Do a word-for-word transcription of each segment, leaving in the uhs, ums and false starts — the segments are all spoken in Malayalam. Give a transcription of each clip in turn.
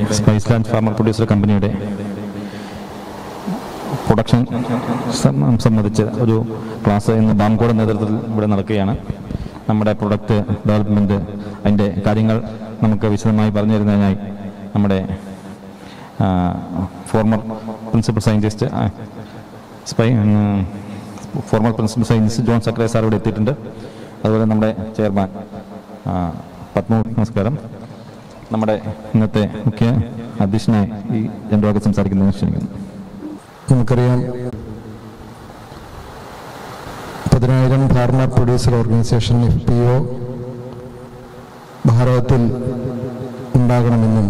സ്പൈസ് ലാൻഡ് ഫാർമർ പ്രൊഡ്യൂസർ കമ്പനിയുടെ പ്രൊഡക്ഷൻ സംബന്ധിച്ച ഒരു ക്ലാസ് ഇന്ന് ബാംകോയുടെ നേതൃത്വത്തിൽ ഇവിടെ നടക്കുകയാണ്. നമ്മുടെ പ്രൊഡക്റ്റ് ഡെവലപ്മെൻറ്റ് അതിൻ്റെ കാര്യങ്ങൾ നമുക്ക് വിശദമായി പറഞ്ഞു തരുന്നതിനായി നമ്മുടെ ഫോർമർ പ്രിൻസിപ്പൽ സയൻറ്റിസ്റ്റ് സ്പൈ former principal scientist John Zachariah sir ഇവിടെ എത്തിയിട്ടുണ്ട്. അതുപോലെ നമ്മുടെ ചെയർമാൻ പത്മ, നമസ്കാരം. നമ്മുടെ ഇന്നത്തെ മുഖ്യ അധ്യക്ഷനായി ഈ രണ്ടു വാക്ക് സംസാരിക്കുന്നതിന് ക്ഷണിക്കുന്നു. നമുക്കറിയാം, പതിനായിരം farmer producer organisation F P O ഭാരതത്തിൽ ഉണ്ടാകണമെന്നും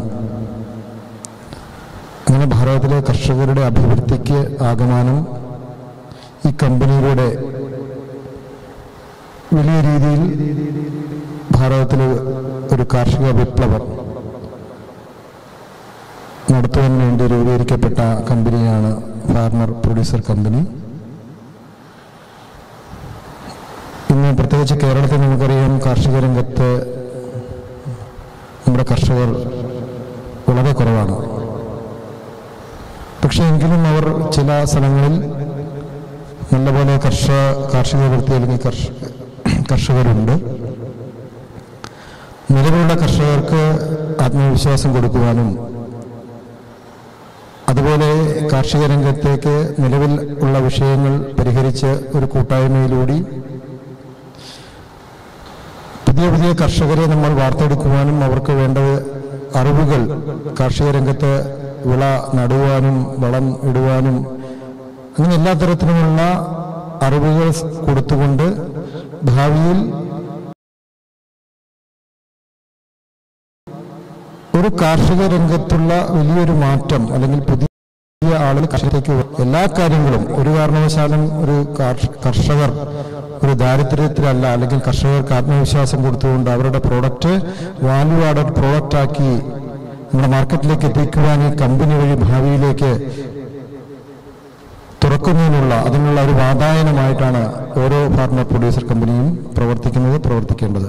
അങ്ങനെ ഭാരതത്തിലെ കർഷകരുടെ അഭിവൃദ്ധിക്ക് ആകമാനം ഈ കമ്പനികളുടെ വലിയ രീതിയിൽ ഭാരതത്തിൽ ഒരു കാർഷിക വിപ്ലവം നടത്തുവാൻ വേണ്ടി രൂപീകരിക്കപ്പെട്ട കമ്പനിയാണ് ഫാർമർ പ്രൊഡ്യൂസർ കമ്പനി. ഇന്ന് പ്രത്യേകിച്ച് കേരളത്തിൽ നമുക്കറിയാം, കാർഷിക രംഗത്ത് നമ്മുടെ കർഷകർ വളരെ കുറവാണ്. പക്ഷേ എങ്കിലും അവർ ചില സ്ഥലങ്ങളിൽ നല്ലപോലെ കർഷക കാർഷിക വൃത്തി അല്ലെങ്കിൽ കർഷകരുണ്ട്. നിലവിലുള്ള കർഷകർക്ക് ആത്മവിശ്വാസം കൊടുക്കുവാനും അതുപോലെ കാർഷിക രംഗത്തേക്ക് നിലവിൽ ഉള്ള വിഷയങ്ങൾ പരിഹരിച്ച് ഒരു കൂട്ടായ്മയിലൂടെ പുതിയ പുതിയ കർഷകരെ നമ്മൾ വാർത്തെടുക്കുവാനും അവർക്ക് വേണ്ട അറിവുകൾ കാർഷിക രംഗത്ത് വിള നടുവാനും വളം ഇടുവാനും അങ്ങനെ എല്ലാ തരത്തിലുമുള്ള അറിവുകൾ കൊടുത്തുകൊണ്ട് ഭാവിയിൽ ഒരു കാർഷിക രംഗത്തുള്ള വലിയൊരു മാറ്റം അല്ലെങ്കിൽ പുതിയ ആളുകൾ കർഷകർക്ക് എല്ലാ കാര്യങ്ങളും ഒരു കാരണവശാലും ഒരു കർഷകർ ഒരു ദാരിദ്ര്യത്തിലല്ല, അല്ലെങ്കിൽ കർഷകർക്ക് ആത്മവിശ്വാസം കൊടുത്തുകൊണ്ട് അവരുടെ പ്രോഡക്റ്റ് വാല്യൂ ആഡഡ് പ്രോഡക്റ്റ് ആക്കി നമ്മുടെ മാർക്കറ്റിലേക്ക് എത്തിക്കുവാൻ ഈ കമ്പനി വഴി ഭാവിയിലേക്ക് തുറക്കുന്നതിനുള്ള അതിനുള്ള ഒരു വാതായനമായിട്ടാണ് ഓരോ ഫാർമർ പ്രൊഡ്യൂസർ കമ്പനിയും പ്രവർത്തിക്കുന്നത് പ്രവർത്തിക്കേണ്ടത്.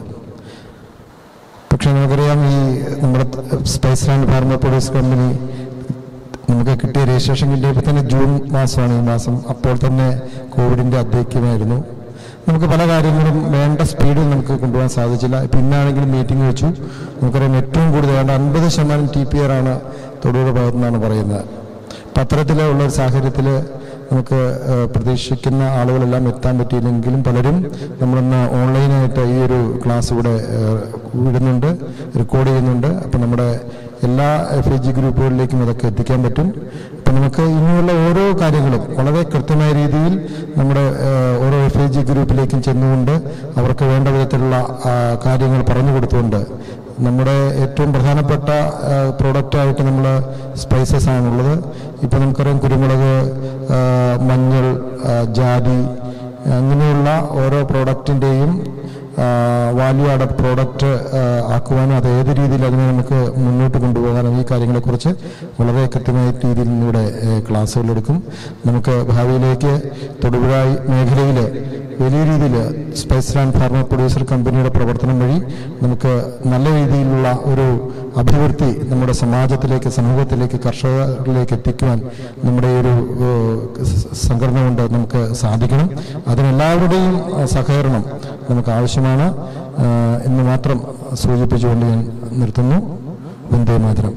പക്ഷെ നമുക്കറിയാം, ഈ നമ്മുടെ spice land farmer producer company നമുക്ക് കിട്ടിയ രജിസ്ട്രേഷൻ കിട്ടിയപ്പോൾ തന്നെ ജൂൺ മാസമാണ് ഈ മാസം. അപ്പോൾ തന്നെ കോവിഡിൻ്റെ അധ്യക്ഷമായിരുന്നു. നമുക്ക് പല കാര്യങ്ങളും വേണ്ട സ്പീഡിൽ നമുക്ക് കൊണ്ടുപോകാൻ സാധിച്ചില്ല. പിന്നാണെങ്കിലും മീറ്റിംഗ് വെച്ചു. നമുക്കറിയാം, ഏറ്റവും കൂടുതൽ വേണ്ട അൻപത് ശതമാനം ടി പി ആർ ആണ് തൊടുപുഴ ഭാഗത്തു നിന്നാണ് പറയുന്നത്. പത്രത്തിലുള്ള ഒരു സാഹചര്യത്തിൽ നമുക്ക് പ്രതീക്ഷിക്കുന്ന ആളുകളെല്ലാം എത്താൻ പറ്റിയില്ലെങ്കിലും പലരും നമ്മളിന്ന് ഓൺലൈനായിട്ട് ഈ ഒരു ക്ലാസ് ഇവിടെ വിടുന്നുണ്ട്, റെക്കോർഡ് ചെയ്യുന്നുണ്ട്. അപ്പം നമ്മുടെ എല്ലാ എഫ് ഐ ജി ഗ്രൂപ്പുകളിലേക്കും അതൊക്കെ എത്തിക്കാൻ പറ്റും. അപ്പം നമുക്ക് ഇനിയുള്ള ഓരോ കാര്യങ്ങളും വളരെ കൃത്യമായ രീതിയിൽ നമ്മുടെ ഓരോ എഫ് ഐ ജി ഗ്രൂപ്പിലേക്കും ചെന്നുകൊണ്ട് അവർക്ക് വേണ്ട വിധത്തിലുള്ള കാര്യങ്ങൾ പറഞ്ഞു കൊടുത്തുകൊണ്ട് നമ്മുടെ ഏറ്റവും പ്രധാനപ്പെട്ട പ്രോഡക്റ്റായിട്ട് നമ്മൾ സ്പൈസസ് ആണുള്ളത്. ഇപ്പോൾ നമുക്കറിയാം, കുരുമുളക്, മഞ്ഞൾ, ജാതി അങ്ങനെയുള്ള ഓരോ പ്രോഡക്റ്റിൻ്റെയും വാല്യൂ ആഡഡ് പ്രോഡക്റ്റ് ആക്കുവാനും അത് ഏത് രീതിയിൽ അതിനെ നമുക്ക് മുന്നോട്ട് കൊണ്ടുപോകാനും ഈ കാര്യങ്ങളെക്കുറിച്ച് വളരെ കൃത്യമായ രീതിയിൽ ഇവിടെ ക്ലാസ്സുകളെടുക്കും. നമുക്ക് ഭാവിയിലേക്ക് തൊടുപുഴ മേഖലയിൽ വലിയ രീതിയിൽ സ്പൈസ് ലാൻഡ് ഫാർമർ പ്രൊഡ്യൂസർ കമ്പനിയുടെ പ്രവർത്തനം വഴി നമുക്ക് നല്ല രീതിയിലുള്ള ഒരു അഭിവൃദ്ധി നമ്മുടെ സമാജത്തിലേക്ക്, സമൂഹത്തിലേക്ക്, കർഷകരിലേക്ക് എത്തിക്കുവാൻ നമ്മുടെ ഒരു സംഘടന കൊണ്ട് നമുക്ക് സാധിക്കണം. അതിനെല്ലാവരുടെയും സഹകരണം നമുക്ക് ആവശ്യമാണ് എന്ന് മാത്രം സൂചിപ്പിച്ചുകൊണ്ട് ഞാൻ നിർത്തുന്നു. വന്ദേ മാതരം.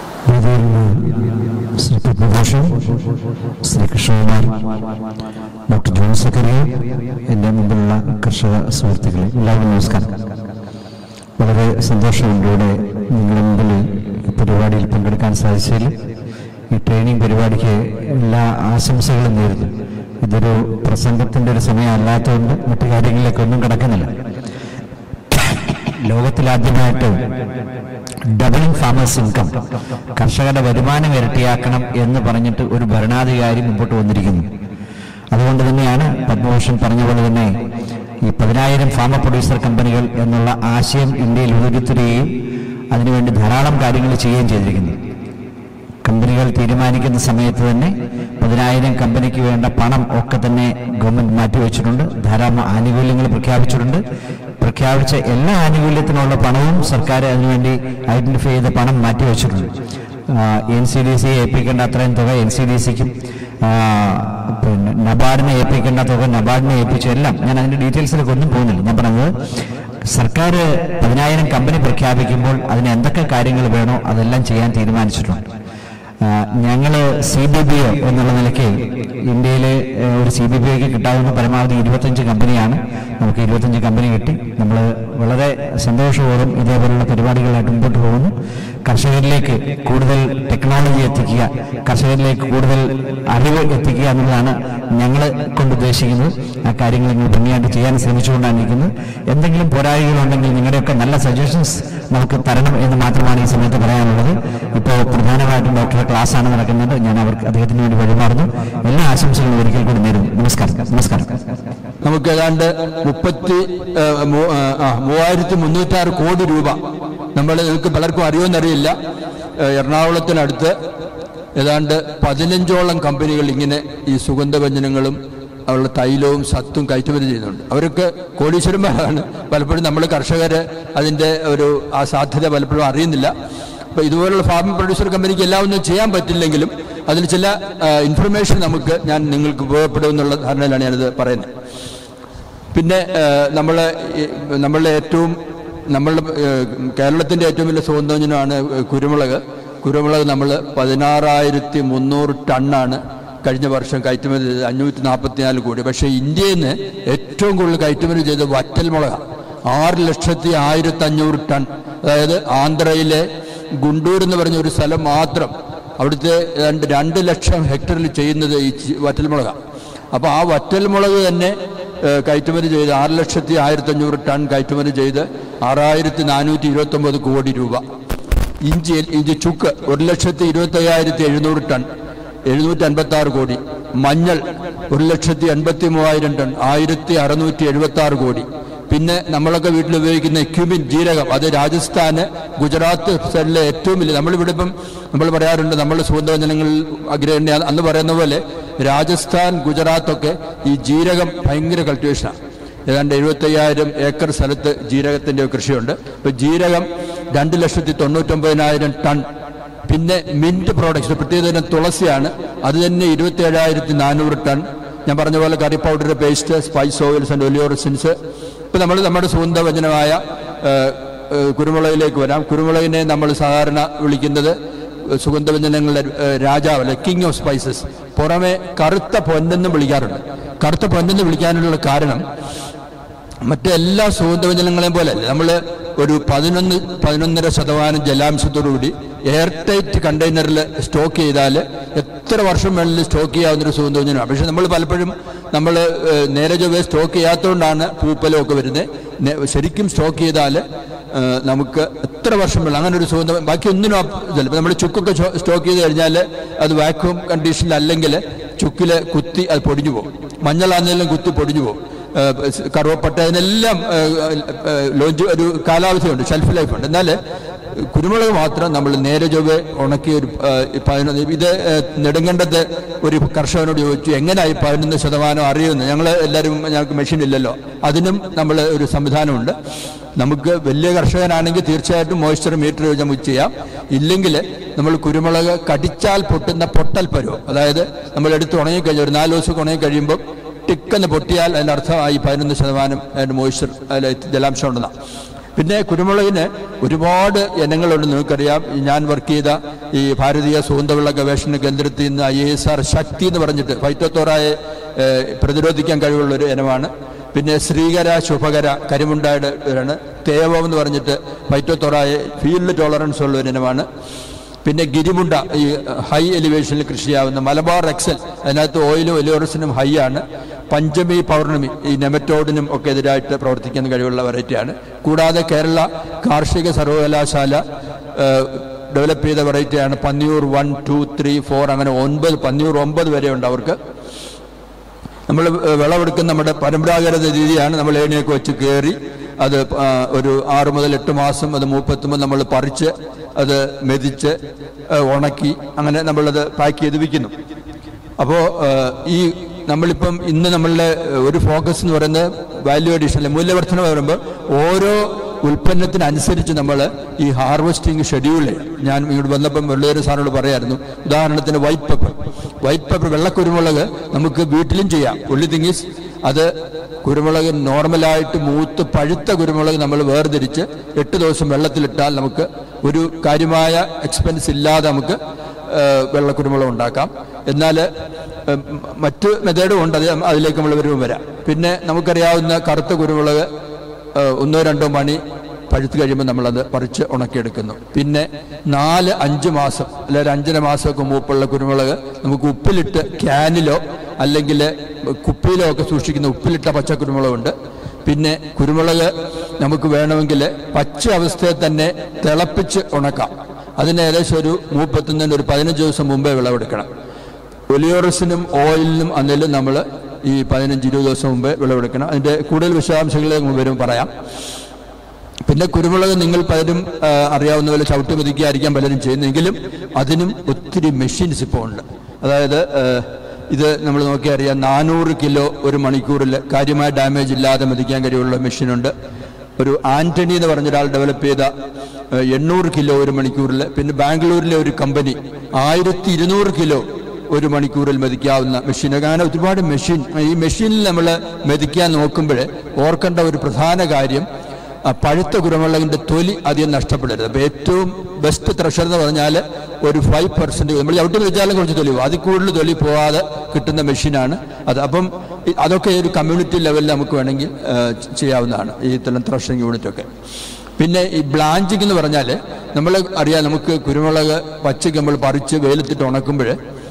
ശ്രീ പത്മഭൂഷൺ, ശ്രീ കൃഷ്ണകുമാർ, ഡോക്ടർ ജോൺ സക്കറിയ, എൻ്റെ മുമ്പിലുള്ള കർഷക സുഹൃത്തുക്കളെ എല്ലാവരും നമസ്കാരം. വളരെ സന്തോഷമുണ്ട് ഇവിടെ നിങ്ങളുടെ മുമ്പിൽ പരിപാടിയിൽ പങ്കെടുക്കാൻ സാധിച്ചതിൽ. ഈ ട്രെയിനിങ് പരിപാടിക്ക് എല്ലാ ആശംസകളും നേരുന്നു. ഇതൊരു പ്രസംഗത്തിൻ്റെ ഒരു സമയമല്ലാത്തതുകൊണ്ട് മറ്റു കാര്യങ്ങളിലേക്കൊന്നും കിടക്കുന്നില്ല. ലോകത്തിലാദ്യമായിട്ട് ഡബിളിംഗ് ഫാമേഴ്സ് ഇൻകം, കർഷകരുടെ വരുമാനം ഇരട്ടിയാക്കണം എന്ന് പറഞ്ഞിട്ട് ഒരു ഭരണാധികാരി മുമ്പോട്ട് വന്നിരിക്കുന്നു. അതുകൊണ്ട് തന്നെയാണ് പത്മഭൂഷൺ പറഞ്ഞ പോലെ തന്നെ ഈ പതിനായിരം ഫാമർ പ്രൊഡ്യൂസർ കമ്പനികൾ എന്നുള്ള ആശയം ഇന്ത്യയിൽ ഉയർത്തുകയും അതിനുവേണ്ടി ധാരാളം കാര്യങ്ങൾ ചെയ്യുകയും ചെയ്തിരിക്കുന്നു. കമ്പനികൾ തീരുമാനിക്കുന്ന സമയത്ത് തന്നെ പതിനായിരം കമ്പനിക്ക് വേണ്ട പണം ഒക്കെ തന്നെ ഗവൺമെന്റ് മാറ്റിവെച്ചിട്ടുണ്ട്. ധാരാളം ആനുകൂല്യങ്ങൾ പ്രഖ്യാപിച്ചിട്ടുണ്ട്. പ്രഖ്യാപിച്ച എല്ലാ ആനുകൂല്യത്തിനുള്ള പണവും സർക്കാർ അതിനുവേണ്ടി ഐഡന്റിഫൈ ചെയ്ത പണം മാറ്റിവെച്ചിട്ടുണ്ട്. എൻ സി ഡി സി ഏൽപ്പിക്കേണ്ട അത്രയും തുക എൻ സി ഡി സിക്കും പിന്നെ നബാർഡിനെ ഏൽപ്പിക്കേണ്ട തുക നബാർഡിനെ ഏൽപ്പിച്ചു. എല്ലാം ഞാൻ അതിൻ്റെ ഡീറ്റെയിൽസിലേക്ക് ഒന്നും പോകുന്നില്ല. ഞാൻ പറഞ്ഞത് സർക്കാർ പതിനായിരം കമ്പനി പ്രഖ്യാപിക്കുമ്പോൾ അതിന് എന്തൊക്കെ കാര്യങ്ങൾ വേണോ അതെല്ലാം ചെയ്യാൻ തീരുമാനിച്ചിട്ടുണ്ട്. ഞങ്ങൾ സി ബി ബി ഒ എന്നുള്ള നിലയ്ക്ക് ഇന്ത്യയിലെ ഒരു സി ബി ബി ഒക്ക് കിട്ടാവുന്ന പരമാവധി ഇരുപത്തഞ്ച് കമ്പനിയാണ്. നമുക്ക് ഇരുപത്തഞ്ച് കമ്പനി കിട്ടി. നമ്മൾ വളരെ സന്തോഷപൂർവ്വം ഇതേപോലുള്ള പരിപാടികളായിട്ട് മുമ്പോട്ട് പോകുന്നു. കർഷകരിലേക്ക് കൂടുതൽ ടെക്നോളജി എത്തിക്കുക, കർഷകരിലേക്ക് കൂടുതൽ അറിവ് എത്തിക്കുക എന്നുള്ളതാണ് ഞങ്ങൾ കൊണ്ട് ഉദ്ദേശിക്കുന്നത്. ആ കാര്യങ്ങൾ നിങ്ങൾ ഭംഗിയായിട്ട് ചെയ്യാൻ ശ്രമിച്ചുകൊണ്ടാണ് ഇരിക്കുന്നത്. എന്തെങ്കിലും പോരായ്മകളുണ്ടെങ്കിൽ നിങ്ങളുടെയൊക്കെ നല്ല സജഷൻസ് നമുക്ക് തരണം എന്ന് മാത്രമാണ് ഈ സമയത്ത് പറയാനുള്ളത്. ഇപ്പോൾ പ്രധാനമായിട്ടും ഡോക്ടറുടെ ക്ലാസ്സാണ് നടക്കുന്നത്. ഞാൻ അവർക്ക് അദ്ദേഹത്തിന് വേണ്ടി വഴിമാറുന്നു. എല്ലാ ആശംസകളും ഒരിക്കൽ കൂടി നേരുന്നു. നമസ്കാരം. നമസ്കാരം. നമുക്ക് ഏതാണ്ട് മുപ്പത്തി മൂവായിരത്തി മുന്നൂറ്റാറ് കോടി രൂപ നമ്മൾ നിങ്ങൾക്ക് പലർക്കും അറിയുമെന്നറിയില്ല. എറണാകുളത്തിനടുത്ത് ഏതാണ്ട് പതിനഞ്ചോളം കമ്പനികൾ ഇങ്ങനെ ഈ സുഗന്ധവ്യഞ്ജനങ്ങളും അവരുടെ തൈലവും സത്തും കയറ്റുമതി ചെയ്യുന്നുണ്ട്. അവരൊക്കെ കോടീശ്വരന്മാരാണ്. പലപ്പോഴും നമ്മൾ കർഷകർ അതിൻ്റെ ഒരു ആ സാധ്യത പലപ്പോഴും അറിയുന്നില്ല. അപ്പോൾ ഇതുപോലുള്ള ഫാർമർ പ്രൊഡ്യൂസർ കമ്പനിക്ക് എല്ലാം ഒന്നും ചെയ്യാൻ പറ്റില്ലെങ്കിലും അതിൽ ചില ഇൻഫർമേഷൻ നമുക്ക് ഞാൻ നിങ്ങൾക്ക് ഉപയോഗപ്പെടുമെന്നുള്ള ധാരണയിലാണ് ഞാനിത് പറയുന്നത്. പിന്നെ നമ്മൾ നമ്മളുടെ ഏറ്റവും നമ്മളുടെ കേരളത്തിൻ്റെ ഏറ്റവും വലിയ സുഗന്ധവ്യഞ്ജനമാണ് കുരുമുളക്. കുരുമുളക് നമ്മൾ പതിനാറായിരത്തി മുന്നൂറ് ടണ്ണാണ് കഴിഞ്ഞ വർഷം കയറ്റുമതി ചെയ്തത്, അഞ്ഞൂറ്റി നാൽപ്പത്തിനാല് കോടി. പക്ഷേ ഇന്ത്യയിൽ നിന്ന് ഏറ്റവും കൂടുതൽ കയറ്റുമതി ചെയ്തത് വറ്റൽമുളകാണ്. ആറ് ലക്ഷത്തി ആയിരത്തി അഞ്ഞൂറ് ടൺ. അതായത് ആന്ധ്രയിലെ ഗുണ്ടൂർ എന്ന് പറഞ്ഞ ഒരു സ്ഥലം മാത്രം അവിടുത്തെ രണ്ട് രണ്ട് ലക്ഷം ഹെക്ടറിൽ ചെയ്യുന്നത് ഈ വറ്റൽമുളകാണ്. അപ്പോൾ ആ വറ്റൽമുളക് തന്നെ കയറ്റുമതി ചെയ്ത് ആറ് ലക്ഷത്തി ആയിരത്തി അഞ്ഞൂറ് ടൺ കയറ്റുമതി ചെയ്ത് ആറായിരത്തി നാനൂറ്റി ഇരുപത്തി ഒമ്പത് കോടി രൂപ. ഇഞ്ചി ഇഞ്ചി ചുക്ക് ഒരു ലക്ഷത്തി ഇരുപത്തി അയ്യായിരത്തി എഴുന്നൂറ് ടൺ, എഴുന്നൂറ്റി അൻപത്തി ആറ് കോടി. മഞ്ഞൾ ഒരു ലക്ഷത്തി എൺപത്തി മൂവായിരം ടൺ, ആയിരത്തി അറുന്നൂറ്റി എഴുപത്തി ആറ് കോടി. പിന്നെ നമ്മളൊക്കെ വീട്ടിൽ ഉപയോഗിക്കുന്ന ക്യുമിൻ, ജീരകം, അത് രാജസ്ഥാന് ഗുജറാത്ത് സൈഡിലെ ഏറ്റവും വലിയ. നമ്മളിവിടെ ഇപ്പം നമ്മൾ പറയാറുണ്ട് നമ്മൾ സുഗന്ധവ്യഞ്ജനങ്ങളിൽ അഗ്രഗണ്യ അന്ന് പറയുന്ന പോലെ രാജസ്ഥാൻ ഗുജറാത്തൊക്കെ ഈ ജീരകം ഭയങ്കര കൾട്ടിവേഷനാണ്. ഏതാണ്ട് എഴുപത്തയ്യായിരം ഏക്കർ സ്ഥലത്ത് ജീരകത്തിൻ്റെ കൃഷിയുണ്ട്. ഇപ്പോൾ ജീരകം രണ്ട് ലക്ഷത്തി തൊണ്ണൂറ്റൊമ്പതിനായിരം ടൺ. പിന്നെ മിൻറ്റ് പ്രോഡക്ട്സ്, പ്രത്യേകതരം തുളസിയാണ്, അത് തന്നെ ഇരുപത്തി ഏഴായിരത്തി നാനൂറ് ടൺ. ഞാൻ പറഞ്ഞ പോലെ curry powder, paste, spice oils and oleoresins. ഇപ്പോൾ നമ്മൾ നമ്മുടെ സുഗന്ധവ്യഞ്ജനമായ കുരുമുളകിലേക്ക് വരാം. കുരുമുളകിനെ നമ്മൾ സാധാരണ വിളിക്കുന്നത് സുഗന്ധവ്യഞ്ജനങ്ങളുടെ രാജാവല്ല, കിങ് ഓഫ് സ്പൈസസ്. പുറമെ കറുത്ത പൊന്നെന്നും വിളിക്കാറുണ്ട്. കറുത്ത പൊന്നെന്ന് വിളിക്കാനുള്ള കാരണം മറ്റെല്ലാ സുഗന്ധവ്യഞ്ജനങ്ങളെയും പോലെ അല്ല. നമ്മൾ ഒരു പതിനൊന്ന് പതിനൊന്നര ശതമാനം ജലാംശത്തോടുകൂടി എയർ ടൈറ്റ് കണ്ടെയ്നറിൽ സ്റ്റോക്ക് ചെയ്താൽ എത്ര വർഷം വേണമെങ്കിലും സ്റ്റോക്ക് ചെയ്യാവുന്നൊരു സുഗന്ധവ്യഞ്ജനമാണ്. പക്ഷേ നമ്മൾ പലപ്പോഴും നമ്മൾ നേരെ ചൊവ്വേ സ്റ്റോക്ക് ചെയ്യാത്തതുകൊണ്ടാണ് പൂപ്പലമൊക്കെ വരുന്നത്. ശരിക്കും സ്റ്റോക്ക് ചെയ്താൽ നമുക്ക് എത്ര വർഷം വേണം അങ്ങനെ ഒരു സുഗന്ധം. ബാക്കി ഒന്നിനും ചിലപ്പോൾ നമ്മൾ ചുക്കൊക്കെ സ്റ്റോക്ക് ചെയ്ത് കഴിഞ്ഞാൽ അത് വാക്യൂം കണ്ടീഷനിലല്ലെങ്കിൽ ചുക്കിൽ കുത്തി അത് പൊടിഞ്ഞു പോകും. മഞ്ഞളാണെങ്കിലും കുത്തി പൊടിഞ്ഞു പോകും. കറുവപ്പട്ട അതിനെല്ലാം ലോഞ്ച് ഒരു കാലാവധിയുണ്ട്, ഷെൽഫ് ലൈഫുണ്ട്. എന്നാൽ കുരുമുളക് മാത്രം നമ്മൾ നേരെ ചൊവ്വെ ഉണക്കി ഒരു പതിനൊന്ന്. ഇത് നെടുങ്കണ്ടത്ത് ഒരു കർഷകനോട് ചോദിച്ചു എങ്ങനെയായി പതിനൊന്ന് ശതമാനം അറിയുന്നത്. ഞങ്ങൾ എല്ലാവരും ഞങ്ങൾക്ക് മെഷീൻ ഇല്ലല്ലോ, അതിനും നമ്മൾ ഒരു സംവിധാനമുണ്ട്. നമുക്ക് വലിയ കർഷകനാണെങ്കിൽ തീർച്ചയായിട്ടും മോയ്സ്ചർ മീറ്റർ വെച്ച് നമുക്ക് ചെയ്യാം. ഇല്ലെങ്കിൽ നമ്മൾ കുരുമുളക് കടിച്ചാൽ പൊട്ടുന്ന പൊട്ടൽ പരുവം, അതായത് നമ്മൾ എടുത്ത് ഉണങ്ങിക്കഴിഞ്ഞാൽ ഒരു നാല് ദിവസം ഉണങ്ങി കഴിയുമ്പോൾ ടിക്കെന്ന് പൊട്ടിയാൽ അതിൻ്റെ അർത്ഥമായി പതിനൊന്ന് ശതമാനം അതിൻ്റെ മോയ്സ്ചർ അതിൽ ജലാംശം ഉണ്ടെന്നാണ്. പിന്നെ കുരുമുളകിന് ഒരുപാട് ഇനങ്ങളുണ്ട്. നിങ്ങൾക്കറിയാം, ഞാൻ വർക്ക് ചെയ്ത ഈ ഭാരതീയ സുഗന്ധവിള ഗവേഷണ കേന്ദ്രത്തിൽ നിന്ന് ഐ എസ് ആർ ശക്തി എന്ന് പറഞ്ഞിട്ട് ഫൈറ്റോത്തോറായെ പ്രതിരോധിക്കാൻ കഴിവുള്ള ഒരു ഇനമാണ്. പിന്നെ ശ്രീകര, ശുഭകര, കരിമുണ്ടായുടെ ആണ്. തേവം എന്ന് പറഞ്ഞിട്ട് ഫൈറ്റോത്തോറായെ ഫീൽഡ് ടോളറൻസ് ഉള്ള ഒരു ഇനമാണ്. പിന്നെ ഗിരിമുണ്ട, ഈ ഹൈ എലിവേഷനിൽ കൃഷി ചെയ്യാവുന്ന. മലബാർ എക്സൽ, അതിനകത്ത് ഓയിലും ഒലിയോറസിനും ഹൈ ആണ്. പഞ്ചമി, പൗർണമി, ഈ നെമറ്റോഡിനും ഒക്കെ എതിരായിട്ട് പ്രവർത്തിക്കുന്ന കഴിവുള്ള വെറൈറ്റിയാണ്. കൂടാതെ കേരള കാർഷിക സർവകലാശാല ഡെവലപ്പ് ചെയ്ത വെറൈറ്റിയാണ് Panniyur one two three four, അങ്ങനെ ഒൻപത്, പന്നിയൂർ ഒമ്പത് വരെ ഉണ്ട് അവർക്ക്. നമ്മൾ വിളവെടുക്കുന്ന നമ്മുടെ പരമ്പരാഗത രീതിയാണ്. നമ്മൾ ഏണിയൊക്കെ വെച്ച് കയറി അത് ഒരു ആറ് മുതൽ എട്ട് മാസം അത് മൂപ്പത്തുമ്പോൾ നമ്മൾ പറിച്ച് അത് മെതിച്ച് ഉണക്കി അങ്ങനെ നമ്മളത് പാക്ക് ചെയ്ത് വിൽക്കുന്നു. അപ്പോൾ ഈ നമ്മളിപ്പം ഇന്ന് നമ്മളുടെ ഒരു ഫോക്കസ് എന്ന് പറയുന്നത് വാല്യൂ അഡീഷൻ, അല്ലെ മൂല്യവർദ്ധന പറയുമ്പോൾ ഓരോ ഉൽപ്പന്നത്തിനനുസരിച്ച് നമ്മൾ ഈ ഹാർവെസ്റ്റിംഗ് ഷെഡ്യൂൾ ഞാൻ ഇങ്ങോട്ട് വന്നപ്പം വെള്ളേര് സാറിനോട് പറയായിരുന്നു. ഉദാഹരണത്തിന് വൈറ്റ് പെപ്പർ വൈറ്റ് പെപ്പർ വെള്ളക്കുരുമുളക് നമുക്ക് വീട്ടിലും ചെയ്യാം. ഒള്ളി തിങ് ഈസ് അത് കുരുമുളക് നോർമലായിട്ട് മൂത്ത് പഴുത്ത കുരുമുളക് നമ്മൾ വേർതിരിച്ച് എട്ട് ദിവസം വെള്ളത്തിലിട്ടാൽ നമുക്ക് ഒരു കാര്യമായ എക്സ്പെൻസ് ഇല്ലാതെ നമുക്ക് വെള്ളക്കുരുമുളക് ഉണ്ടാക്കാം. എന്നാൽ മറ്റ് മെത്തേഡും ഉണ്ട്, അത് അതിലേക്ക് നമ്മൾ വരുമ്പോൾ വരാം. പിന്നെ നമുക്കറിയാവുന്ന കറുത്ത കുരുമുളക് ഒന്നോ രണ്ടോ മണി പഴുത്ത് കഴിയുമ്പോൾ നമ്മളത് പറിച്ച് ഉണക്കിയെടുക്കുന്നു. പിന്നെ നാല് അഞ്ച് മാസം അല്ലെങ്കിൽ ഒരു അഞ്ചര മാസമൊക്കെ മൂപ്പുള്ള കുരുമുളക് നമുക്ക് ഉപ്പിലിട്ട് ക്യാനിലോ അല്ലെങ്കിൽ കുപ്പിയിലോ ഒക്കെ സൂക്ഷിക്കുന്ന ഉപ്പിലിട്ട പച്ചക്കുരുമുളകുണ്ട്. പിന്നെ കുരുമുളക് നമുക്ക് വേണമെങ്കിൽ പച്ച അവസ്ഥയിൽ തന്നെ തിളപ്പിച്ച് ഉണക്കാം. അതിന് ഏകദേശം ഒരു മൂപ്പത്തുന്നതിന് ഒരു പതിനഞ്ച് ദിവസം മുമ്പേ വിളവെടുക്കണം. ഒലിയോറസിനും ഓയിലിനും അന്നേലും നമ്മൾ ഈ പതിനഞ്ച് ഇരുപത് ദിവസം മുമ്പേ വിളവെടുക്കണം. അതിൻ്റെ കൂടുതൽ വിശദാംശങ്ങളിലേക്ക് വരും പറയാം. പിന്നെ കുരുമുളക് നിങ്ങൾ പലരും അറിയാവുന്ന പോലെ ചവിട്ടി മെതിക്കായിരിക്കാം പലരും ചെയ്യുന്നെങ്കിലും അതിനും ഒത്തിരി മെഷീൻസ് ഇപ്പോൾ ഉണ്ട്. അതായത് ഇത് നമ്മൾ നോക്കിയാൽ അറിയാം, നാനൂറ് കിലോ ഒരു മണിക്കൂറിൽ കാര്യമായ ഡാമേജ് ഇല്ലാതെ മെതിക്കാൻ കഴിവുള്ള മെഷീനുണ്ട്. ഒരു ആന്റണി എന്ന് പറഞ്ഞൊരാൾ ഡെവലപ്പ് ചെയ്ത എണ്ണൂറ് കിലോ ഒരു മണിക്കൂറിൽ. പിന്നെ ബാംഗ്ലൂരിലെ ഒരു കമ്പനി ആയിരത്തി ഇരുന്നൂറ് കിലോ ഒരു മണിക്കൂറിൽ മെതിക്കാവുന്ന മെഷീൻ. അങ്ങനെ ഒരുപാട് മെഷീൻ. ഈ മെഷീനിൽ നമ്മൾ മെതിക്കാൻ നോക്കുമ്പോൾ ഓർക്കേണ്ട ഒരു പ്രധാന കാര്യം, പഴുത്ത കുരുമുളകിൻ്റെ തൊലി അധികം നഷ്ടപ്പെടരുത്. അപ്പോൾ ഏറ്റവും ബെസ്റ്റ് ത്രഷർ എന്ന് പറഞ്ഞാൽ ഒരു ഫൈവ് പെർസെൻറ്റ് നമ്മൾ ചവിട്ടി വെച്ചാലും കുറച്ച് തൊലി പോകും, അതിൽ കൂടുതൽ തൊലി പോകാതെ കിട്ടുന്ന മെഷീനാണ് അത്. അപ്പം അതൊക്കെ ഒരു കമ്മ്യൂണിറ്റി ലെവലിൽ നമുക്ക് വേണമെങ്കിൽ ചെയ്യാവുന്നതാണ് ഈ ഇത്തരം ത്രഷറിങ് യൂണിറ്റൊക്കെ. പിന്നെ ഈ ബ്ലാഞ്ചിങ് എന്ന് പറഞ്ഞാൽ നമ്മൾ അറിയാം, നമുക്ക് കുരുമുളക് പച്ചയ്ക്ക് നമ്മൾ പറിച്ച് വെയിലത്തിട്ട് ഉണക്കുമ്പോൾ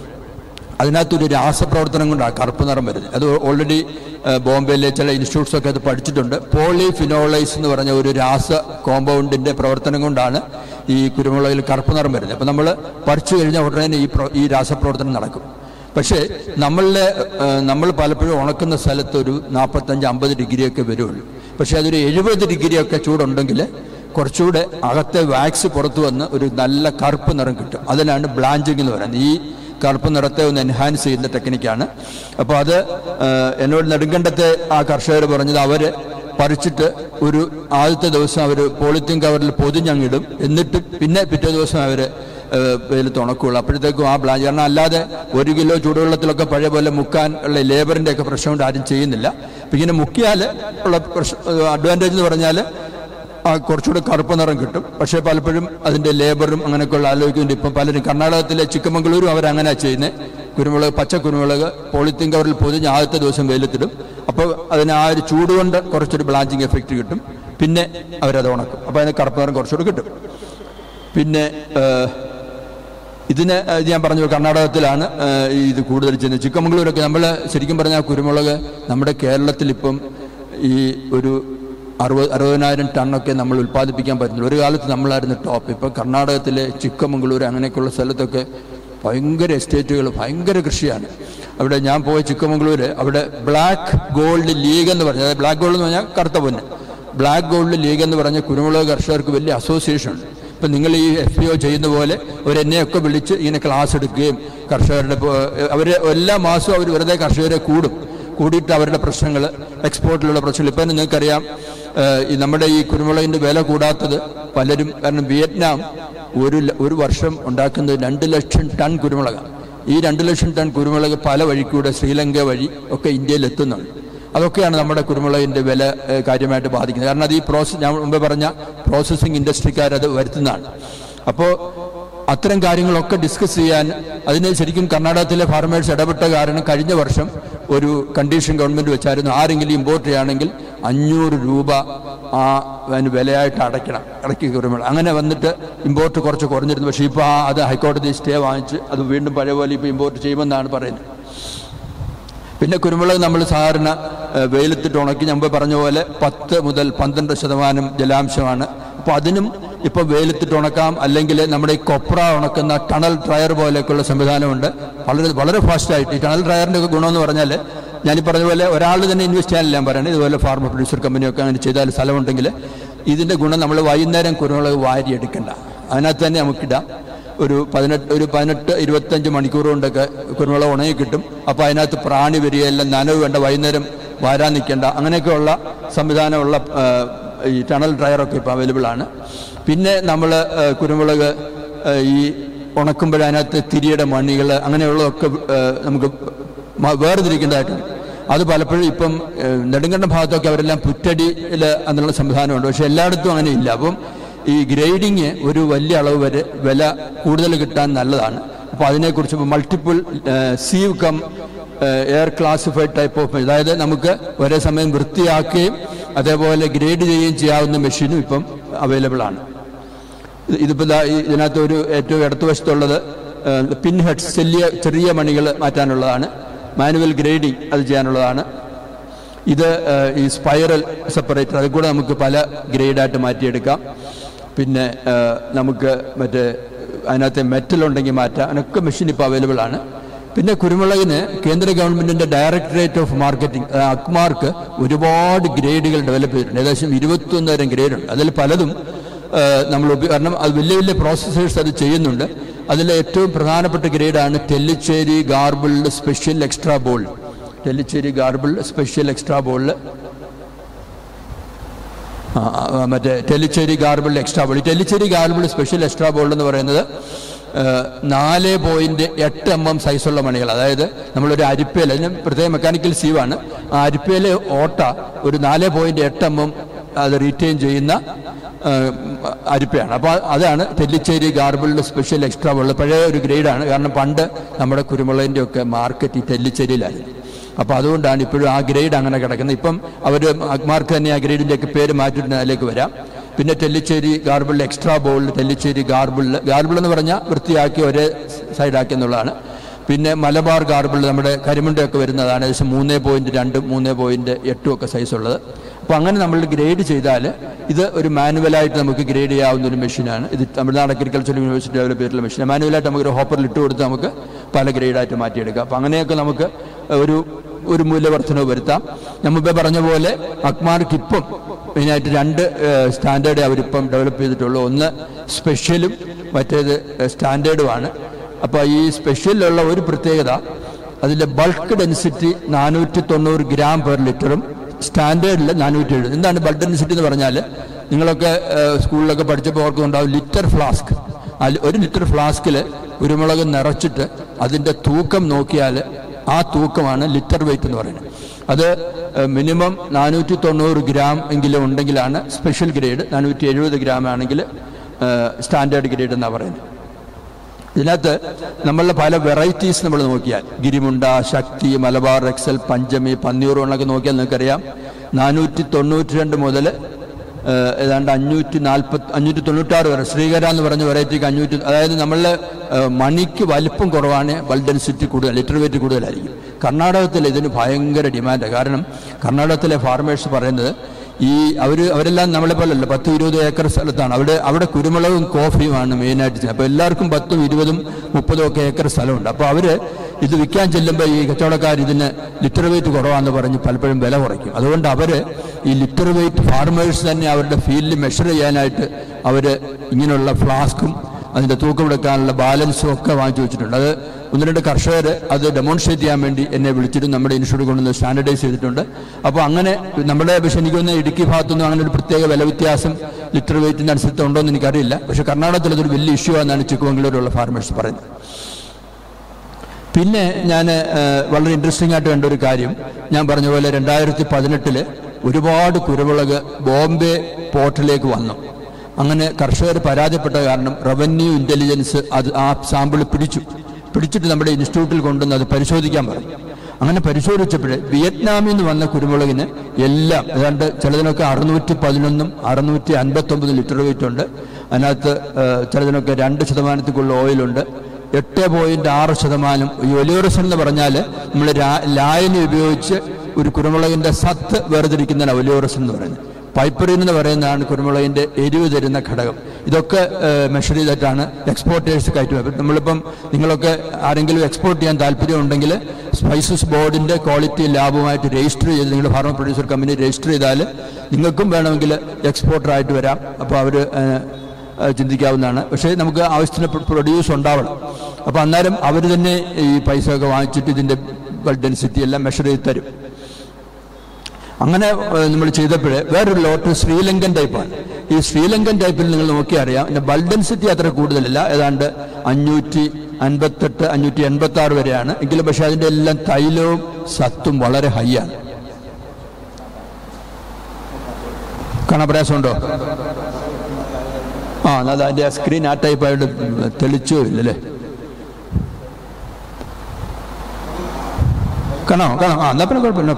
അതിനകത്തൊരു രാസപ്രവർത്തനം കൊണ്ടാണ് കറുപ്പ് നിറം വരുന്നത്. അത് ഓൾറെഡി ബോംബെയിലെ ചില ഇൻസ്റ്റിറ്റ്യൂട്ട്സൊക്കെ അത് പഠിച്ചിട്ടുണ്ട്. പോളിഫിനോളൈസ് എന്ന് പറഞ്ഞ ഒരു രാസ കോമ്പൗണ്ടിൻ്റെ പ്രവർത്തനം കൊണ്ടാണ് ഈ കുരുമുളകിൽ കറുപ്പ് നിറം വരുന്നത്. അപ്പോൾ നമ്മൾ പറിച്ചു കഴിഞ്ഞാൽ ഉടനെ ഈ ഈ രാസപ്രവർത്തനം നടക്കും. പക്ഷേ നമ്മളുടെ നമ്മൾ പലപ്പോഴും ഉണക്കുന്ന സ്ഥലത്ത് ഒരു നാൽപ്പത്തഞ്ച് അമ്പത് ഡിഗ്രിയൊക്കെ വരുള്ളൂ. പക്ഷേ അതൊരു എഴുപത് ഡിഗ്രിയൊക്കെ ചൂടുണ്ടെങ്കിൽ കുറച്ചുകൂടെ അകത്തെ വാക്സ് പുറത്തു വന്ന് ഒരു നല്ല കറുപ്പ് നിറം കിട്ടും. അതിനാണ് ബ്ലാഞ്ചിങ് എന്ന് പറയുന്നത്. ഈ കറുപ്പ് നിറത്തെ ഒന്ന് എൻഹാൻസ് ചെയ്യുന്ന ടെക്നിക്കാണ്. അപ്പോൾ അത് എന്നോട് നെടുങ്കണ്ടത്തെ ആ കർഷകർ പറഞ്ഞത്, അവർ പറിച്ചിട്ട് ഒരു ആദ്യത്തെ ദിവസം അവർ പോളിത്തീൻ കവറിൽ പൊതിഞ്ഞങ്ങിടും, എന്നിട്ട് പിന്നെ പിറ്റേ ദിവസം അവർ വെയിലത്ത് ഉണക്കുകയുള്ളൂ. അപ്പോഴത്തേക്കും ആ ബ്ലാഞ്ച്, കാരണം അല്ലാതെ ഒരു കിലോ ചൂടുവെള്ളത്തിലൊക്കെ പഴയ പോലെ മുക്കാൻ ഉള്ള ലേബറിൻ്റെ ഒക്കെ പ്രശ്നം കൊണ്ട് ആരും ചെയ്യുന്നില്ല. അപ്പം ഇങ്ങനെ മുക്കിയാൽ ഉള്ള അഡ്വാൻറ്റേജ് എന്ന് പറഞ്ഞാൽ ആ കുറച്ചുകൂടെ കറുപ്പ് നിറം കിട്ടും. പക്ഷേ പലപ്പോഴും അതിൻ്റെ ലേബറും അങ്ങനെയൊക്കെയുള്ള ആലോചിക്കുന്നുണ്ട്. ഇപ്പം പലരും കർണാടകത്തിലെ ചിക്കമംഗളൂരും അവരങ്ങനെ ചെയ്യുന്നത്. കുരുമുളക് പച്ച കുരുമുളക് പോളിത്തീൻ കവറിൽ പൊതിഞ്ഞ് ആദ്യത്തെ ദിവസം വെയിലത്തിടും. അപ്പോൾ അതിന് ആ ഒരു ചൂട് കൊണ്ട് കുറച്ചൊരു ബ്ലാഞ്ചിങ് എഫക്റ്റ് കിട്ടും. പിന്നെ അവരത് ഉണക്കും. അപ്പോൾ അതിന് കറുപ്പ് നിറം കുറച്ചുകൂടെ കിട്ടും. പിന്നെ ഇതിന് ഞാൻ പറഞ്ഞു, കർണാടകത്തിലാണ് ഇത് കൂടുതൽ ചെയ്യുന്നത്. ചിക്കമംഗളൂരൊക്കെ നമ്മൾ ശരിക്കും പറഞ്ഞാൽ കുരുമുളക് നമ്മുടെ കേരളത്തിലിപ്പം ഈ ഒരു അറുപത് അറുപതിനായിരം ടണ്ണൊക്കെ നമ്മൾ ഉൽപ്പാദിപ്പിക്കാൻ പറ്റുന്നുള്ളൂ. ഒരു കാലത്ത് നമ്മളായിരുന്നു ടോപ്പ്. ഇപ്പോൾ കർണാടകത്തിലെ ചിക്കമംഗളൂർ അങ്ങനെയൊക്കെയുള്ള സ്ഥലത്തൊക്കെ ഭയങ്കര എസ്റ്റേറ്റുകൾ, ഭയങ്കര കൃഷിയാണ്. അവിടെ ഞാൻ പോയ ചിക്കമംഗളൂർ, അവിടെ ബ്ലാക്ക് ഗോൾഡ് ലീഗ് എന്ന് പറഞ്ഞാൽ, ബ്ലാക്ക് ഗോൾഡ് എന്ന് പറഞ്ഞാൽ കറുത്ത പൊന്ന്, ബ്ലാക്ക് ഗോൾഡ് ലീഗ് എന്ന് പറഞ്ഞ കുരുമുളക് കർഷകർക്ക് വലിയ അസോസിയേഷൻ ഉണ്ട്. ഇപ്പം നിങ്ങൾ ഈ എഫ് പി ഒ ചെയ്യുന്ന പോലെ അവരെന്നെയൊക്കെ വിളിച്ച് ഇങ്ങനെ ക്ലാസ് എടുക്കുകയും കർഷകരുടെ അവർ എല്ലാ മാസവും അവർ വെറുതെ കർഷകരെ കൂടും, കൂടിയിട്ട് അവരുടെ പ്രശ്നങ്ങൾ, എക്സ്പോർട്ടിലുള്ള പ്രശ്നങ്ങൾ. ഇപ്പം നിങ്ങൾക്കറിയാം, ഈ നമ്മുടെ ഈ കുരുമുളകിൻ്റെ വില കൂടാത്തത് പലരും, കാരണം വിയറ്റ്നാം ഒരു ഒരു വർഷം ഉണ്ടാക്കുന്നത് രണ്ട് ലക്ഷം ടൺ കുരുമുളകാണ്. ഈ രണ്ട് ലക്ഷം ടൺ കുരുമുളക് പല വഴിക്കൂടെ ശ്രീലങ്ക വഴി ഒക്കെ ഇന്ത്യയിൽ എത്തുന്നുണ്ട്. അതൊക്കെയാണ് നമ്മുടെ കുരുമുളകിൻ്റെ വില കാര്യമായിട്ട് ബാധിക്കുന്നത്. കാരണം അത് ഈ പ്രോസസ്, ഞാൻ മുമ്പ് പറഞ്ഞ പ്രോസസ്സിങ് ഇൻഡസ്ട്രിക്കാരത് വരുത്തുന്നതാണ്. അപ്പോൾ അത്തരം കാര്യങ്ങളൊക്കെ ഡിസ്കസ് ചെയ്യാൻ അതിന് ശരിക്കും കർണാടകത്തിലെ ഫാർമേഴ്സ് ഇടപെട്ട കാരണം കഴിഞ്ഞ വർഷം ഒരു കണ്ടീഷൻ ഗവൺമെൻറ് വെച്ചായിരുന്നു, ആരെങ്കിലും ഇമ്പോർട്ട് ചെയ്യുകയാണെങ്കിൽ അഞ്ഞൂറ് രൂപ ആ അതിന് വിലയായിട്ട് അടയ്ക്കണം, ഇടയ്ക്ക് കുരുമുളക്. അങ്ങനെ വന്നിട്ട് ഇമ്പോർട്ട് കുറച്ച് കുറഞ്ഞിരുന്നു. പക്ഷേ ഇപ്പോൾ ആ അത് ഹൈക്കോടതി സ്റ്റേ വാങ്ങിച്ച് അത് വീണ്ടും പഴയ പോലെ ഇപ്പോൾ ഇമ്പോർട്ട് ചെയ്യുമെന്നാണ് പറയുന്നത്. പിന്നെ കുരുമുളക് നമ്മൾ സാധാരണ വെയിലത്തിട്ട് ഉണക്കി, ഞാൻ പറഞ്ഞ പോലെ പത്ത് മുതൽ പന്ത്രണ്ട് ശതമാനം ജലാംശമാണ്. അപ്പോൾ അതിനും ഇപ്പോൾ വെയിലത്തിട്ട് ഉണക്കാം. അല്ലെങ്കിൽ നമ്മുടെ ഈ കൊപ്ര ഉണക്കുന്ന ടണൽ ഡ്രയർ പോലെയൊക്കെയുള്ള സംവിധാനമുണ്ട്. വളരെ വളരെ ഫാസ്റ്റായിട്ട് ഈ ടണൽ ഡ്രയറിൻ്റെ ഒക്കെ ഗുണമെന്ന് പറഞ്ഞാൽ, ഞാനീ പറഞ്ഞ പോലെ ഒരാൾ തന്നെ ഇൻവെസ്റ്റ് ചെയ്യാനില്ല ഞാൻ പറയുന്നത്. ഇതുപോലെ ഫാർമർ പ്രൊഡ്യൂസർ കമ്പനിയൊക്കെ അങ്ങനെ ചെയ്താൽ സ്ഥലമുണ്ടെങ്കിൽ ഇതിൻ്റെ ഗുണം നമ്മൾ വൈകുന്നേരം കുരുമുളക് വാരി എടുക്കണ്ട, അതിനകത്ത് തന്നെ നമുക്കിടാം. ഒരു പതിനെട്ട് ഒരു പതിനെട്ട് ഇരുപത്തഞ്ച് മണിക്കൂർ കൊണ്ടൊക്കെ കുരുമുളക് ഉണങ്ങി കിട്ടും. അപ്പോൾ അതിനകത്ത് പ്രാണി വരികയെല്ലാം, നനവ് വേണ്ട, വൈകുന്നേരം വാരാൻ നിൽക്കേണ്ട, അങ്ങനെയൊക്കെയുള്ള സംവിധാനമുള്ള ഈ ടണൽ ഡ്രയറൊക്കെ ഇപ്പോൾ അവൈലബിൾ ആണ്. പിന്നെ നമ്മൾ കുരുമുളക് ഈ ഉണക്കുമ്പോൾ അതിനകത്ത് തിരിയുടെ മണികൾ അങ്ങനെയുള്ളതൊക്കെ നമുക്ക് വേർതിരിക്കേണ്ടതായിട്ടുണ്ട്. അത് പലപ്പോഴും ഇപ്പം നെടുങ്കണ്ടം ഭാഗത്തൊക്കെ അവരെല്ലാം പുറ്റടിയിൽ അതിനുള്ള സംവിധാനമുണ്ട്, പക്ഷെ എല്ലായിടത്തും അങ്ങനെ ഇല്ല. അപ്പം ഈ ഗ്രേഡിങ് ഒരു വലിയ അളവ് വരെ വില കൂടുതൽ കിട്ടാൻ നല്ലതാണ്. അപ്പോൾ അതിനെക്കുറിച്ച് multiple sieve cum air classified type of, അതായത് നമുക്ക് ഒരേ സമയം വൃത്തിയാക്കുകയും അതേപോലെ ഗ്രേഡ് ചെയ്യുകയും ചെയ്യാവുന്ന മെഷീനും ഇപ്പം അവൈലബിൾ ആണ്. ഇതിപ്പോൾ ഇതിനകത്ത് ഒരു ഏറ്റവും ഇടതുവശത്തുള്ളത് പിൻ ഹെഡ്സ്, ചെറിയ ചെറിയ മണികൾ മാറ്റാനുള്ളതാണ്. മാനുവൽ ഗ്രേഡിങ് അത് ചെയ്യാനുള്ളതാണ്. ഇത് ഈ സ്പൈറൽ സെപ്പറേറ്റർ, അതിൽ കൂടെ നമുക്ക് പല ഗ്രേഡായിട്ട് മാറ്റിയെടുക്കാം. പിന്നെ നമുക്ക് മറ്റേ അതിനകത്ത് മെറ്റൽ ഉണ്ടെങ്കിൽ മാറ്റാം. അതിനൊക്കെ മെഷീൻ ഇപ്പോൾ അവൈലബിൾ ആണ്. പിന്നെ കുരുമുളകിന് കേന്ദ്ര ഗവൺമെൻറ്റിൻ്റെ ഡയറക്ടറേറ്റ് ഓഫ് മാർക്കറ്റിംഗ് അക്മാർക്ക് ഒരുപാട് ഗ്രേഡുകൾ ഡെവലപ്പ് ചെയ്തിട്ടുണ്ട്. ഏകദേശം ഇരുപത്തൊന്ന് തരം ഗ്രേഡുണ്ട്. അതിൽ പലതും നമ്മൾ കാരണം അത് വലിയ വലിയ പ്രോസസ്സേഴ്സ് അത് ചെയ്യുന്നുണ്ട്. അതിലെ ഏറ്റവും പ്രധാനപ്പെട്ട ഗ്രേഡാണ് Tellicherry garbled special extra bold. Tellicherry garbled special extra bold മറ്റേ Tellicherry garbled extra bold. Tellicherry garbled special extra bold എന്ന് പറയുന്നത് നാല് പോയിന്റ് എട്ട് എം എം സൈസുള്ള മണികൾ. അതായത് നമ്മളൊരു അരിപ്പയിൽ, അതിന് പ്രത്യേക മെക്കാനിക്കൽ സീവാണ്, ആ അരിപ്പയിലെ ഓട്ട ഒരു നാല് പോയിന്റ് എട്ട് എം എം അത് റീറ്റെയിൻ ചെയ്യുന്ന അരിപ്പയാണ്. അപ്പോൾ അതാണ് Tellicherry garbled special extra bold. പഴയ ഒരു ഗ്രേഡാണ്, കാരണം പണ്ട് നമ്മുടെ കുരുമുളകിൻ്റെ ഒക്കെ മാർക്കറ്റ് ഈ ടെല്ലിച്ചേരിയിലായിരുന്നു. അപ്പോൾ അതുകൊണ്ടാണ് ഇപ്പോഴും ആ ഗ്രേഡ് അങ്ങനെ കിടക്കുന്നത്. ഇപ്പം അവർ അക്മാർക്ക് തന്നെ ആ ഗ്രേഡിൻ്റെയൊക്കെ പേര് മാറ്റിയിട്ട് അതിലേക്ക് വരാം. പിന്നെ Tellicherry garbled extra bold, Tellicherry garbled garble എന്ന് പറഞ്ഞാൽ വൃത്തിയാക്കി ഒരേ സൈഡാക്കി എന്നുള്ളതാണ്. പിന്നെ മലബാർ ഗാർബിൾഡ് നമ്മുടെ കരിമണ്ടയൊക്കെ വരുന്നതാണ്, ഏകദേശം മൂന്ന് പോയിൻറ്റ് രണ്ടും മൂന്ന് പോയിൻറ്റ് എട്ടും ഒക്കെ സൈസുള്ളത്. അപ്പോൾ അങ്ങനെ നമ്മൾ ഗ്രേഡ് ചെയ്താൽ ഇത് ഒരു മാനുവലായിട്ട് നമുക്ക് ഗ്രേഡ് ചെയ്യാവുന്ന ഒരു മെഷീനാണ്. ഇത് തമിഴ്നാട് അഗ്രികൾച്ചർ യൂണിവേഴ്സിറ്റി ഡെവലപ്പ് ചെയ്തിട്ടുള്ള മെഷീൻ. മാനുവലായിട്ട് നമുക്കൊരു ഹോപ്പറിൽ ഇട്ട് കൊടുത്ത് നമുക്ക് പല ഗ്രേഡായിട്ട് മാറ്റിയെടുക്കാം. അപ്പോൾ അങ്ങനെയൊക്കെ നമുക്ക് ഒരു ഒരു മൂല്യവർദ്ധനവ് വരുത്താം. നമ്മളിപ്പോൾ പറഞ്ഞ പോലെ അക്മാർക്ക് ഇപ്പം മെയിനായിട്ട് രണ്ട് സ്റ്റാൻഡേർഡ് അവരിപ്പം ഡെവലപ്പ് ചെയ്തിട്ടുള്ളൂ. ഒന്ന് സ്പെഷ്യലും മറ്റേത് സ്റ്റാൻഡേർഡുമാണ്. അപ്പോൾ ഈ സ്പെഷ്യലിലുള്ള ഒരു പ്രത്യേകത, അതിൻ്റെ ബൾക്ക് ഡെൻസിറ്റി നാനൂറ്റി തൊണ്ണൂറ് ഗ്രാം പെർ ലിറ്ററും സ്റ്റാൻഡേർഡിൽ നാനൂറ്റി എഴുപത്. എന്താണ് ബൾക്ക് ഡെൻസിറ്റി എന്ന് പറഞ്ഞാൽ, നിങ്ങളൊക്കെ സ്കൂളിലൊക്കെ പഠിച്ചപ്പോൾ ഓർക്കുന്നുണ്ടാവും ലിറ്റർ ഫ്ലാസ്ക്. ഒരു ലിറ്റർ ഫ്ലാസ്കിൽ കുരുമുളക് നിറച്ചിട്ട് അതിൻ്റെ തൂക്കം നോക്കിയാൽ ആ തൂക്കമാണ് ലിറ്റർ വെയിറ്റ് എന്ന് പറയുന്നത്. അത് മിനിമം നാനൂറ്റി തൊണ്ണൂറ് ഗ്രാം എങ്കിലും ഉണ്ടെങ്കിലാണ് സ്പെഷ്യൽ ഗ്രേഡ്, നാനൂറ്റി എഴുപത് ഗ്രാം ആണെങ്കിൽ സ്റ്റാൻഡേർഡ് ഗ്രേഡ് എന്നാണ് പറയുന്നത്. ഇതിനകത്ത് നമ്മളുടെ പല വെറൈറ്റീസ് നമ്മൾ നോക്കിയാൽ, ഗിരിമുണ്ട, ശക്തി, മലബാർ എക്സൽ, പഞ്ചമി, പന്നിയൂർ എന്നൊക്കെ നോക്കിയാൽ നിങ്ങൾക്കറിയാം നാനൂറ്റി തൊണ്ണൂറ്റി രണ്ട് മുതൽ ഏതാണ്ട് അഞ്ഞൂറ്റി നാൽപ്പത്തി അഞ്ഞൂറ്റി തൊണ്ണൂറ്റാറ് വരെ ശ്രീകര എന്ന് പറഞ്ഞ വെറൈറ്റിക്ക് അഞ്ഞൂറ്റി, അതായത് നമ്മളുടെ മണിക്ക് വലിപ്പം കുറവാണ്, ബൾക്ക് ഡെൻസിറ്റി കൂടുതൽ, ലിറ്റർ വെയിറ്റ് കൂടുതലായിരിക്കും. കർണാടകത്തിൽ ഇതിന് ഭയങ്കര ഡിമാൻഡാണ്. കാരണം കർണാടകത്തിലെ ഫാർമേഴ്സ് പറയുന്നത് ഈ അവർ അവരെല്ലാം നമ്മളെ പോലല്ല, പത്ത് ഇരുപത് ഏക്കർ സ്ഥലത്താണ്. അവിടെ അവിടെ കുരുമുളകും കോഫിയുമാണ് മെയിനായിട്ട് ചെയ്യുന്നത്. അപ്പോൾ എല്ലാവർക്കും പത്തും ഇരുപതും മുപ്പതും ഒക്കെ ഏക്കർ സ്ഥലമുണ്ട്. അപ്പോൾ അവർ ഇത് വിൽക്കാൻ ചെല്ലുമ്പോൾ ഈ കച്ചവടക്കാർ ഇതിന് ലിറ്റർ വെയിറ്റ് കുറവാണെന്ന് പറഞ്ഞ് പലപ്പോഴും വില കുറയ്ക്കും. അതുകൊണ്ട് അവർ ഈ ലിറ്റർ വെയിറ്റ് ഫാർമേഴ്സ് തന്നെ അവരുടെ ഫീൽഡിൽ മെഷർ ചെയ്യാനായിട്ട് അവർ ഇങ്ങനെയുള്ള ഫ്ലാസ്കും അതിൻ്റെ തൂക്കമെടുക്കാനുള്ള ബാലൻസും ഒക്കെ വാങ്ങിച്ചു വെച്ചിട്ടുണ്ട്. അത് ഒന്ന് രണ്ട് കർഷകർ അത് ഡെമോൺസ്ട്രേറ്റ് ചെയ്യാൻ വേണ്ടി എന്നെ വിളിച്ചിട്ട് നമ്മുടെ ഇൻസ്റ്റിറ്റ്യൂട്ട് കൊണ്ടുവന്ന് സ്റ്റാൻഡർഡൈസ് ചെയ്തിട്ടുണ്ട്. അപ്പോൾ അങ്ങനെ നമ്മുടെ പക്ഷേ എനിക്കൊന്ന് ഇടുക്കി ഭാഗത്തൊന്നും അങ്ങനെ ഒരു പ്രത്യേക വില വ്യത്യാസം ലിറ്റർ വെയിറ്റിൻ്റെ അനുസരിച്ച് ഉണ്ടോ എന്ന് എനിക്കറിയില്ല. പക്ഷേ കർണാടകത്തിൽ അതൊരു വലിയ ഇഷ്യൂ ആണെന്നാണ് ചിക്കമംഗളൂരുള്ള ഫാർമേഴ്സ് പറയുന്നത്. പിന്നെ ഞാൻ വളരെ ഇൻട്രസ്റ്റിംഗ് ആയിട്ട് കണ്ട ഒരു കാര്യം, ഞാൻ പറഞ്ഞ പോലെ രണ്ടായിരത്തി പതിനെട്ടില് ഒരുപാട് കുരുമുളക് ബോംബെ പോർട്ടിലേക്ക് വന്നു. അങ്ങനെ കർഷകർ പരാജയപ്പെട്ട കാരണം റവന്യൂ ഇൻ്റലിജൻസ് അത് ആ സാമ്പിൾ പിടിച്ചു പിടിച്ചിട്ട് നമ്മുടെ ഇൻസ്റ്റിറ്റ്യൂട്ടിൽ കൊണ്ടുവന്ന് അത് പരിശോധിക്കാൻ പറഞ്ഞു. അങ്ങനെ പരിശോധിച്ചപ്പോൾ വിയറ്റ്നാമിൽ നിന്ന് വന്ന കുരുമുളകിന് എല്ലാം ഏതാണ്ട് ചിലതിനൊക്കെ അറുന്നൂറ്റി പതിനൊന്നും അറുന്നൂറ്റി അൻപത്തൊമ്പത് ലിറ്റർ വെയിറ്റ് ഉണ്ട്. അതിനകത്ത് ചിലതിനൊക്കെ രണ്ട് ശതമാനത്തിക്കുള്ള ഓയിലുണ്ട്. എട്ട് പോയിന്റ് ആറ് ശതമാനം ഈ ഒലിയോറസിൻ എന്ന് പറഞ്ഞാൽ നമ്മൾ ലായനി ഉപയോഗിച്ച് ഒരു കുരുമുളകിൻ്റെ സത്ത് വേർതിരിക്കുന്നതാണ് ഒലിയോറസിൻ എന്ന് പറയുന്നത്. പൈപ്പറിൻ എന്ന് പറയുന്നതാണ് കുരുമുളകിൻ്റെ എരിവ് തരുന്ന ഘടകം. ഇതൊക്കെ മെഷർ ചെയ്തിട്ടാണ് എക്സ്പോർട്ടേഴ്സ് കയറ്റുന്നത്. നമ്മളിപ്പം നിങ്ങളൊക്കെ ആരെങ്കിലും എക്സ്പോർട്ട് ചെയ്യാൻ താല്പര്യമുണ്ടെങ്കിൽ സ്പൈസസ് ബോർഡിൻ്റെ ക്വാളിറ്റി ലാബുമായിട്ട് രജിസ്റ്റർ ചെയ്ത് നിങ്ങൾ ഫാർമർ പ്രൊഡ്യൂസർ കമ്പനി രജിസ്റ്റർ ചെയ്താൽ നിങ്ങൾക്കും വേണമെങ്കിൽ എക്സ്പോർട്ടറായിട്ട് വരാം. അപ്പോൾ അവർ ചിന്തിക്കാവുന്നതാണ്. പക്ഷേ നമുക്ക് ആവശ്യത്തിന് പ്രൊഡ്യൂസ് ഉണ്ടാവണം. അപ്പോൾ അന്നേരം അവർ തന്നെ ഈ പൈസ ഒക്കെ വാങ്ങിച്ചിട്ട് ഇതിൻ്റെ ബൾക്ക് ഡെൻസിറ്റി എല്ലാം മെഷർ ചെയ്ത് തരും. അങ്ങനെ നമ്മൾ ചെയ്തപ്പോൾ വേറൊരു ലോട്ട് ശ്രീലങ്കൻ ടൈപ്പാണ്. ഈ ശ്രീലങ്കൻ ടൈപ്പിൽ നിങ്ങൾ നോക്കിയാൽ അറിയാം, ഇതിൻ്റെ ബൾബ് ഡെൻസിറ്റി അത്ര കൂടുതലല്ല, ഏതാണ്ട് അഞ്ഞൂറ്റി അൻപത്തെട്ട് അഞ്ഞൂറ്റി എൺപത്തി ആറ് വരെയാണ് എങ്കിലും പക്ഷെ അതിൻ്റെ എല്ലാം തൈലവും സത്തും വളരെ ഹൈ ആണ്. കാണാൻ പ്രയാസമുണ്ടോ? ആ അത് അതിൻ്റെ സ്ക്രീൻ ആ ടൈപ്പായിട്ട് തെളിച്ചോ ഇല്ലല്ലേ? കാണോ കാണോ ആ എന്നാ പിന്നെ കുഴപ്പമില്ല.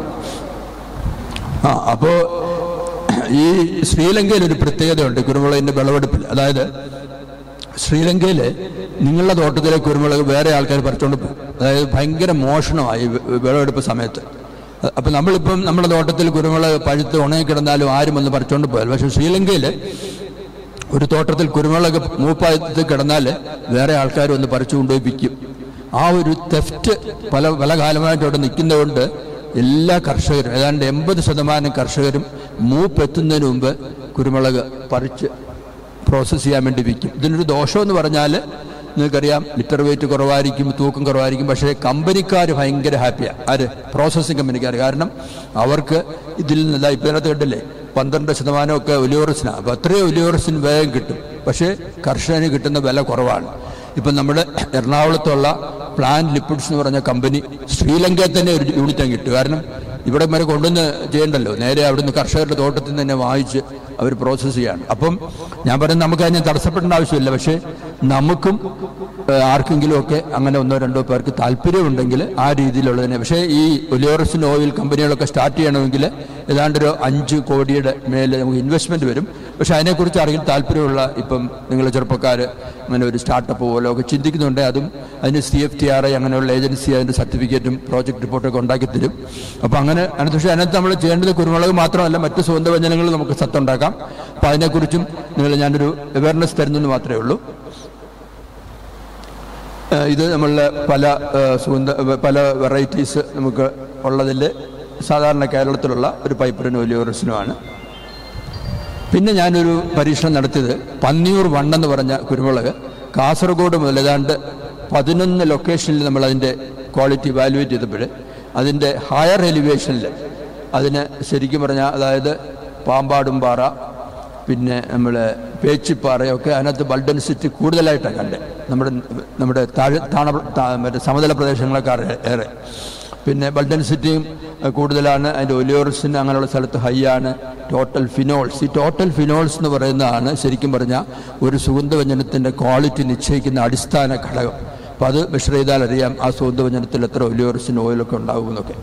ആ അപ്പോൾ ഈ ശ്രീലങ്കയിൽ ഒരു പ്രത്യേകതയുണ്ട് കുരുമുളകിൻ്റെ വിളവെടുപ്പിൽ. അതായത് ശ്രീലങ്കയിൽ നിങ്ങളുടെ തോട്ടത്തിലെ കുരുമുളക് വേറെ ആൾക്കാർ പറിച്ചുകൊണ്ട് പോകും. അതായത് ഭയങ്കര മോഷണമായി വിളവെടുപ്പ് സമയത്ത്. അപ്പം നമ്മളിപ്പം നമ്മുടെ തോട്ടത്തിൽ കുരുമുളക് പഴുത്ത് ഉണങ്ങിക്കിടന്നാലും ആരും ഒന്ന് പറിച്ചുകൊണ്ട് പോയാൽ, പക്ഷെ ശ്രീലങ്കയിൽ ഒരു തോട്ടത്തിൽ കുരുമുളക് മൂപ്പായത്ത് കിടന്നാൽ വേറെ ആൾക്കാർ ഒന്ന് പറിച്ചു കൊണ്ടുപോയി വിൽക്കും. ആ ഒരു തെഫ്റ്റ് പല പല കാലമായിട്ട് അവിടെ നിൽക്കുന്നതുകൊണ്ട് എല്ലാ കർഷകരും, ഏതാണ്ട് എൺപത് ശതമാനം കർഷകരും മൂപ്പെത്തുന്നതിന് മുമ്പ് കുരുമുളക് പറിച്ച് പ്രോസസ്സ് ചെയ്യാൻ വേണ്ടി വിൽക്കും. ഇതിനൊരു ദോഷമെന്ന് പറഞ്ഞാൽ നിങ്ങൾക്കറിയാം, ലിറ്റർ വെയിറ്റ് കുറവായിരിക്കും, തൂക്കം കുറവായിരിക്കും. പക്ഷേ കമ്പനിക്കാർ ഭയങ്കര ഹാപ്പിയാണ്. ആര്? പ്രോസസ്സിങ് കമ്പനിക്കാർ. കാരണം അവർക്ക് ഇതിൽ നിന്നല്ല, ഇപ്പം ഇതിനകത്ത് കണ്ടില്ലേ പന്ത്രണ്ട് ശതമാനമൊക്കെ ഒലിയോറസിനാണ്. അപ്പോൾ അത്രയും ഒലിയോറസിന് വേഗം കിട്ടും. പക്ഷേ കർഷകന് കിട്ടുന്ന വില കുറവാണ്. ഇപ്പം നമ്മുടെ എറണാകുളത്തുള്ള പ്ലാന്റ് ലിപ്പിഡ്സ് എന്ന് പറഞ്ഞ കമ്പനി ശ്രീലങ്കയിൽ തന്നെ ഒരു യൂണിറ്റ് കിട്ടും. കാരണം ഇവിടെ വരെ കൊണ്ടുവന്ന് ചെയ്യണ്ടല്ലോ, നേരെ അവിടുന്ന് കർഷകരുടെ തോട്ടത്തിൽ നിന്ന് തന്നെ വാങ്ങിച്ച് അവർ പ്രോസസ്സ് ചെയ്യാണ്. അപ്പം ഞാൻ പറയുന്നത് നമുക്ക് അതിനെ തടസ്സപ്പെടേണ്ട ആവശ്യമില്ല. പക്ഷേ നമുക്കും ആർക്കെങ്കിലും ഒക്കെ അങ്ങനെ ഒന്നോ രണ്ടോ പേർക്ക് താല്പര്യമുണ്ടെങ്കിൽ ആ രീതിയിലുള്ളതിനെ. പക്ഷേ ഈ ഒലിയോറസിൻ ഓയിൽ കമ്പനികളൊക്കെ സ്റ്റാർട്ട് ചെയ്യണമെങ്കിൽ ഏതാണ്ടൊരു അഞ്ച് കോടിയുടെ മേലെ നമുക്ക് ഇൻവെസ്റ്റ്മെൻറ്റ് വരും. പക്ഷേ അതിനെക്കുറിച്ച് അറിയാൻ താല്പര്യമുള്ള ഇപ്പം നിങ്ങൾ ചെറുപ്പക്കാർ അങ്ങനെ ഒരു സ്റ്റാർട്ടപ്പ് പോലെ ഒക്കെ ചിന്തിക്കുന്നുണ്ട്. അതും അതിന് C F T R I അങ്ങനെയുള്ള ഏജൻസി അതിൻ്റെ സർട്ടിഫിക്കറ്റും പ്രോജക്റ്റ് റിപ്പോർട്ടൊക്കെ ഉണ്ടാക്കി തരും. അപ്പോൾ അങ്ങനെ അതിനകത്ത് പക്ഷേ അതിനകത്ത് നമ്മൾ ചെയ്യേണ്ടത് കുരുമുളക് മാത്രമല്ല, മറ്റ് സുഗന്ധവ്യഞ്ജനങ്ങൾ നമുക്ക് സത്തുണ്ടാക്കാം. അപ്പോൾ അതിനെക്കുറിച്ചും നിങ്ങൾ ഞാനൊരു അവയർനെസ് തരുന്നെന്ന് മാത്രമേ ഉള്ളൂ. ഇത് നമ്മളുടെ പല സുഗന്ധ പല വെറൈറ്റീസ് നമുക്ക് ഉള്ളതിൽ സാധാരണ കേരളത്തിലുള്ള ഒരു പൈപ്പറിനും ഒലിയോറസിനുമാണ്. പിന്നെ ഞാനൊരു പരീക്ഷണം നടത്തിയത് പന്നിയൂർ വണ്ണെന്ന് പറഞ്ഞ കുരുമുളക് കാസർഗോഡ് മുതൽ ഏതാണ്ട് പതിനൊന്ന് ലൊക്കേഷനിൽ നമ്മൾ അതിൻ്റെ ക്വാളിറ്റി വാലുവേറ്റ് ചെയ്തപ്പോൾ അതിൻ്റെ ഹയർ എലിവേഷനിൽ അതിന് ശരിക്കും പറഞ്ഞാൽ, അതായത് പാമ്പാടുംപാറ പിന്നെ നമ്മൾ പേച്ചിപ്പാറയൊക്കെ അതിനകത്ത് ബൾബ് ഡെൻസിറ്റി കൂടുതലായിട്ടാണ് കണ്ടത്. നമ്മുടെ നമ്മുടെ താഴെ താണ മറ്റേ സമതല പ്രദേശങ്ങളെക്കാൾ ഏറെ. പിന്നെ ബൾബ് ഡെൻസിറ്റിയും കൂടുതലാണ്. അതിൻ്റെ ഒലിയോറസിൻ അങ്ങനെയുള്ള സ്ഥലത്ത് ഹൈ ആണ്. ടോട്ടൽ ഫിനോൾസ്, ഈ ടോട്ടൽ ഫിനോൾസ് എന്ന് പറയുന്നതാണ് ശരിക്കും പറഞ്ഞാൽ ഒരു സുഗന്ധവ്യഞ്ജനത്തിൻ്റെ ക്വാളിറ്റി നിശ്ചയിക്കുന്ന അടിസ്ഥാന ഘടകം. അപ്പോൾ അത് മെഷർ ചെയ്താൽ അറിയാം ആ സുഗന്ധവ്യഞ്ജനത്തിൽ എത്ര ഒലിയോറസിൻ ഓയിലൊക്കെ ഉണ്ടാകുമെന്നൊക്കെ.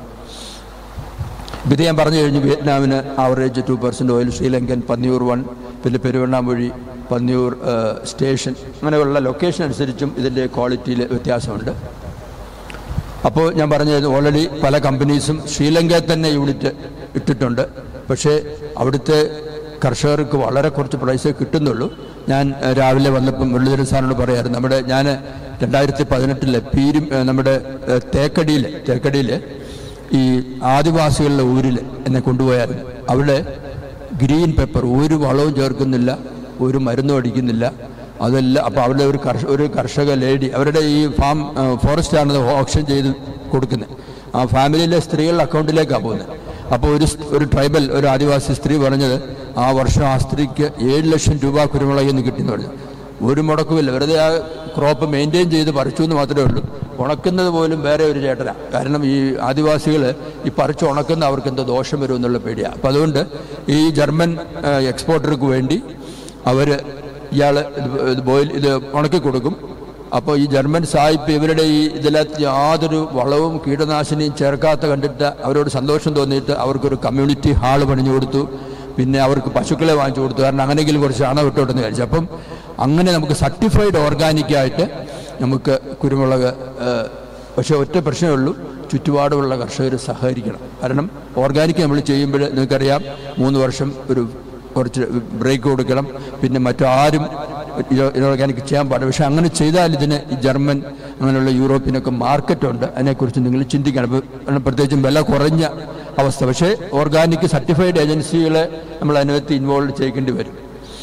ഇത് ഞാൻ പറഞ്ഞു കഴിഞ്ഞു. വിയറ്റ്നാമിന് average two percent oil, Sri Lankan Panniyur one, പിന്നെ പെരുവണ്ണാമൊഴി, പന്നിയൂർ സ്റ്റേഷൻ, അങ്ങനെയുള്ള ലൊക്കേഷൻ അനുസരിച്ചും ഇതിൻ്റെ ക്വാളിറ്റിയിൽ വ്യത്യാസമുണ്ട്. അപ്പോൾ ഞാൻ പറഞ്ഞത് ഓൾറെഡി പല കമ്പനീസും ശ്രീലങ്കയിൽ തന്നെ യൂണിറ്റ് ഇട്ടിട്ടുണ്ട്. പക്ഷേ അവിടുത്തെ കർഷകർക്ക് വളരെ കുറച്ച് പ്രൈസേ കിട്ടുന്നുള്ളൂ. ഞാൻ രാവിലെ വന്നപ്പം മുരളീധരൻ സാറിനോട് പറയായിരുന്നു, നമ്മുടെ ഞാൻ രണ്ടായിരത്തി പതിനെട്ടിലെ പീരും നമ്മുടെ തേക്കടിയിൽ തേക്കടിയിൽ ഈ ആദിവാസികളുടെ ഊരിൽ എന്നെ കൊണ്ടുപോയായിരുന്നു. അവിടെ ഗ്രീൻ പെപ്പർ ഒരു വളവും ചേർക്കുന്നില്ല, ഒരു മരുന്നും അടിക്കുന്നില്ല, അതെല്ലാം. അപ്പോൾ അവരുടെ ഒരു കർഷ ഒരു കർഷക ലേഡി, അവരുടെ ഈ ഫാം ഫോറസ്റ്റാണ് ഓപ്ഷൻ ചെയ്ത് കൊടുക്കുന്നത്. ആ ഫാമിലിയിലെ സ്ത്രീകളുടെ അക്കൗണ്ടിലേക്കാണ് പോകുന്നത്. അപ്പോൾ ഒരു ഒരു ട്രൈബൽ ഒരു ആദിവാസി സ്ത്രീ പറഞ്ഞത് ആ വർഷം ആ സ്ത്രീക്ക് ഏഴ് ലക്ഷം രൂപ കുരുമുളകിൽ നിന്ന് കിട്ടിയെന്ന് പറഞ്ഞു. ഒരു മുടക്കുമില്ല, വെറുതെ ആ ക്രോപ്പ് മെയിൻറ്റെയിൻ ചെയ്ത് പറിച്ചു എന്ന് മാത്രമേ ഉള്ളൂ. ഉണക്കുന്നത് പോലും വേറെ ഒരു ചേട്ടനാണ്. കാരണം ഈ ആദിവാസികൾ ഈ പറിച്ച് ഉണക്കുന്ന അവർക്ക് എന്തോ ദോഷം വരും എന്നുള്ള പേടിയാണ്. അപ്പം അതുകൊണ്ട് ഈ ജർമ്മൻ എക്സ്പോർട്ടർക്ക് വേണ്ടി അവർ ഇയാൾ ഇത് ബോയിൽ ഇത് ഉണക്കി കൊടുക്കും. അപ്പോൾ ഈ ജർമ്മൻ സായിപ്പ് ഇവരുടെ ഈ ഇതിനകത്ത് യാതൊരു വളവും കീടനാശിനിയും ചേർക്കാത്ത കണ്ടിട്ട് അവരോട് സന്തോഷം തോന്നിയിട്ട് അവർക്കൊരു കമ്മ്യൂണിറ്റി ഹാൾ പണിഞ്ഞു കൊടുത്തു. പിന്നെ അവർക്ക് പശുക്കളെ വാങ്ങിച്ചു കൊടുത്തു. കാരണം അങ്ങനെയെങ്കിലും കുറച്ച് ചാണകം ഇട്ടോട്ടെന്ന് കഴിച്ചു. അപ്പം അങ്ങനെ നമുക്ക് സർട്ടിഫൈഡ് ഓർഗാനിക്കായിട്ട് നമുക്ക് കുരുമുളക്. പക്ഷേ ഒറ്റ പ്രശ്നമേ ഉള്ളൂ, ചുറ്റുപാടുമുള്ള കർഷകർ സഹകരിക്കണം. കാരണം ഓർഗാനിക് നമ്മൾ ചെയ്യുമ്പോൾ നിങ്ങൾക്കറിയാം മൂന്ന് വർഷം ഒരു കുറച്ച് ബ്രേക്ക് കൊടുക്കണം. പിന്നെ മറ്റാരും ഇനോർഗാനിക് ചെയ്യാൻ പാടില്ല. പക്ഷേ അങ്ങനെ ചെയ്താൽ ഇതിന് ഈ ജർമ്മൻ അങ്ങനെയുള്ള യൂറോപ്പിനൊക്കെ മാർക്കറ്റുണ്ട്. അതിനെക്കുറിച്ച് നിങ്ങൾ ചിന്തിക്കണം. അപ്പോൾ പ്രത്യേകിച്ചും വില കുറഞ്ഞ അവസ്ഥ. പക്ഷേ ഓർഗാനിക് സർട്ടിഫൈഡ് ഏജൻസികളെ നമ്മൾ അതിനകത്ത് ഇൻവോൾവ് ചെയ്യേണ്ടി വരും.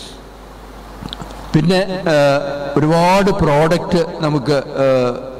പിന്നെ ഒരുപാട് പ്രോഡക്റ്റ് നമുക്ക്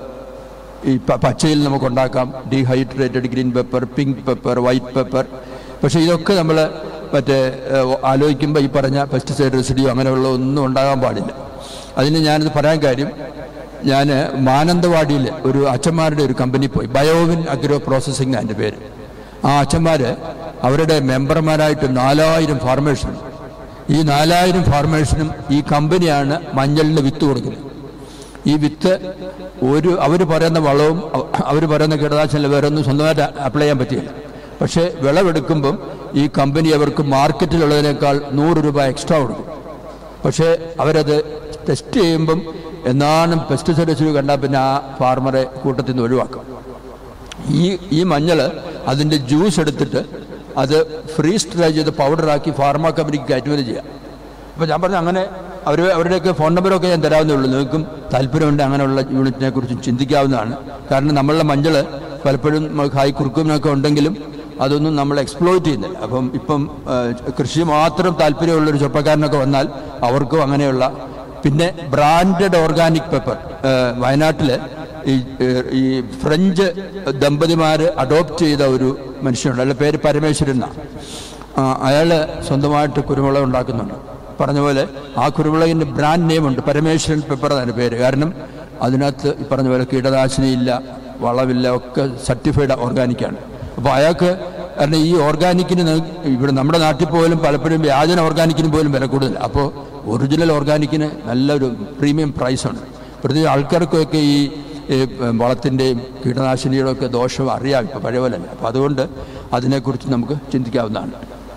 ഈ പച്ചയിൽ നമുക്കുണ്ടാക്കാം. Dehydrated green pepper, pink pepper, white pepper, പക്ഷേ ഇതൊക്കെ നമ്മൾ മറ്റേ ആലോചിക്കുമ്പോൾ ഈ പറഞ്ഞ പെസ്റ്റിസൈഡ് റെസിഡിയോ അങ്ങനെയുള്ള ഒന്നും ഉണ്ടാകാൻ പാടില്ല. അതിന് ഞാനിത് പറയാൻ കാര്യം, ഞാൻ മാനന്തവാടിയിൽ ഒരു അച്ഛന്മാരുടെ ഒരു കമ്പനി പോയി, ബയോവിൻ അഗ്രോ പ്രോസസ്സിംഗ് അതിൻ്റെ പേര്. ആ അച്ഛന്മാർ അവരുടെ മെമ്പർമാരായിട്ട് നാലായിരം ഫാർമേഴ്സിനും ഈ നാലായിരം ഫാർമേഴ്സിനും ഈ കമ്പനിയാണ് മഞ്ഞളിന് വിത്ത് കൊടുക്കുന്നത്. ഈ വിത്ത് ഒരു അവർ പറയുന്ന വളവും അവർ പറയുന്ന കീടനാശിനിയും വേറെ ഒന്നും സ്വന്തമായിട്ട് അപ്ലൈ ചെയ്യാൻ പറ്റില്ല. പക്ഷേ വിളവെടുക്കുമ്പം ഈ കമ്പനി അവർക്ക് മാർക്കറ്റിലുള്ളതിനേക്കാൾ നൂറ് രൂപ എക്സ്ട്രാ കൊടുക്കും. പക്ഷേ അവരത് ടെസ്റ്റ് ചെയ്യുമ്പം എന്നാലും പെസ്റ്റിസൈഡ് റെസിഡ്യൂ കണ്ടാൽ പിന്നെ ആ ഫാർമറെ കൂട്ടത്തിൽ നിന്ന് ഒഴിവാക്കും. ഈ ഈ മഞ്ഞൾ അതിൻ്റെ ജ്യൂസ് എടുത്തിട്ട് അത് ഫ്രീസ് ഡ്രൈ ചെയ്ത് പൗഡറാക്കി ഫാർമ കമ്പനിക്ക് കയറ്റുമതി ചെയ്യാം. അപ്പോൾ ഞാൻ പറഞ്ഞു അങ്ങനെ അവർ അവരുടെയൊക്കെ ഫോൺ നമ്പറൊക്കെ ഞാൻ തരാവുന്നേ ഉള്ളൂ. നിങ്ങൾക്കും താല്പര്യമുണ്ട് അങ്ങനെയുള്ള യൂണിറ്റിനെ കുറിച്ച് ചിന്തിക്കാവുന്നതാണ്. കാരണം നമ്മളുടെ മഞ്ഞൾ പലപ്പോഴും ഹൈ കുറുക്കുമിനൊക്കെ ഉണ്ടെങ്കിലും അതൊന്നും നമ്മൾ എക്സ്പ്ലോയിറ്റ് ചെയ്യുന്നില്ല. അപ്പം ഇപ്പം കൃഷി മാത്രം താല്പര്യമുള്ളൊരു ചെറുപ്പക്കാരനൊക്കെ വന്നാൽ അവർക്കും അങ്ങനെയുള്ള. പിന്നെ ബ്രാൻഡഡ് ഓർഗാനിക് പെപ്പർ വയനാട്ടിൽ ഈ ഈ ഫ്രഞ്ച് ദമ്പതിമാർ അഡോപ്റ്റ് ചെയ്ത ഒരു മനുഷ്യനുണ്ട്, അയാളുടെ പേര് പരമേശ്വരൻ എന്നാണ്. അയാൾ സ്വന്തമായിട്ട് കുരുമുളക് ഉണ്ടാക്കുന്നുണ്ട്. പറഞ്ഞ പോലെ ആ കുരുമുളകിൻ്റെ ബ്രാൻഡ് നെയിമുണ്ട്, പരമേശ്വരൻ പെപ്പർ എന്നാണ് പേര്. കാരണം അതിനകത്ത് ഈ പറഞ്ഞ പോലെ കീടനാശിനിയില്ല, വളവില്ല, ഒക്കെ സർട്ടിഫൈഡ് ഓർഗാനിക്കാണ്. അപ്പോൾ അയാൾക്ക് കാരണം ഈ ഓർഗാനിക്കിന് ഇവിടെ നമ്മുടെ നാട്ടിൽ പോലും പലപ്പോഴും വ്യാജന ഓർഗാനിക്കിന് പോലും വില കൂടുതൽ. അപ്പോൾ ഒറിജിനൽ ഓർഗാനിക്കിന് നല്ലൊരു പ്രീമിയം പ്രൈസാണ്. പ്രത്യേകിച്ച് ആൾക്കാർക്കൊക്കെ ഈ വളത്തിൻ്റെയും കീടനാശിനിയുടെ ഒക്കെ ദോഷം അറിയാം, ഇപ്പോൾ പഴയ പോലെ അല്ല. അപ്പോൾ അതുകൊണ്ട് അതിനെക്കുറിച്ച് നമുക്ക് ചിന്തിക്കാവുന്നതാണ്.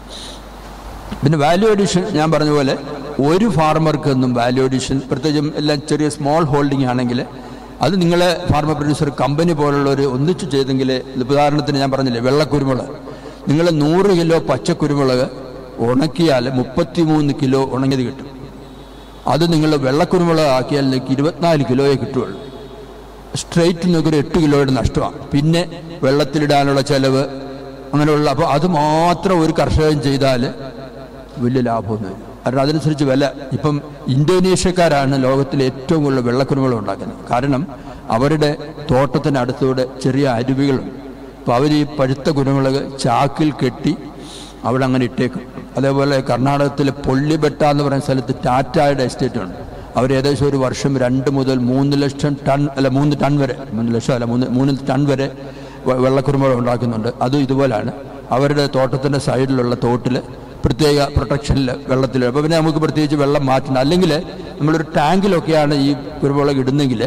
പിന്നെ വാല്യൂ അഡീഷൻ ഞാൻ പറഞ്ഞ പോലെ ഒരു ഫാർമർക്കൊന്നും വാല്യൂ അഡീഷൻ, പ്രത്യേകിച്ചും എല്ലാം ചെറിയ സ്മോൾ ഹോൾഡിംഗ് ആണെങ്കിൽ അത് നിങ്ങളെ ഫാർമർ പ്രൊഡ്യൂസർ കമ്പനി പോലുള്ളവർ ഒന്നിച്ച് ചെയ്തെങ്കിൽ, ഉദാഹരണത്തിന് ഞാൻ പറഞ്ഞില്ലേ വെള്ളക്കുരുമുളക്, നിങ്ങൾ നൂറ് കിലോ പച്ചക്കുരുമുളക് ഉണക്കിയാൽ മുപ്പത്തി മൂന്ന് കിലോ ഉണങ്ങിയത് കിട്ടും. അത് നിങ്ങൾ വെള്ളക്കുരുമുളക് ആക്കിയാൽ നിങ്ങൾക്ക് ഇരുപത്തിനാല് കിലോയെ കിട്ടുകയുള്ളൂ. സ്ട്രെയിറ്റ് നിങ്ങൾക്ക് ഒരു എട്ട് കിലോയുടെ നഷ്ടമാണ്. പിന്നെ വെള്ളത്തിലിടാനുള്ള ചിലവ് അങ്ങനെയുള്ള. അപ്പോൾ അത് മാത്രം ഒരു കർഷകൻ ചെയ്താൽ വലിയ ലാഭമൊന്നും. കാരണം അതനുസരിച്ച് വില. ഇപ്പം ഇന്തോനേഷ്യക്കാരാണ് ലോകത്തിലെ ഏറ്റവും കൂടുതൽ വെള്ളക്കുരുമുളക് ഉണ്ടാക്കുന്നത്. കാരണം അവരുടെ തോട്ടത്തിനടുത്തൂടെ ചെറിയ അരുവികളുണ്ട്. അപ്പോൾ അവർ ഈ പഴുത്ത കുരുമുളക് ചാക്കിൽ കെട്ടി അവിടെ അങ്ങനെ ഇട്ടേക്കും. അതേപോലെ കർണാടകത്തിലെ പൊള്ളിബെട്ട എന്ന് പറയുന്ന സ്ഥലത്ത് ടാറ്റായുടെ എസ്റ്റേറ്റ് ഉണ്ട്. അവർ ഏകദേശം ഒരു വർഷം രണ്ട് മുതൽ മൂന്ന് ലക്ഷം ടൺ അല്ല മൂന്ന് ടൺ വരെ മൂന്ന് ലക്ഷം അല്ല മൂന്ന് മൂന്ന് ടൺ വരെ വെള്ളക്കുരുമുളക് ഉണ്ടാക്കുന്നുണ്ട്. അതും ഇതുപോലെയാണ്. അവരുടെ തോട്ടത്തിൻ്റെ സൈഡിലുള്ള തോട്ടിൽ പ്രത്യേക പ്രൊട്ടക്ഷനിൽ വെള്ളത്തിൽ. അപ്പോൾ പിന്നെ നമുക്ക് പ്രത്യേകിച്ച് വെള്ളം മാറ്റണം. അല്ലെങ്കിൽ നമ്മളൊരു ടാങ്കിലൊക്കെയാണ് ഈ കുരുമുളക് ഇടുന്നെങ്കിൽ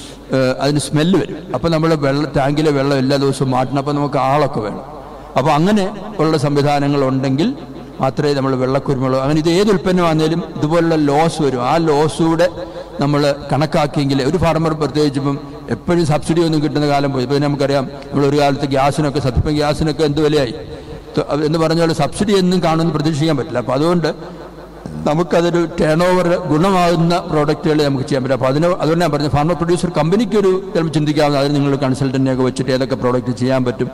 അതിന് സ്മെല്ല് വരും. അപ്പോൾ നമ്മൾ വെള്ളം ടാങ്കിലെ വെള്ളം എല്ലാ ദിവസവും മാറ്റണം. അപ്പോൾ നമുക്ക് ആളൊക്കെ വേണം. അപ്പോൾ അങ്ങനെ ഉള്ള സംവിധാനങ്ങളുണ്ടെങ്കിൽ മാത്രമേ നമ്മൾ വെള്ളക്കുരുമുളക് അങ്ങനെ ഇത് ഏത് ഉൽപ്പന്നമാണെങ്കിലും ഇതുപോലുള്ള ലോസ് വരും. ആ ലോസൂടെ നമ്മൾ കണക്കാക്കിയെങ്കിൽ ഒരു ഫാർമർ പ്രത്യേകിച്ചിപ്പം എപ്പോഴും സബ്സിഡി ഒന്നും കിട്ടുന്ന കാലം പോയി. ഇപ്പോൾ നമുക്കറിയാം നമ്മൾ ഒരു കാലത്ത് ഗ്യാസിനൊക്കെ സത്യം ഗ്യാസിനൊക്കെ എന്ത് വിലയായി എന്ന് പറഞ്ഞാൽ സബ്സിഡി എന്നും കാണുമെന്ന് പ്രതീക്ഷിക്കാൻ പറ്റില്ല. അപ്പോൾ അതുകൊണ്ട് നമുക്കതൊരു ടേൺ ഓവർ ഗുണമാകുന്ന പ്രോഡക്റ്റുകൾ നമുക്ക് ചെയ്യാൻ പറ്റും. അപ്പോൾ അതിന് അതുകൊണ്ട് ഞാൻ പറഞ്ഞു ഫാർമർ പ്രൊഡ്യൂസർ കമ്പനിക്കൊരു ചിലപ്പോൾ ചിന്തിക്കാവുന്ന അതിന് നിങ്ങൾ കൺസൾട്ടൻ്റിനെയൊക്കെ വെച്ചിട്ട് ഏതൊക്കെ പ്രോഡക്റ്റ് ചെയ്യാൻ പറ്റും,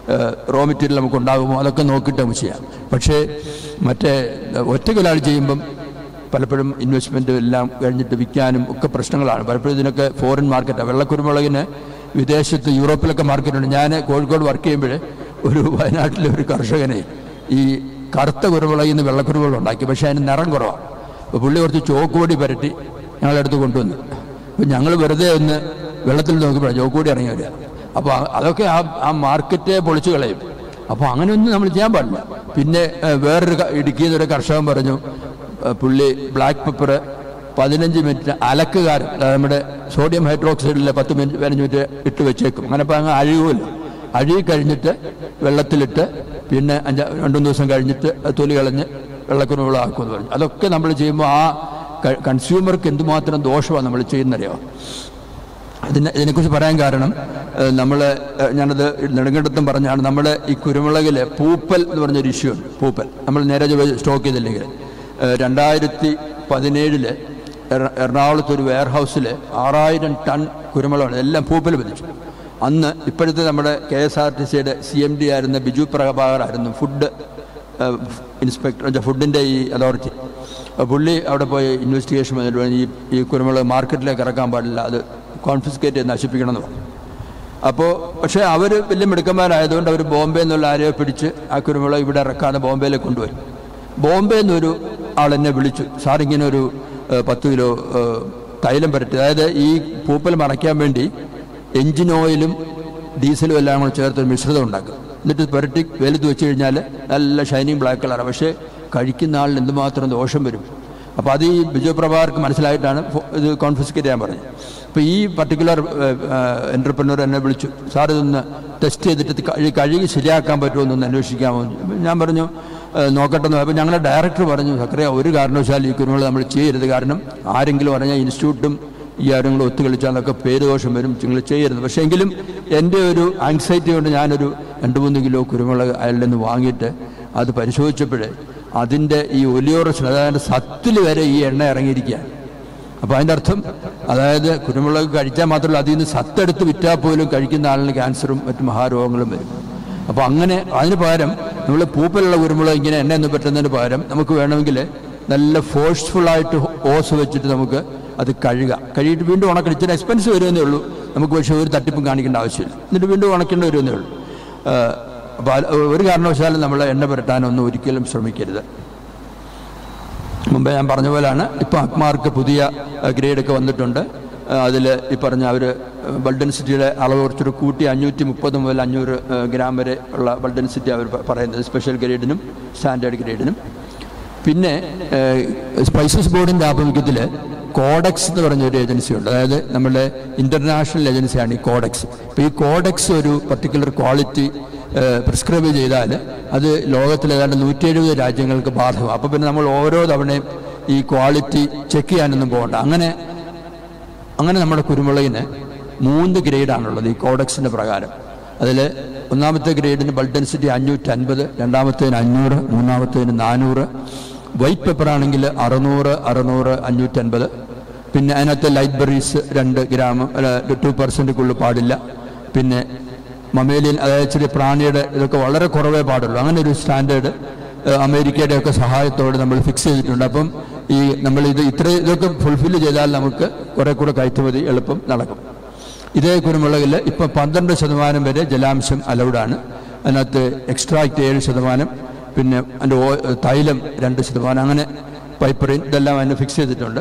റോ മെറ്റീരിയൽ നമുക്ക് ഉണ്ടാകുമോ അതൊക്കെ നോക്കിയിട്ട് നമുക്ക് ചെയ്യാം. പക്ഷേ മറ്റേ ഒറ്റക്കൊരാൾ ചെയ്യുമ്പം പലപ്പോഴും ഇൻവെസ്റ്റ്മെൻറ്റ് എല്ലാം കഴിഞ്ഞിട്ട് വിൽക്കാനും ഒക്കെ പ്രശ്നങ്ങളാണ്. പലപ്പോഴും ഇതിനൊക്കെ ഫോറിൻ മാർക്കറ്റാണ്. വെള്ളക്കുരുമുളകിന് വിദേശത്ത് യൂറോപ്പിലൊക്കെ മാർക്കറ്റുണ്ട്. ഞാൻ കോഴിക്കോട് വർക്ക് ചെയ്യുമ്പോൾ ഒരു വയനാട്ടിലെ ഒരു കർഷകനെ ഈ കറുത്ത കുരുമുളകിൽ നിന്ന് വെള്ളക്കുരുമുളക് ഉണ്ടാക്കി. പക്ഷേ അതിന് നിറം കുറവാണ്. അപ്പോൾ പുള്ളി കുറച്ച് ചോക്കുപൊടി പരട്ടി ഞങ്ങളടുത്ത് കൊണ്ടുവന്നു. അപ്പോൾ ഞങ്ങൾ വെറുതെ ഒന്ന് വെള്ളത്തിൽ നോക്കിയപ്പോഴാണ് ചോക്കുപൊടി ഇറങ്ങി വരിക. അപ്പോൾ അതൊക്കെ ആ ആ മാർക്കറ്റെ പൊളിച്ചു കളയും. അപ്പോൾ അങ്ങനെയൊന്നും നമ്മൾ ചെയ്യാൻ പാടില്ല. പിന്നെ വേറൊരു ഇടുക്കിയിൽ നിന്നൊരു കർഷകൻ പറഞ്ഞു പുള്ളി ബ്ലാക്ക് പെപ്പർ പതിനഞ്ച് മിനിറ്റ് അലക്കുകാരൻ നമ്മുടെ സോഡിയം ഹൈഡ്രോക്സൈഡിലെ പത്ത് മിനിറ്റ് പതിനഞ്ച് മിനിറ്റ് ഇട്ട് വെച്ചേക്കും. അങ്ങനെ അപ്പോൾ അങ്ങ് അഴുകുമല്ലോ. അഴുകി കഴിഞ്ഞിട്ട് വെള്ളത്തിലിട്ട് പിന്നെ അഞ്ച് രണ്ടുമൂന്ന് ദിവസം കഴിഞ്ഞിട്ട് തൊലി കളഞ്ഞ് വെള്ളക്കുരുമുളക് ആക്കുമെന്ന് പറഞ്ഞു. അതൊക്കെ നമ്മൾ ചെയ്യുമ്പോൾ ആ കൺസ്യൂമർക്ക് എന്തുമാത്രം ദോഷമാണ് നമ്മൾ ചെയ്യുന്നറിയോ. അതിനെ ഇതിനെക്കുറിച്ച് പറയാൻ കാരണം നമ്മൾ ഞാനത് നെടുങ്കണ്ടത്തും പറഞ്ഞാണ് നമ്മുടെ ഈ കുരുമുളകിൽ പൂപ്പൽ എന്ന് പറഞ്ഞൊരു ഇഷ്യൂ ഉണ്ട്. പൂപ്പൽ നമ്മൾ നേരെ സ്റ്റോക്ക് ചെയ്തില്ലെങ്കിൽ രണ്ടായിരത്തി പതിനേഴില് എറണാകുളത്ത് ഒരു വെയർ ഹൗസിൽ ആറായിരം ടൺ കുരുമുളകാണ് എല്ലാം പൂപ്പൽ പതിച്ചു. അന്ന് ഇപ്പോഴത്തെ നമ്മുടെ കെ എസ് ആർ ടി സിയുടെ സി എം ഡി ആയിരുന്ന ബിജു പ്രഭാകർ ആയിരുന്നു ഫുഡ് ഇൻസ്പെക്ടർ, ഫുഡിൻ്റെ ഈ അതോറിറ്റി. പുള്ളി അവിടെ പോയി ഇൻവെസ്റ്റിഗേഷൻ വന്നിട്ട് ഈ ഈ കുരുമുളക് മാർക്കറ്റിലേക്ക് ഇറക്കാൻ പാടില്ല, അത് കോൺഫിസ്കേറ്റ് ചെയ്ത് നശിപ്പിക്കണം എന്ന് പറഞ്ഞു. അപ്പോൾ പക്ഷേ അവർ വലിയ മിടുക്കന്മാരായതുകൊണ്ട് അവർ ബോംബെ എന്നുള്ള ആരെയോ പിടിച്ച് ആ കുരുമുളക് ഇവിടെ ഇറക്കാതെ ബോംബെയിലേക്ക് കൊണ്ടുവരും. ബോംബെ എന്നൊരു ആളെന്നെ വിളിച്ചു, സാർ ഇങ്ങനെ ഒരു പത്ത് കിലോ തൈലം പുരട്ടി, അതായത് ഈ പൂപ്പൽ മറയ്ക്കാൻ വേണ്ടി എൻജിൻ ഓയിലും ഡീസലും എല്ലാം കൂടെ ചേർത്തൊരു മിശ്രിതം ഉണ്ടാക്കും. എന്നിട്ട് പുരട്ടി വെയിലത്ത് വെച്ച് കഴിഞ്ഞാൽ നല്ല ഷൈനിങ് ബ്ലാക്ക് കളറാണ്. പക്ഷേ കഴിക്കുന്ന ആളിന് എന്തുമാത്രം ദോഷം വരും. അപ്പോൾ അത് ഈ ബിജു പ്രഭാകർക്ക് മനസ്സിലായിട്ടാണ് ഇത് കോൺഫിസ്കേറ്റ് ചെയ്യാൻ പറഞ്ഞത്. അപ്പോൾ ഈ പർട്ടിക്കുലർ എൻ്റർപ്രനർ എന്നെ വിളിച്ചു, സാർ ഇതൊന്ന് ടെസ്റ്റ് ചെയ്തിട്ട് കഴി കഴുകി ശരിയാക്കാൻ പറ്റുമോ എന്നൊന്ന് അന്വേഷിക്കാമോ? ഞാൻ പറഞ്ഞു നോക്കട്ടെന്ന്. അപ്പോൾ ഞങ്ങളുടെ ഡയറക്ടർ പറഞ്ഞു, സക്കറിയ ഒരു കാരണവശാലും ഈ കുരുമുളക് നമ്മൾ ചെയ്യരുത്. കാരണം ആരെങ്കിലും പറഞ്ഞാൽ ഇൻസ്റ്റിറ്റ്യൂട്ടും ഈ ആരും കൂടെ ഒത്തുകളിച്ചാൽ അതൊക്കെ പേരുദോഷം വരും, നിങ്ങൾ ചെയ്യരുത്. പക്ഷേ എങ്കിലും എൻ്റെ ഒരു ആങ്സൈറ്റി കൊണ്ട് ഞാനൊരു രണ്ട് മൂന്ന് കിലോ കുരുമുളക് അയാളുടെ നിന്ന് വാങ്ങിയിട്ട് അത് പരിശോധിച്ചപ്പോഴേ അതിൻ്റെ ഈ ഒലിയോറസ്, അതായത് സത്തിൽ വരെ ഈ എണ്ണ ഇറങ്ങിയിരിക്കുകയാണ്. അപ്പോൾ അതിൻ്റെ അർത്ഥം അതായത് കുരുമുളക് കഴിച്ചാൽ മാത്രമല്ല അതിൽ നിന്ന് സത്തെടുത്ത് വിറ്റാൽ പോലും കഴിക്കുന്ന ആളിന് ക്യാൻസറും മറ്റു മഹാരോഗങ്ങളും വരും. അപ്പോൾ അങ്ങനെ അതിന് പകരം നമ്മൾ പൂപ്പലുള്ള കുരുമുളക് ഇങ്ങനെ എണ്ണ എന്ന് പറ്റുന്നതിന് പകരം നമുക്ക് വേണമെങ്കിൽ നല്ല ഫോഴ്സ്ഫുള്ളായിട്ട് ഓസ് വെച്ചിട്ട് നമുക്ക് അത് കഴുകാം. കഴുകിയിട്ട് വീണ്ടും ഉണക്കണം. ഇച്ചിരി എക്സ്പെൻസ് വരുമെന്നേ ഉള്ളൂ, നമുക്ക് പക്ഷേ ഒരു തട്ടിപ്പും കാണിക്കേണ്ട ആവശ്യമില്ല. എന്നിട്ട് വീണ്ടും ഉണക്കേണ്ടി വരുമെന്നേ ഉള്ളൂ. അപ്പോൾ ഒരു കാരണവശാലും നമ്മൾ എണ്ണ പുരട്ടാനൊന്നും ഒരിക്കലും ശ്രമിക്കരുത്. മുമ്പേ ഞാൻ പറഞ്ഞ പോലെയാണ് ഇപ്പോൾ അക്മാർക്ക് പുതിയ ഗ്രേഡൊക്കെ വന്നിട്ടുണ്ട്. അതിൽ ഈ പറഞ്ഞ അവർ ബൾഡ് ഡെൻസിറ്റിയുടെ അളവ് കുറച്ചൊരു കൂട്ടി അഞ്ഞൂറ്റി മുപ്പത് മുതൽ അഞ്ഞൂറ് ഗ്രാം വരെ ഉള്ള ബൾഡ് ഡെൻസിറ്റി അവർ പറയുന്നത് സ്പെഷ്യൽ ഗ്രേഡിനും സ്റ്റാൻഡേർഡ് ഗ്രേഡിനും. പിന്നെ സ്പൈസസ് ബോർഡിൻ്റെ ആഭിമുഖ്യത്തിൽ കോഡെക്സ് എന്ന് പറഞ്ഞൊരു ഏജൻസി ഉണ്ട്. അതായത് നമ്മുടെ ഇൻ്റർനാഷണൽ ഏജൻസിയാണ് ഈ കോഡെക്സ്. അപ്പോൾ ഈ കോഡെക്സ് ഒരു പർട്ടിക്കുലർ ക്വാളിറ്റി പ്രിസ്ക്രൈബ് ചെയ്താൽ അത് ലോകത്തിൽ ഏതാണ്ട് നൂറ്റി എഴുപത് രാജ്യങ്ങൾക്ക് ബാധകം. അപ്പോൾ പിന്നെ നമ്മൾ ഓരോ തവണയും ഈ ക്വാളിറ്റി ചെക്ക് ചെയ്യാനൊന്നും പോകണ്ട. അങ്ങനെ അങ്ങനെ നമ്മുടെ കുരുമുളകിന് മൂന്ന് ഗ്രേഡാണുള്ളത് ഈ കോഡെക്സിൻ്റെ പ്രകാരം. അതിൽ ഒന്നാമത്തെ ഗ്രേഡിന് ബൾഡ് ഡെൻസിറ്റി അഞ്ഞൂറ്റി അൻപത്, രണ്ടാമത്തേന് അഞ്ഞൂറ്, മൂന്നാമത്തേന് നാനൂറ്. വൈറ്റ് പെപ്പർ ആണെങ്കിൽ അറുന്നൂറ് അറുന്നൂറ് അഞ്ഞൂറ്റൻപത്. പിന്നെ അതിനകത്ത് ലൈറ്റ് ബെറീസ് രണ്ട് ഗ്രാം ടു പെർസെൻറ്റുക്കുള്ളിൽ പാടില്ല. പിന്നെ മമേലിയൻ, അതായത് ചെറിയ പ്രാണിയുടെ ഇതൊക്കെ വളരെ കുറവേ പാടുള്ളൂ. അങ്ങനെ ഒരു സ്റ്റാൻഡേർഡ് അമേരിക്കയുടെ ഒക്കെ സഹായത്തോടെ നമ്മൾ ഫിക്സ് ചെയ്തിട്ടുണ്ട്. അപ്പം ഈ നമ്മൾ ഇത് ഇത്ര ഇതൊക്കെ ഫുൾഫില്ല് ചെയ്താൽ നമുക്ക് കുറെ കൂടെ കയറ്റുമതി എളുപ്പം നടക്കും. ഇതേ കുരുമുളകിൽ ഇപ്പം പന്ത്രണ്ട് ശതമാനം വരെ ജലാംശം അലൗഡാണ്. അതിനകത്ത് എക്സ്ട്രാക്റ്റ് ഏഴ് ശതമാനം, പിന്നെ അതിൻ്റെ തൈലം രണ്ട് ശതമാനം, അങ്ങനെ പൈപ്പറിൻ ഇതെല്ലാം അതിന് ഫിക്സ് ചെയ്തിട്ടുണ്ട്.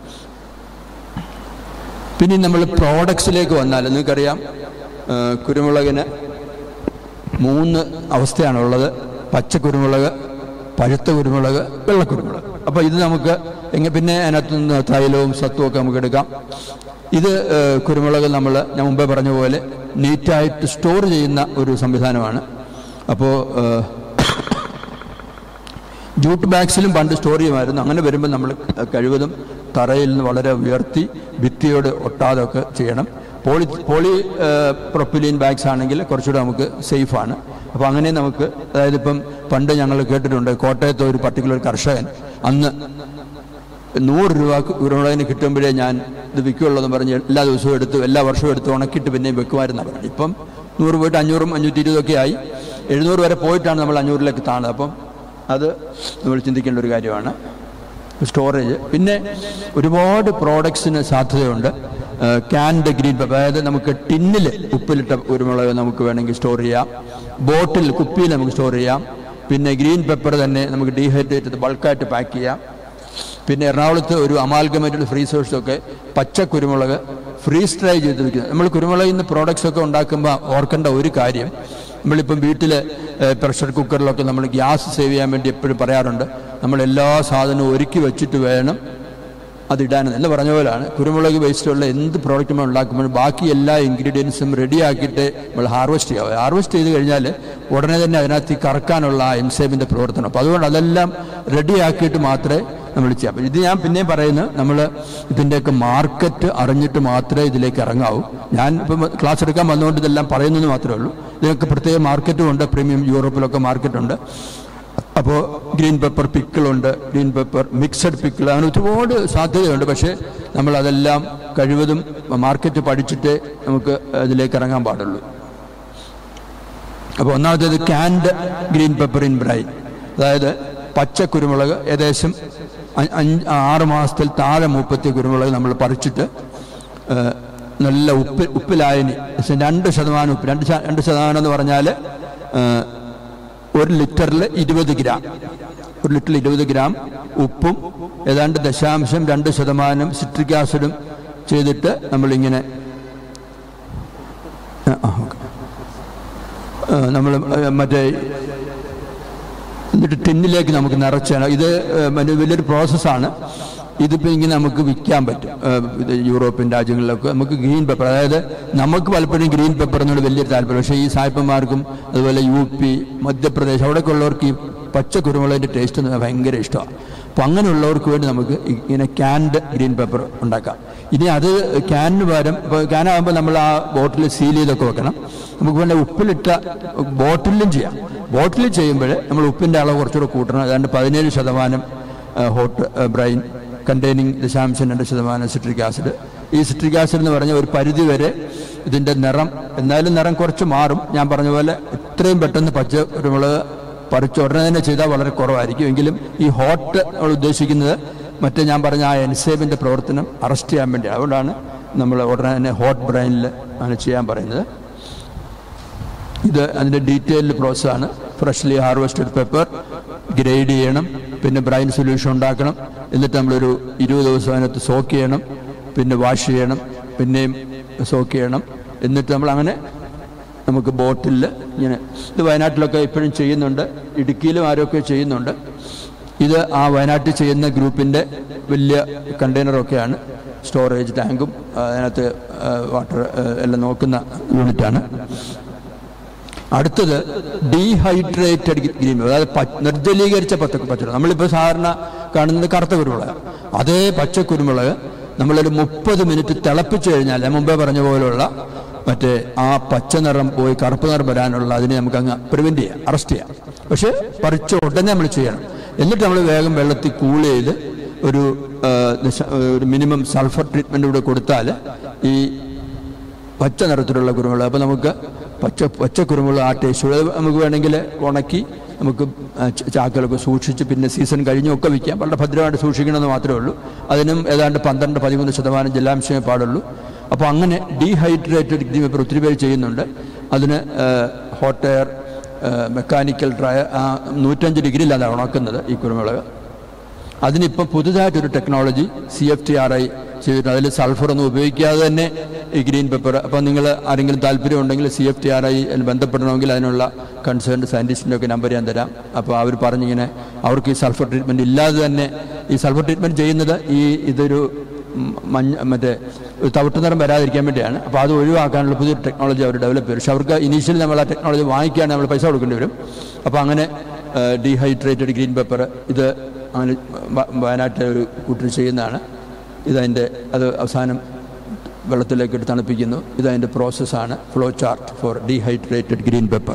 പിന്നെ നമ്മൾ പ്രോഡക്ട്സിലേക്ക് വന്നാൽ നിങ്ങൾക്കറിയാം കുരുമുളകിന് മൂന്ന് അവസ്ഥയാണുള്ളത്: പച്ച കുരുമുളക്, പഴുത്ത കുരുമുളക്, വെള്ളക്കുരുമുളക്. അപ്പോൾ ഇത് നമുക്ക് എങ്ങനെ പിന്നെ അതിനകത്ത് നിന്ന് തൈലവും സത്വവും ഒക്കെ നമുക്ക് എടുക്കാം. ഇത് കുരുമുളക് നമ്മൾ ഞാൻ മുമ്പേ പറഞ്ഞ പോലെ നീറ്റായിട്ട് സ്റ്റോർ ചെയ്യുന്ന ഒരു സംവിധാനമാണ്. അപ്പോൾ ജൂട്ട് ബാഗ്സിലും പണ്ട് സ്റ്റോർ ചെയ്യുമായിരുന്നു. അങ്ങനെ വരുമ്പോൾ നമ്മൾ കഴിവതും തറയിൽ നിന്ന് വളരെ ഉയർത്തി ഭിത്തിയോട് ഒട്ടാതെ ഒക്കെ ചെയ്യണം. പോളി പോളി പ്രൊപ്പിലീൻ ബാഗ്സ് ആണെങ്കിൽ കുറച്ചുകൂടെ നമുക്ക് സേഫാണ്. അപ്പോൾ അങ്ങനെ നമുക്ക്, അതായത് ഇപ്പം പണ്ട് ഞങ്ങൾ കേട്ടിട്ടുണ്ട് കോട്ടയത്തെ ഒരു പർട്ടിക്കുലർ കർഷകൻ അന്ന് നൂറ് രൂപ കുരുമുളകിന് കിട്ടുമ്പോഴേ ഞാൻ ഇത് വിൽക്കുള്ളതെന്ന് പറഞ്ഞ് എല്ലാ ദിവസവും എടുത്ത് എല്ലാ വർഷവും എടുത്ത് ഉണക്കിയിട്ട് പിന്നെയും വെക്കുമായിരുന്നാണ് പറഞ്ഞത്. ഇപ്പം നൂറ് പോയിട്ട് അഞ്ഞൂറും അഞ്ഞൂറ്റി ഇരുപതൊക്കെ ആയി, എഴുന്നൂറ് വരെ പോയിട്ടാണ് നമ്മൾ അഞ്ഞൂറിലേക്ക് താണത്. അപ്പം അത് നമ്മൾ ചിന്തിക്കേണ്ട ഒരു കാര്യമാണ് സ്റ്റോറേജ്. പിന്നെ ഒരുപാട് പ്രോഡക്ട്സിന് സാധ്യതയുണ്ട്. ക്യാൻഡ് ഗ്രീൻ പെപ്പർ, അതായത് നമുക്ക് ടിന്നിൽ ഉപ്പിലിട്ട കുരുമുളക് നമുക്ക് വേണമെങ്കിൽ സ്റ്റോർ ചെയ്യാം. ബോട്ടിൽ കുപ്പിയിൽ നമുക്ക് സ്റ്റോർ ചെയ്യാം. പിന്നെ ഗ്രീൻ പെപ്പർ തന്നെ നമുക്ക് ഡീഹൈഡ്രേറ്റ് ചെയ്ത് ബൾക്കായിട്ട് പാക്ക് ചെയ്യാം. പിന്നെ എറണാകുളത്ത് ഒരു അമാൽഗമേറ്റഡ് ഫ്രീസേഴ്സൊക്കെ പച്ച കുരുമുളക് ഫ്രീസ് ഡ്രൈ ചെയ്ത് വയ്ക്കുന്നത്. നമ്മൾ കുരുമുളകിൽ നിന്ന് പ്രോഡക്ട്സ് ഒക്കെ ഉണ്ടാക്കുമ്പോൾ ഓർക്കേണ്ട ഒരു കാര്യം, നമ്മളിപ്പം വീട്ടിൽ പ്രഷർ കുക്കറിലൊക്കെ നമ്മൾ ഗ്യാസ് സേവ് ചെയ്യാൻ വേണ്ടി എപ്പോഴും പറയാറുണ്ട്, നമ്മൾ എല്ലാ സാധനവും ഒരുക്കി വെച്ചിട്ട് വേണം അതിടാനെന്ന്. എന്ന് പറഞ്ഞ പോലെയാണ് കുരുമുളക് വേസ്റ്റുള്ള എന്ത് പ്രോഡക്റ്റ് നമ്മൾ ഉണ്ടാക്കുമ്പോഴും ബാക്കി എല്ലാ ഇൻഗ്രീഡിയൻസും റെഡിയാക്കിയിട്ട് നമ്മൾ ഹാർവെസ്റ്റ് ചെയ്യുക. ഹാർവെസ്റ്റ് ചെയ്ത് കഴിഞ്ഞാൽ ഉടനെ തന്നെ അതിനകത്ത് കറക്കാനുള്ള ആ എൻസൈമിൻ്റെ പ്രവർത്തനം. അപ്പോൾ അതുകൊണ്ട് അതെല്ലാം റെഡിയാക്കിയിട്ട് മാത്രമേ നമ്മൾ ചെയ്യാം. ഇത് ഞാൻ പിന്നെയും പറയുന്നത്, നമ്മൾ ഇതിൻ്റെയൊക്കെ മാർക്കറ്റ് അറിഞ്ഞിട്ട് മാത്രമേ ഇതിലേക്ക് ഇറങ്ങാവൂ. ഞാൻ ഇപ്പം ക്ലാസ് എടുക്കാൻ വന്നുകൊണ്ട് ഇതെല്ലാം പറയുന്നതെന്ന് മാത്രമേ ഉള്ളൂ. ഇതിനൊക്കെ പ്രത്യേക മാർക്കറ്റും ഉണ്ട്. പ്രീമിയം യൂറോപ്പിലൊക്കെ മാർക്കറ്റുണ്ട്. അപ്പോൾ ഗ്രീൻ പെപ്പർ പിക്കിളുണ്ട്, ഗ്രീൻ പെപ്പർ മിക്സഡ് പിക്കിൾ, അങ്ങനെ ഒരുപാട് സാധ്യതയുണ്ട്. പക്ഷേ നമ്മളതെല്ലാം കഴിവതും മാർക്കറ്റ് പഠിച്ചിട്ടേ നമുക്ക് ഇതിലേക്ക് ഇറങ്ങാൻ പാടുള്ളൂ. അപ്പോൾ ഒന്നാമത്തേത് canned green pepper in brine, അതായത് പച്ച കുരുമുളക് ഏകദേശം അഞ്ച് ആറ് മാസത്തിൽ താഴെ മൂപ്പത്തി കുരുമുളക് നമ്മൾ പറിച്ചിട്ട് നല്ല ഉപ്പ് ഉപ്പിലായനി രണ്ട് ശതമാനം ഉപ്പ് രണ്ട് രണ്ട് ശതമാനം എന്ന് പറഞ്ഞാൽ ഒരു ലിറ്ററിൽ ഇരുപത് ഗ്രാം ഒരു ലിറ്ററിൽ ഇരുപത് ഗ്രാം ഉപ്പും ഏതാണ്ട് ദശാംശം രണ്ട് ശതമാനം സിട്രിക് ആസിഡും ചെയ്തിട്ട് നമ്മളിങ്ങനെ നമ്മൾ മറ്റേ എന്നിട്ട് ടിന്നിലേക്ക് നമുക്ക് നിറച്ചാണ്. ഇത് വലിയൊരു പ്രോസസ്സാണ്. ഇതിപ്പോൾ ഇങ്ങനെ നമുക്ക് വിൽക്കാൻ പറ്റും. ഇത് യൂറോപ്യൻ രാജ്യങ്ങളിലൊക്കെ നമുക്ക് ഗ്രീൻ പെപ്പർ, അതായത് നമുക്ക് പലപ്പോഴും ഗ്രീൻ പെപ്പർ എന്നോട് വലിയൊരു താല്പര്യം. പക്ഷേ ഈ സായിപ്പന്മാർക്കും അതുപോലെ യു പി മധ്യപ്രദേശ് അവിടെയൊക്കെ ഉള്ളവർക്ക് ഈ പച്ച കുരുമുളകിൻ്റെ ടേസ്റ്റ് ഭയങ്കര ഇഷ്ടമാണ്. അപ്പോൾ അങ്ങനെയുള്ളവർക്ക് വേണ്ടി നമുക്ക് ഇങ്ങനെ ക്യാൻഡ് ഗ്രീൻ പെപ്പർ ഉണ്ടാക്കാം. ഇനി അത് ക്യാനിന് പകരം ഇപ്പോൾ ക്യാനാകുമ്പോൾ നമ്മൾ ആ ബോട്ടിൽ സീൽ ചെയ്തൊക്കെ വെക്കണം. നമുക്ക് വേണ്ട ഉപ്പിലിട്ട ബോട്ടിലും ചെയ്യാം. ബോട്ടിൽ ചെയ്യുമ്പോൾ നമ്മൾ ഉപ്പിൻ്റെ അളവ് കുറച്ചുകൂടെ കൂട്ടണം. ഏതാണ്ട് പതിനേഴ് ശതമാനം ഹോട്ട് ബ്രൈൻ കണ്ടെയ്നിങ് ദശാംശം രണ്ട് ശതമാനം സിട്രിക് ആസിഡ്. ഈ സിട്രിക് ആസിഡ് എന്ന് പറഞ്ഞാൽ ഒരു പരിധി വരെ ഇതിൻ്റെ നിറം, എന്നാലും നിറം കുറച്ച് മാറും. ഞാൻ പറഞ്ഞ പോലെ ഇത്രയും പെട്ടെന്ന് പച്ച കുരുമുളക് പറിച്ച് ഉടനെ തന്നെ ചെയ്താൽ വളരെ കുറവായിരിക്കും. എങ്കിലും ഈ ഹോട്ട് നമ്മൾ ഉദ്ദേശിക്കുന്നത് മറ്റേ ഞാൻ പറഞ്ഞ ആ എൻസൈമിൻ്റെ പ്രവർത്തനം അറസ്റ്റ് ചെയ്യാൻ വേണ്ടി. അതുകൊണ്ടാണ് നമ്മൾ ഉടനെ തന്നെ ഹോട്ട് ബ്രൈനിൽ ആണ് ചെയ്യാൻ പറയുന്നത്. ഇത് അതിൻ്റെ ഡീറ്റെയിൽഡ് പ്രോസസ്സാണ്. ഫ്രഷ്ലി ഹാർവെസ്റ്റഡ് പെപ്പർ ഗ്രേഡ് ചെയ്യണം, പിന്നെ ബ്രൈൻ സൊല്യൂഷൻ ഉണ്ടാക്കണം, എന്നിട്ട് നമ്മളൊരു ഇരുപത് ദിവസം അതിനകത്ത് സോക്ക് ചെയ്യണം, പിന്നെ വാഷ് ചെയ്യണം, പിന്നെയും സോക്ക് ചെയ്യണം. എന്നിട്ട് നമ്മൾ അങ്ങനെ നമുക്ക് ബോട്ടിൽ ഇങ്ങനെ, ഇത് വയനാട്ടിലൊക്കെ ഇപ്പോഴും ചെയ്യുന്നുണ്ട്, ഇടുക്കിയിലും ആരൊക്കെ ചെയ്യുന്നുണ്ട്. ഇത് ആ വയനാട്ടിൽ ചെയ്യുന്ന ഗ്രൂപ്പിൻ്റെ വലിയ കണ്ടെയ്നറൊക്കെയാണ്. സ്റ്റോറേജ് ടാങ്കും അതിനകത്ത് വാട്ടർ എല്ലാം നോക്കുന്ന യൂണിറ്റാണ്. അടുത്തത് ഡീഹൈഡ്രേറ്റഡ് ഗ്രീൻ, അതായത് നിർജ്ജലീകരിച്ച പച്ച പച്ചമുളക്. നമ്മളിപ്പോൾ സാധാരണ കാണുന്നത് കറുത്ത കുരുമുളക്. അതേ പച്ച കുരുമുളക് നമ്മളൊരു മുപ്പത് മിനിറ്റ് തിളപ്പിച്ചു കഴിഞ്ഞാൽ മുമ്പേ പറഞ്ഞ പോലുള്ള മറ്റേ ആ പച്ച നിറം പോയി കറുപ്പ് നിറം വരാനുള്ള അതിനെ നമുക്ക് അങ്ങ് പ്രിവെൻറ്റ് ചെയ്യാം, അറസ്റ്റ് ചെയ്യാം. പക്ഷേ പറിച്ച ഉടനെ നമ്മൾ ചെയ്യണം. എന്നിട്ട് നമ്മൾ വേഗം വെള്ളത്തിൽ കൂൾ ചെയ്ത് ഒരു ഒരു മിനിമം സൾഫർ ട്രീറ്റ്മെൻറ്റ് കൂടെ കൊടുത്താൽ ഈ പച്ച നിറത്തിലുള്ള കുരുമുളക്, അപ്പോൾ നമുക്ക് പച്ച പച്ച കുരുമുളക് ആ ടേസ്റ്റ് നമുക്ക് വേണമെങ്കിൽ ഉണക്കി നമുക്ക് ചാക്കുകളൊക്കെ സൂക്ഷിച്ച് പിന്നെ സീസൺ കഴിഞ്ഞൊക്കെ വിൽക്കാം. വളരെ ഭദ്രമായിട്ട് സൂക്ഷിക്കണമെന്ന് മാത്രമേ ഉള്ളൂ. അതിനും ഏതാണ്ട് പന്ത്രണ്ട് പതിമൂന്ന് ശതമാനം ജലാംശമേ പാടുള്ളൂ. അപ്പോൾ അങ്ങനെ ഡീഹൈഡ്രേറ്റഡ് ഗ്രീൻ പെപ്പർ ഒത്തിരി പേര് ചെയ്യുന്നുണ്ട്. അതിന് ഹോട്ട് എയർ മെക്കാനിക്കൽ ഡ്രൈ നൂറ്റഞ്ച് ഡിഗ്രിയിലാണ് ഉണക്കുന്നത് ഈ കുരുമുളക്. അതിനിപ്പോൾ പുതുതായിട്ടൊരു technology C F T R I ചെയ്തിട്ട് അതിൽ സൾഫർ ഒന്നും ഉപയോഗിക്കാതെ തന്നെ ഈ ഗ്രീൻ പെപ്പർ. അപ്പോൾ നിങ്ങൾ ആരെങ്കിലും താല്പര്യം ഉണ്ടെങ്കിൽ C F T R I ബന്ധപ്പെടണമെങ്കിൽ അതിനുള്ള കൺസേൺഡ് സയൻറ്റിസ്റ്റിൻ്റെ ഒക്കെ നമ്പർ ഞാൻ തരാം. അപ്പോൾ അവർ പറഞ്ഞിങ്ങനെ അവർക്ക് ഈ സൾഫർ ട്രീറ്റ്മെൻറ്റ് ഇല്ലാതെ തന്നെ ഈ സൾഫർ ട്രീറ്റ്മെൻറ്റ് ചെയ്യുന്നത് ഈ ഇതൊരു മഞ്ഞ മറ്റേ തവിട്ട് നിറം വരാതിരിക്കാൻ വേണ്ടിയാണ്. അപ്പോൾ അത് ഒഴിവാക്കാനുള്ള പുതിയൊരു ടെക്നോളജി അവർ ഡെവലപ്പ് ചെയ്യും. പക്ഷേ അവർക്ക് ഇനീഷ്യലി നമ്മൾ ആ ടെക്നോളജി വാങ്ങിക്കുകയാണെങ്കിൽ നമ്മൾ പൈസ കൊടുക്കേണ്ടി വരും. അപ്പോൾ അങ്ങനെ ഡീഹൈഡ്രേറ്റഡ് ഗ്രീൻ പെപ്പർ ഇത് അങ്ങനെ വയനാട്ടിലെ ഒരു കൂട്ടർ ചെയ്യുന്നതാണ്. ഇതതിൻ്റെ അത് അവസാനം വെള്ളത്തിലേക്ക് ഇട്ട് തണുപ്പിക്കുന്നു. ഇതതിൻ്റെ പ്രോസസ്സാണ്, flow chart for dehydrated green pepper.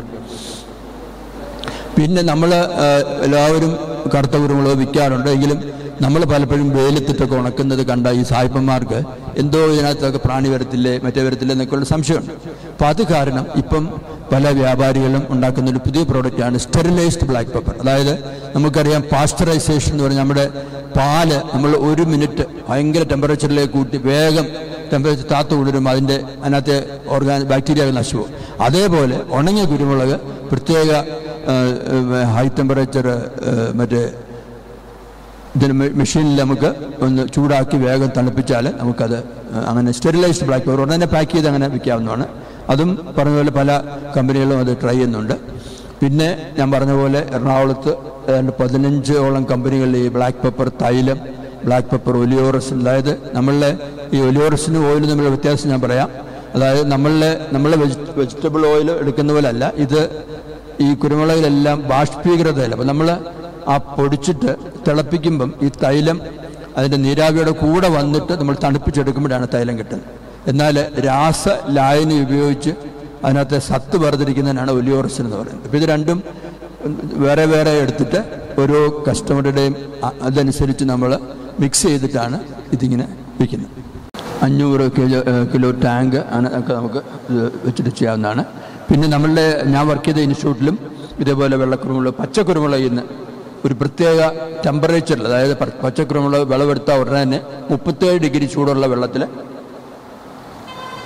പിന്നെ നമ്മൾ എല്ലാവരും കറുത്ത കുരുമുളക് വിൽക്കാറുണ്ട്. എങ്കിലും നമ്മൾ പലപ്പോഴും വെയിലത്തിട്ടൊക്കെ ഉണക്കുന്നത് കണ്ട ഈ സായിപ്പന്മാർക്ക് എന്തോ ഇതിനകത്തൊക്കെ പ്രാണി വരത്തില്ലേ മറ്റേ വരത്തില്ലേ എന്നൊക്കെയുള്ള സംശയമുണ്ട്. അപ്പോൾ അത് കാരണം ഇപ്പം പല വ്യാപാരികളും ഉണ്ടാക്കുന്നൊരു പുതിയ പ്രോഡക്റ്റാണ് സ്റ്റെറിലൈസ്ഡ് ബ്ലാക്ക് പെപ്പർ. അതായത് നമുക്കറിയാം പാസ്ചറൈസേഷൻ എന്ന് പറഞ്ഞാൽ നമ്മുടെ പാല് നമ്മൾ ഒരു മിനിറ്റ് ഭയങ്കര ടെമ്പറേച്ചറിലേക്ക് കൂട്ടി വേഗം ടെമ്പറേച്ചർ താത്തു കൊണ്ടുവരുമ്പോൾ അതിൻ്റെ അതിനകത്തെ ഓർഗാനിക് ബാക്ടീരിയ നശിച്ചു പോകും. അതേപോലെ ഉണങ്ങിയ കുരുമുളക് പ്രത്യേക ഹൈ ടെമ്പറേച്ചർ മറ്റേ ഇതിന് മെഷീനിൽ നമുക്ക് ഒന്ന് ചൂടാക്കി വേഗം തണുപ്പിച്ചാൽ നമുക്കത് അങ്ങനെ സ്റ്റെറിലൈസ്ഡ് ബ്ലാക്ക് പെപ്പർ ഉടനെ പാക്ക് ചെയ്ത് അങ്ങനെ വിൽക്കാവുന്നതാണ്. അതും പറഞ്ഞ പോലെ പല കമ്പനികളും അത് ട്രൈ ചെയ്യുന്നുണ്ട്. പിന്നെ ഞാൻ പറഞ്ഞ പോലെ എറണാകുളത്ത് ഏതാണ്ട് പതിനഞ്ചോളം കമ്പനികളിൽ ഈ ബ്ലാക്ക് പെപ്പർ തൈലം, ബ്ലാക്ക് പെപ്പർ ഒലിയോറസിൻ, അതായത് നമ്മളുടെ ഈ ഒലിയോറസിനും ഓയിലും തമ്മിലുള്ള വ്യത്യാസം ഞാൻ പറയാം. അതായത് നമ്മളുടെ നമ്മളെ വെജി വെജിറ്റബിൾ ഓയിൽ എടുക്കുന്ന പോലെ അല്ല ഇത്. ഈ കുരുമുളകിലെല്ലാം ബാഷ്പീകൃത തൈലം. അപ്പം നമ്മൾ ആ പൊടിച്ചിട്ട് തിളപ്പിക്കുമ്പം ഈ തൈലം അതിൻ്റെ നീരാവിയുടെ കൂടെ വന്നിട്ട് നമ്മൾ തണുപ്പിച്ചെടുക്കുമ്പോഴാണ് തൈലം കിട്ടുന്നത്. എന്നാൽ രാസ ലായനി ഉപയോഗിച്ച് അതിനകത്തെ സത്ത് വേർതിരിക്കുന്നതിനാണ് ഒലിയോറസിൻ എന്ന് പറയുന്നത്. അപ്പോൾ ഇത് രണ്ടും വേറെ വേറെ എടുത്തിട്ട് ഓരോ കസ്റ്റമറുടെയും അതനുസരിച്ച് നമ്മൾ മിക്സ് ചെയ്തിട്ടാണ് ഇതിങ്ങനെ വിൽക്കുന്നത്. അഞ്ഞൂറ് കിലോ കിലോ ടാങ്ക് ആണ് ഒക്കെ നമുക്ക് വെച്ചിട്ട് ചെയ്യാവുന്നതാണ്. പിന്നെ നമ്മളുടെ ഞാൻ വർക്ക് ചെയ്ത ഇൻസ്റ്റിറ്റ്യൂട്ടിലും ഇതേപോലെ വെള്ളക്കുരുമുളക് പച്ചക്കുരുമുളക് ഇന്ന് ഒരു പ്രത്യേക ടെമ്പറേച്ചറിൽ, അതായത് പച്ചക്കുരുമുളക് വിളവെടുത്ത ഉടനെ തന്നെ മുപ്പത്തേഴ് ഡിഗ്രി ചൂടുള്ള വെള്ളത്തിൽ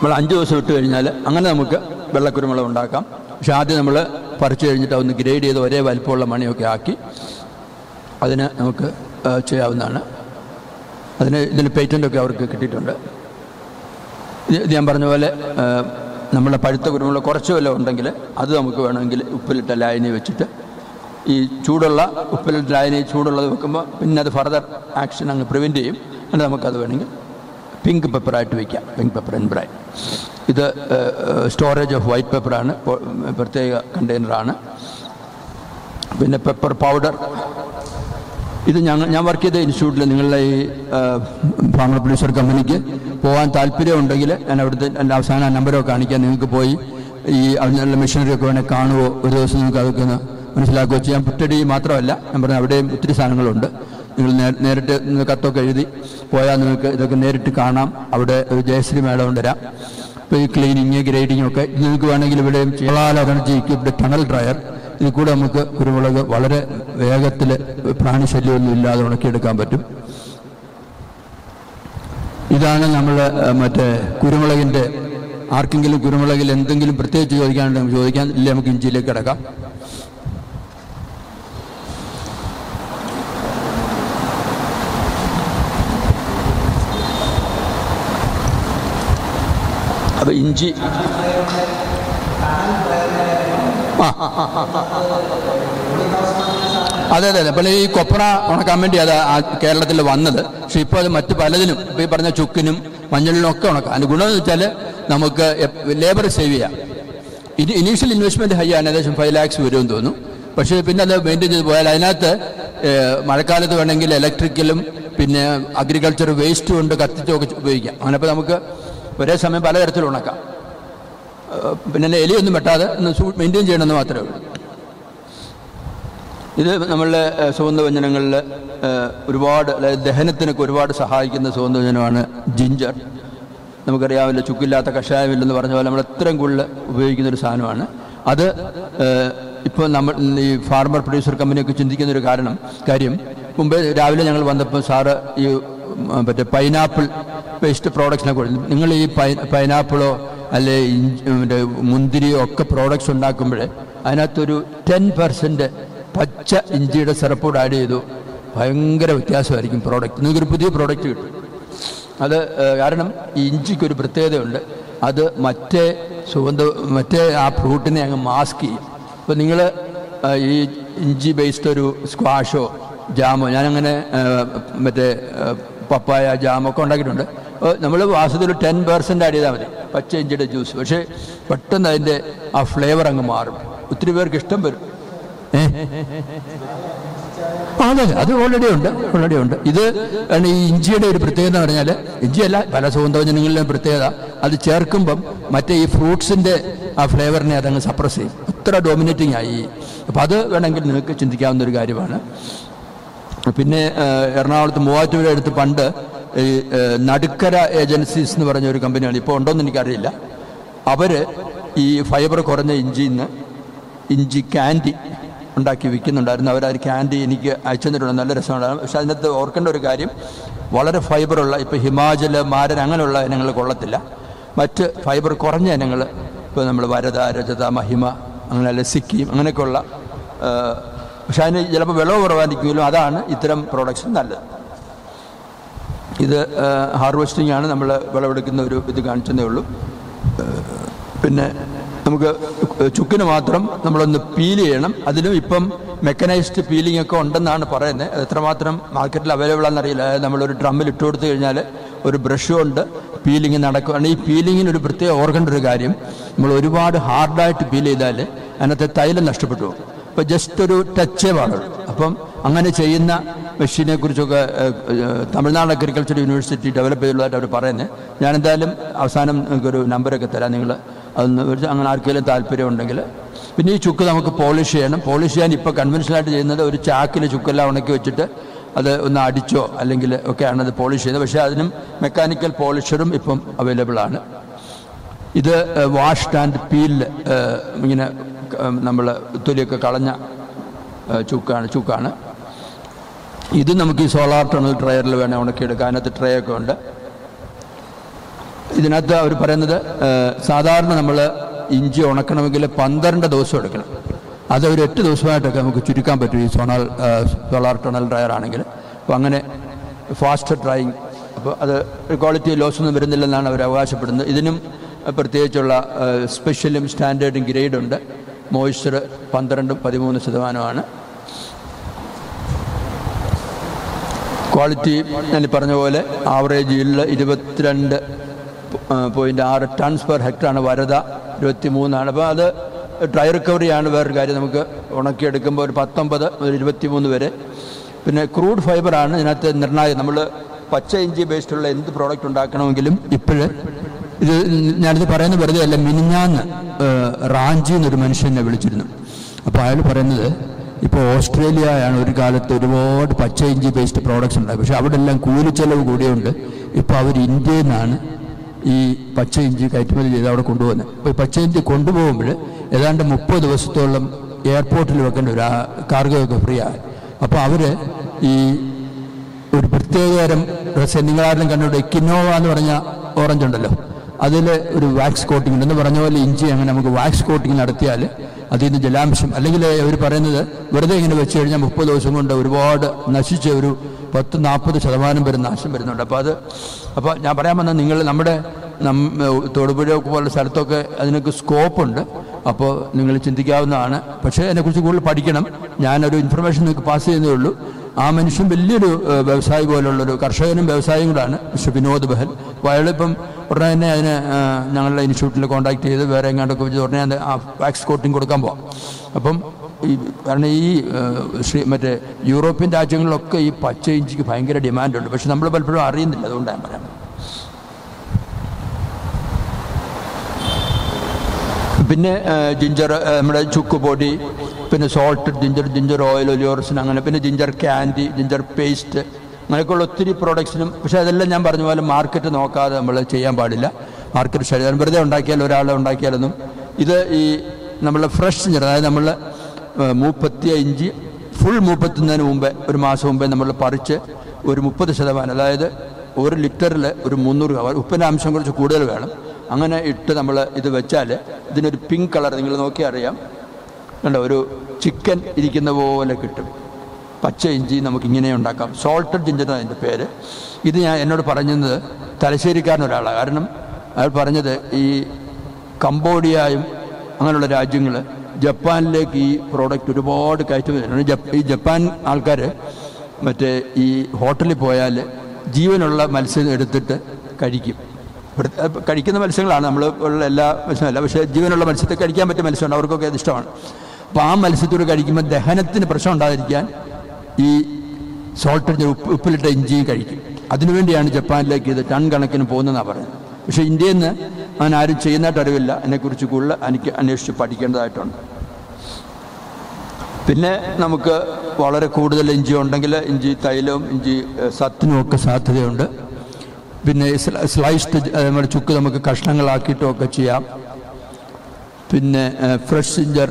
നമ്മൾ അഞ്ച് ദിവസം ഇട്ട് കഴിഞ്ഞാൽ അങ്ങനെ നമുക്ക് വെള്ളക്കുരുമുളക് ഉണ്ടാക്കാം. പക്ഷെ ആദ്യം നമ്മൾ പറിച്ചു കഴിഞ്ഞിട്ട് ഒന്ന് ഗ്രേഡ് ചെയ്ത് ഒരേ വലിപ്പമുള്ള മണിയൊക്കെ ആക്കി അതിന് നമുക്ക് ചെയ്യാവുന്നതാണ്. അതിന് ഇതിന് പേറ്റൻ്റൊക്കെ അവർക്ക് കിട്ടിയിട്ടുണ്ട്. ഇത് ഞാൻ പറഞ്ഞ പോലെ നമ്മളെ പഴുത്ത കുരുമുളക് കുറച്ച് വല്ലതും ഉണ്ടെങ്കിൽ അത് നമുക്ക് വേണമെങ്കിൽ ഉപ്പിലിട്ട ലായനി വെച്ചിട്ട് ഈ ചൂടുള്ള ഉപ്പിലിട്ട ലായനി ചൂടുള്ളത് വെക്കുമ്പോൾ പിന്നെ അത് ഫർദർ ആക്ഷൻ അങ്ങ് പ്രിവെൻറ്റ് ചെയ്യും. അങ്ങനെ നമുക്കത് വേണമെങ്കിൽ പിങ്ക് പെപ്പറായിട്ട് വയ്ക്കാം. Pink pepper and brine. ഇത് സ്റ്റോറേജ് ഓഫ് വൈറ്റ് പെപ്പറാണ്, പ്രത്യേക കണ്ടെയ്നറാണ്. പിന്നെ പെപ്പർ പൗഡർ, ഇത് ഞങ്ങൾ ഞാൻ വർക്ക് ചെയ്ത ഇൻസ്റ്റിറ്റ്യൂട്ടിൽ നിങ്ങളുടെ ഈ ഫാർമർ പ്രൊഡ്യൂസർ കമ്പനിക്ക് പോകാൻ താല്പര്യമുണ്ടെങ്കിൽ ഞാൻ അവിടുത്തെ എൻ്റെ അവസാന നമ്പരൊക്കെ കാണിക്കാൻ നിങ്ങൾക്ക് പോയി ഈ അതിനുള്ള മെഷീനറിയൊക്കെ വേണേൽ കാണുമോ, ഒരു ദിവസം നിങ്ങൾക്ക് അതൊക്കെ ഒന്ന് മനസ്സിലാക്കുകയോ ചെയ്യാം. പുറ്റടി മാത്രമല്ല, ഞാൻ പറഞ്ഞ അവിടെയും ഒത്തിരി സാധനങ്ങളുണ്ട്. നിങ്ങൾ നേരിട്ട് കത്തൊക്കെ എഴുതി പോയാൽ നിങ്ങൾക്ക് ഇതൊക്കെ നേരിട്ട് കാണാം. അവിടെ ഒരു ജയശ്രീ മേഡം തരാം. ഇപ്പോൾ ഈ ക്ലീനിങ് ഗ്രേഡിങ് ഒക്കെ നിങ്ങൾക്ക് വേണമെങ്കിൽ ഇവിടെയും സോളാർ എനർജി ഇവിടെ ടണൽ ഡ്രയർ, ഇതിൽ കൂടെ നമുക്ക് കുരുമുളക് വളരെ വേഗത്തിൽ പ്രാണിശല്യമൊന്നും ഇല്ലാതെ ഉണക്കിയെടുക്കാൻ പറ്റും. ഇതാണ് നമ്മൾ മറ്റേ കുരുമുളകിൻ്റെ, ആർക്കെങ്കിലും കുരുമുളകിൽ എന്തെങ്കിലും പ്രത്യേകിച്ച് ചോദിക്കാനുണ്ടെങ്കിൽ ചോദിക്കാൻ, ഇല്ലേ നമുക്ക് ഇഞ്ചിയിലേക്ക് കിടക്കാം. അപ്പോൾ ഇഞ്ചി ആ അതെ അതെ അതെ അപ്പോൾ ഈ കൊപ്ര ഉണക്കാൻ വേണ്ടി അത് കേരളത്തിൽ വന്നത്. പക്ഷെ ഇപ്പോൾ അത് മറ്റ് പലതിനും, ഇപ്പോൾ ഈ പറഞ്ഞ ചുക്കിനും മഞ്ഞളിനും ഒക്കെ ഉണക്കാം. അതിൻ്റെ ഗുണമെന്ന് വെച്ചാൽ നമുക്ക് ലേബർ സേവ് ചെയ്യാം. ഇനി ഇനീഷ്യൽ ഇൻവെസ്റ്റ്മെൻറ്റ് ഹൈ ആണ്, ഏകദേശം ഫൈവ് ലാക്സ് വരുമെന്ന് തോന്നുന്നു. പക്ഷേ പിന്നെ അത് മെയിൻറ്റെയിൻ ചെയ്ത് പോയാൽ അതിനകത്ത് മഴക്കാലത്ത് വേണമെങ്കിൽ ഇലക്ട്രിക്കലും പിന്നെ അഗ്രികൾച്ചർ വേസ്റ്റ് കൊണ്ട് കത്തിച്ചൊക്കെ ഉപയോഗിക്കാം. അങ്ങനെ ഇപ്പോൾ നമുക്ക് ഒരേ സമയം പലതരത്തിലും ഉണക്കാം. പിന്നെ എലിയൊന്നും വെട്ടാതെ ഒന്ന് മെയിൻറ്റെയിൻ ചെയ്യണമെന്ന് മാത്രമേ ഉള്ളൂ. ഇത് നമ്മളുടെ സുഗന്ധവ്യഞ്ജനങ്ങളിൽ ഒരുപാട്, അതായത് ദഹനത്തിനൊക്കെ ഒരുപാട് സഹായിക്കുന്ന സുഗന്ധവ്യഞ്ജനമാണ് ജിഞ്ചർ. നമുക്കറിയാമല്ലോ, ചുക്കില്ലാത്ത കഷായമില്ലെന്ന് പറഞ്ഞ പോലെ നമ്മൾ എത്രയും കൂടുതൽ ഉപയോഗിക്കുന്നൊരു സാധനമാണ് അത്. ഇപ്പോൾ നമ്മൾ ഈ ഫാർമർ പ്രൊഡ്യൂസർ കമ്പനിയൊക്കെ ചിന്തിക്കുന്നൊരു കാരണം കാര്യം മുമ്പേ രാവിലെ ഞങ്ങൾ വന്നപ്പോൾ സാറ് ഈ മറ്റേ പൈനാപ്പിൾ വേസ്റ്റ് പ്രോഡക്ട്സിനെ കൊടുത്തു. നിങ്ങൾ ഈ പൈ പൈനാപ്പിളോ അല്ലെ മറ്റേ മുന്തിരിയോ ഒക്കെ പ്രോഡക്ട്സ് ഉണ്ടാക്കുമ്പോൾ അതിനകത്തൊരു ടെൻ പെർസെൻറ്റ് പച്ച ഇഞ്ചിയുടെ സിറപ്പോട് ആഡ് ചെയ്തു. ഭയങ്കര വ്യത്യാസമായിരിക്കും പ്രോഡക്റ്റ്. നിങ്ങൾക്കൊരു പുതിയ പ്രോഡക്റ്റ് കിട്ടും. അത് കാരണം ഈ ഇഞ്ചിക്കൊരു പ്രത്യേകതയുണ്ട്, അത് മറ്റേ സുഗന്ധ മറ്റേ ആ ഫ്രൂട്ടിനെ അങ്ങ് മാസ്ക് ചെയ്യും. ഇപ്പോൾ നിങ്ങൾ ഈ ഇഞ്ചി ബേസ്ഡ് ഒരു സ്ക്വാഷോ ജാമോ, ഞാനങ്ങനെ മറ്റേ പപ്പായ ജാമൊക്കെ ഉണ്ടാക്കിയിട്ടുണ്ട്. നമ്മൾ വാസത്തിൽ ഒരു ടെൻ പെർസെൻറ്റ് ആഡ് ചെയ്താൽ മതി പച്ച ഇഞ്ചിയുടെ ജ്യൂസ്. പക്ഷേ പെട്ടെന്ന് അതിൻ്റെ ആ ഫ്ലേവർ അങ്ങ് മാറും, ഒത്തിരി പേർക്ക് ഇഷ്ടം വരും. അതെ അത് ഓൾറെഡി ഉണ്ട് ഓൾറെഡി ഉണ്ട് ഇത് ഈ ഇഞ്ചിയുടെ ഒരു പ്രത്യേകത എന്ന് പറഞ്ഞാൽ, ഇഞ്ചിയല്ല പല സുഗന്ധവ്യഞ്ജനങ്ങളിലെയും പ്രത്യേകത, അത് ചേർക്കുമ്പം മറ്റേ ഈ ഫ്രൂട്ട്സിൻ്റെ ആ ഫ്ലേവറിനെ അതങ്ങ് സപ്രസ് ചെയ്യും. അത്ര ഡോമിനേറ്റിംഗ് ആയി. അപ്പം അത് വേണമെങ്കിൽ നിങ്ങൾക്ക് ചിന്തിക്കാവുന്ന ഒരു കാര്യമാണ്. പിന്നെ എറണാകുളത്ത് മൂവാറ്റുപുഴ അടുത്ത് പണ്ട് ഈ നടുക്കര ഏജൻസീസ് എന്ന് പറഞ്ഞ ഒരു കമ്പനിയാണ്, ഇപ്പോൾ ഉണ്ടോയെന്ന് എനിക്കറിയില്ല. അവർ ഈ ഫൈബർ കുറഞ്ഞ ഇഞ്ചിയിൽ നിന്ന് ഇഞ്ചി ക്യാൻഡി ഉണ്ടാക്കി വിൽക്കുന്നുണ്ടായിരുന്നു. അവർ ആ ക്യാൻഡി എനിക്ക് അയച്ചു തന്നിട്ടുണ്ട്, നല്ല രസമുണ്ടായിരുന്നു. പക്ഷെ അതിനകത്ത് ഓർക്കേണ്ട ഒരു കാര്യം, വളരെ ഫൈബറുള്ള, ഇപ്പോൾ ഹിമാചൽ മാരൻ അങ്ങനെയുള്ള ഇനങ്ങൾ കൊള്ളത്തില്ല. മറ്റ് ഫൈബർ കുറഞ്ഞ ഇനങ്ങൾ, ഇപ്പോൾ നമ്മൾ വരദ, രജത, മഹിമ, അങ്ങനെ അല്ലെ സിക്കിം അങ്ങനെയൊക്കെയുള്ള, പക്ഷെ അതിന് ചിലപ്പോൾ വിളവ് കുറവായിരിക്കുമല്ലോ, അതാണ് ഇത്തരം പ്രോഡക്ട്സ് നല്ലത്. ഇത് ഹാർവെസ്റ്റിംഗ് ആണ്, നമ്മൾ വിളവെടുക്കുന്ന ഒരു ഇത് കാണിച്ചതേ ഉള്ളൂ. പിന്നെ നമുക്ക് ചുക്കിന് മാത്രം നമ്മളൊന്ന് പീൽ ചെയ്യണം. അതിലും ഇപ്പം മെക്കനൈസ്ഡ് പീലിംഗ് ഒക്കെ ഉണ്ടെന്നാണ് പറയുന്നത്. അത് എത്രമാത്രം മാർക്കറ്റിൽ അവൈലബിൾ ആണെന്നറിയില്ല. അതായത് നമ്മളൊരു ഡ്രമ്മിൽ ഇട്ട് കൊടുത്തു കഴിഞ്ഞാൽ ഒരു ബ്രഷ് കൊണ്ട് പീലിംഗ് നടക്കുകയാണ്. ഈ പീലിങ്ങിന് ഒരു പ്രത്യേക ഓർക്കേണ്ട ഒരു കാര്യം, നമ്മൾ ഒരുപാട് ഹാർഡായിട്ട് പീൽ ചെയ്താൽ അതിനകത്ത് തൈലം നഷ്ടപ്പെട്ടു പോകും. ഇപ്പോൾ ജസ്റ്റ് ഒരു ടച്ചേ പാടുള്ളൂ. അപ്പം അങ്ങനെ ചെയ്യുന്ന മെഷീനെ കുറിച്ചൊക്കെ തമിഴ്നാട് അഗ്രികൾച്ചർ യൂണിവേഴ്സിറ്റി ഡെവലപ്പ് ചെയ്തുള്ളതായിട്ട് അവർ പറയുന്നത്. ഞാനെന്തായാലും അവസാനം നിങ്ങൾക്കൊരു നമ്പരൊക്കെ തരാം, നിങ്ങൾ അതൊന്ന് വെച്ച് അങ്ങനെ ആർക്കെങ്കിലും താല്പര്യം ഉണ്ടെങ്കിൽ. പിന്നെ ഈ ചുക്ക് നമുക്ക് പോളിഷ് ചെയ്യണം. പോളിഷ് ചെയ്യാൻ ഇപ്പോൾ കൺവെൻഷനായിട്ട് ചെയ്യുന്നത് ഒരു ചാക്കിൽ ചുക്കെല്ലാം ഉണക്കി വെച്ചിട്ട് അത് ഒന്ന് അടിച്ചോ അല്ലെങ്കിൽ ഒക്കെയാണ് അത് പോളിഷ് ചെയ്യുന്നത്. പക്ഷേ അതിനും മെക്കാനിക്കൽ പോളിഷറും ഇപ്പം അവൈലബിൾ ആണ്. ഇത് വാഷ്ഡ് ആൻഡ് പീൽഡ്, ഇങ്ങനെ നമ്മൾ തൊലിയൊക്കെ കളഞ്ഞ ചുക്കാണ് ചുക്കാണ് ഇത് നമുക്ക് ഈ സോളാർ ടണൽ ഡ്രയറിൽ വേണേൽ ഉണക്കിയെടുക്കാം. അതിനകത്ത് ട്രേ ഒക്കെ ഉണ്ട്. ഇതിനകത്ത് അവർ പറയുന്നത് സാധാരണ നമ്മൾ ഇഞ്ചി ഉണക്കണമെങ്കിൽ പന്ത്രണ്ട് ദിവസം എടുക്കണം. അത് ഒരു എട്ട് ദിവസമായിട്ടൊക്കെ നമുക്ക് ചുരുക്കാൻ പറ്റും ഈ സോണാൽ സോളാർ ടണൽ ഡ്രയർ ആണെങ്കിൽ. അപ്പോൾ അങ്ങനെ ഫാസ്റ്റ് ഡ്രൈയിങ്, അപ്പോൾ അത് ക്വാളിറ്റി ലോസ് ഒന്നും വരുന്നില്ലെന്നാണ് അവർ അവകാശപ്പെടുന്നത്. ഇതിനും പ്രത്യേകിച്ചുള്ള സ്പെഷ്യലും സ്റ്റാൻഡേർഡും ഗ്രേഡുണ്ട്. മോയ്സ്ചർ പന്ത്രണ്ടും പതിമൂന്ന് ശതമാനമാണ്. ക്വാളിറ്റി ഞാൻ പറഞ്ഞ പോലെ ആവറേജ് ഈൽഡ് ഇരുപത്തിരണ്ട് പോയിൻ്റ് ആറ് ടൺസ് പെർ ഹെക്ടറാണ്. വരത ഇരുപത്തി മൂന്നാണ്. അപ്പോൾ അത് ഡ്രൈ റിക്കവറിയാണ് വേറൊരു കാര്യം. നമുക്ക് ഉണക്കിയെടുക്കുമ്പോൾ ഒരു പത്തൊമ്പത് ഒരു ഇരുപത്തി മൂന്ന് വരെ. പിന്നെ ക്രൂഡ് ഫൈബറാണ് ഇതിനകത്ത് നിർണായകം. നമ്മൾ പച്ച ഇഞ്ചി ബേസ്ഡുള്ള എന്ത് പ്രോഡക്റ്റ് ഉണ്ടാക്കണമെങ്കിലും ഇപ്പോഴ് ഇത് ഞാനിത് പറയുന്നത് വെറുതെ അല്ല. മിനിഞ്ഞാന്ന് റാഞ്ചി എന്നൊരു മനുഷ്യനെ വിളിച്ചിരുന്നു. അപ്പോൾ അയാൾ പറയുന്നത് ഇപ്പോൾ ഓസ്ട്രേലിയയാണ് ഒരു കാലത്ത് ഒരുപാട് പച്ച ഇഞ്ചി ബേസ്ഡ് പ്രോഡക്ട്സ് ഉണ്ടായി. പക്ഷേ അവിടെ എല്ലാം കൂലിച്ചെലവ് കൂടിയുണ്ട്. ഇപ്പോൾ അവർ ഇന്ത്യയിൽ നിന്നാണ് ഈ പച്ച ഇഞ്ചി കയറ്റുമതി ചെയ്ത് അവിടെ കൊണ്ടുപോകുന്നത്. അപ്പോൾ ഈ പച്ച ഇഞ്ചി കൊണ്ടുപോകുമ്പോൾ ഏതാണ്ട് മുപ്പത് ദിവസത്തോളം എയർപോർട്ടിൽ വെക്കേണ്ട ഒരു കാർഗോ ഒക്കെ ഫ്രീ ആയി. അപ്പോൾ അവർ ഈ ഒരു പ്രത്യേകതരം നിങ്ങളാരും കണ്ടുകൊണ്ട് കിനോവ എന്ന് പറഞ്ഞ ഓറഞ്ച് ഉണ്ടല്ലോ, അതിൽ ഒരു വാക്സ് കോട്ടിംഗ് ഉണ്ടെന്ന് പറഞ്ഞ പോലെ ഇഞ്ചി അങ്ങനെ നമുക്ക് വാക്സ് കോട്ടിംഗ് നടത്തിയാൽ അതിൽ നിന്ന് ജലാംശം, അല്ലെങ്കിൽ അവർ പറയുന്നത് വെറുതെ ഇങ്ങനെ വെച്ച് കഴിഞ്ഞാൽ മുപ്പത് ദിവസം കൊണ്ട് ഒരുപാട് നശിച്ച് ഒരു പത്ത് നാൽപ്പത് ശതമാനം വരെ നാശം വരുന്നുണ്ട്. അപ്പോൾ അത് അപ്പോൾ ഞാൻ പറയാൻ വന്നത് നിങ്ങൾ നമ്മുടെ തൊടുപുഴ പോലുള്ള സ്ഥലത്തൊക്കെ അതിനൊക്കെ സ്കോപ്പുണ്ട്. അപ്പോൾ നിങ്ങൾ ചിന്തിക്കാവുന്നതാണ്. പക്ഷേ അതിനെക്കുറിച്ച് കൂടുതൽ പഠിക്കണം. ഞാനൊരു ഇൻഫർമേഷൻ നിങ്ങൾക്ക് പാസ് ചെയ്യുന്നേ ഉള്ളൂ. ആ മനുഷ്യൻ വലിയൊരു വ്യവസായി പോലുള്ളൊരു കർഷകനും വ്യവസായിയും കൂടാണ്, മിസ്റ്റർ വിനോദ് ബഹൽ. അപ്പോൾ അയാളിപ്പം ഉടനെ തന്നെ അതിന് ഞങ്ങളുടെ ഇൻസ്റ്റിറ്റ്യൂട്ടിൽ കോൺടാക്ട് ചെയ്ത് വേറെ എങ്ങാണ്ടൊക്കെ വെച്ച് ഉടനെ അത് ആ വാക്സ് കോട്ടിങ് കൊടുക്കാൻ പോകാം. അപ്പം ഈ കാരണം ഈ ശ്രീ മറ്റേ യൂറോപ്യൻ രാജ്യങ്ങളിലൊക്കെ ഈ പച്ച ഇഞ്ചിക്ക് ഭയങ്കര ഡിമാൻഡുണ്ട്. പക്ഷെ നമ്മൾ പലപ്പോഴും അറിയുന്നില്ല. അതുകൊണ്ടാണ് പറയാം. പിന്നെ ജിഞ്ചർ, നമ്മുടെ ചുക്ക് പൊടി, പിന്നെ salt ginger, ginger oil, oleoresin, അങ്ങനെ പിന്നെ ജിഞ്ചർ ക്യാൻഡി, ജിഞ്ചർ പേസ്റ്റ്, അങ്ങനെയൊക്കെയുള്ള ഒത്തിരി പ്രോഡക്ട്സിനും. പക്ഷേ അതെല്ലാം ഞാൻ പറഞ്ഞ പോലെ മാർക്കറ്റ് നോക്കാതെ നമ്മൾ ചെയ്യാൻ പാടില്ല. മാർക്കറ്റ് സ്റ്റഡി വെറുതെ ഉണ്ടാക്കിയാൽ ഒരാളെ ഉണ്ടാക്കിയാലൊന്നും. ഇത് ഈ നമ്മളെ ഫ്രഷ് ജിഞ്ചർ, അതായത് നമ്മൾ മൂപ്പത്തിയ ഇഞ്ചി ഫുൾ മൂപ്പത്തുന്നതിന് മുമ്പേ ഒരു മാസം മുമ്പേ നമ്മൾ പറിച്ച് ഒരു മുപ്പത് ശതമാനം, അതായത് ഒരു ലിറ്ററിൽ ഒരു മുന്നൂറ് ഗ്രാം ഉപ്പിൻ്റെ അംശം കുറച്ച് കൂടുതൽ വേണം. അങ്ങനെ ഇട്ട് നമ്മൾ ഇത് വെച്ചാൽ ഇതിനൊരു പിങ്ക് കളർ നിങ്ങൾ നോക്കിയാൽ അറിയാം. കണ്ടോ, ഒരു ചിക്കൻ ഇരിക്കുന്ന പോലെ കിട്ടും. പച്ച ഇഞ്ചി നമുക്കിങ്ങനെ ഉണ്ടാക്കാം. സോൾട്ടഡ് ജിഞ്ചർ എന്നാണ് അതിൻ്റെ പേര്. ഇത് ഞാൻ എന്നോട് പറഞ്ഞത് തലശ്ശേരിക്കാരനൊരാളാണ്. കാരണം അയാൾ പറഞ്ഞത് ഈ കംബോഡിയയും അങ്ങനെയുള്ള രാജ്യങ്ങൾ ജപ്പാനിലേക്ക് ഈ പ്രോഡക്റ്റ് ഒരുപാട് കയറ്റുമതി. ഈ ജപ്പാൻ ആൾക്കാർ മറ്റേ ഈ ഹോട്ടലിൽ പോയാൽ ജീവനുള്ള മത്സ്യം എടുത്തിട്ട് കഴിക്കും. കഴിക്കുന്ന മത്സ്യങ്ങളാണ് നമ്മൾ ഉള്ള എല്ലാ മത്സ്യമല്ല, പക്ഷേ ജീവനുള്ള മത്സ്യത്തെ കഴിക്കാൻ പറ്റിയ മത്സ്യമുണ്ട്, അവർക്കൊക്കെ അത് ഇഷ്ടമാണ്. അപ്പോൾ ആ മത്സ്യത്തോട് കഴിക്കുമ്പോൾ ദഹനത്തിന് പ്രശ്നം ഉണ്ടാതിരിക്കാൻ ഈ സോൾട്ട് ഉപ്പ് ഉപ്പിലിട്ട ഇഞ്ചി കഴിക്കും. അതിനുവേണ്ടിയാണ് ജപ്പാനിലേക്ക് ഇത് ടൺ കണക്കിന് പോകുന്നതെന്നാണ് പറയുന്നത്. പക്ഷേ ഇന്ത്യയിൽ നിന്ന് അങ്ങനെ ആരും ചെയ്യുന്നതായിട്ട് അറിവില്ല. അതിനെക്കുറിച്ച് കൂടുതൽ എനിക്ക് അന്വേഷിച്ച് പഠിക്കേണ്ടതായിട്ടുണ്ട്. പിന്നെ നമുക്ക് വളരെ കൂടുതൽ ഇഞ്ചി ഉണ്ടെങ്കിൽ ഇഞ്ചി തൈലവും ഇഞ്ചി സത്തിനും ഒക്കെ സാധ്യതയുണ്ട്. പിന്നെ സ്ലൈസ്ഡ് നമ്മുടെ ചുക്ക് നമുക്ക് കഷ്ണങ്ങളാക്കിയിട്ടും ഒക്കെ ചെയ്യാം. പിന്നെ ഫ്രഷ് ജിഞ്ചർ,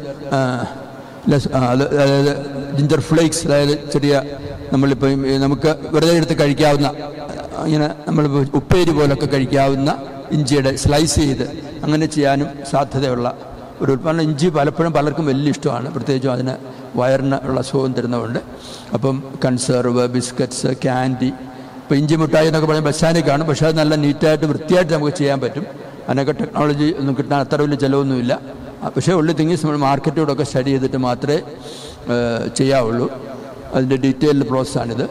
അതായത് ജിഞ്ചർ ഫ്ലേക്സ്, അതായത് ചെറിയ നമ്മളിപ്പോൾ നമുക്ക് വെറുതെ എടുത്ത് കഴിക്കാവുന്ന, ഇങ്ങനെ നമ്മൾ ഉപ്പേരി പോലൊക്കെ കഴിക്കാവുന്ന ഇഞ്ചിയുടെ സ്ലൈസ് ചെയ്ത് അങ്ങനെ ചെയ്യാനും സാധ്യതയുള്ള ഒരു ഉൽപ്പന്നം. ഇഞ്ചി പലപ്പോഴും പലർക്കും വലിയ ഇഷ്ടമാണ്, പ്രത്യേകിച്ചും അതിന് വയറിന് ഉള്ള സുഖം തരുന്നതുകൊണ്ട്. അപ്പം കൺസർവ്, ബിസ്ക്കറ്റ്സ്, ക്യാൻഡി, ഇപ്പോൾ ഇഞ്ചി മിഠായി എന്നൊക്കെ പറഞ്ഞാൽ ബസ്സാനിക്കാണ്, പക്ഷേ അത് നല്ല നീറ്റായിട്ട് വൃത്തിയായിട്ട് നമുക്ക് ചെയ്യാൻ പറ്റും. അതിനൊക്കെ ടെക്നോളജി ഒന്നും കിട്ടാൻ അത്ര വലിയ ചിലവൊന്നുമില്ല. പക്ഷേ ഉള്ളി തിങ്ങി നമ്മൾ മാർക്കറ്റിലൂടെയൊക്കെ സ്റ്റഡി ചെയ്തിട്ട് മാത്രമേ ചെയ്യാവുള്ളൂ. അതിൻ്റെ ഡീറ്റെയിൽഡ് പ്രോസസ്സാണിത്.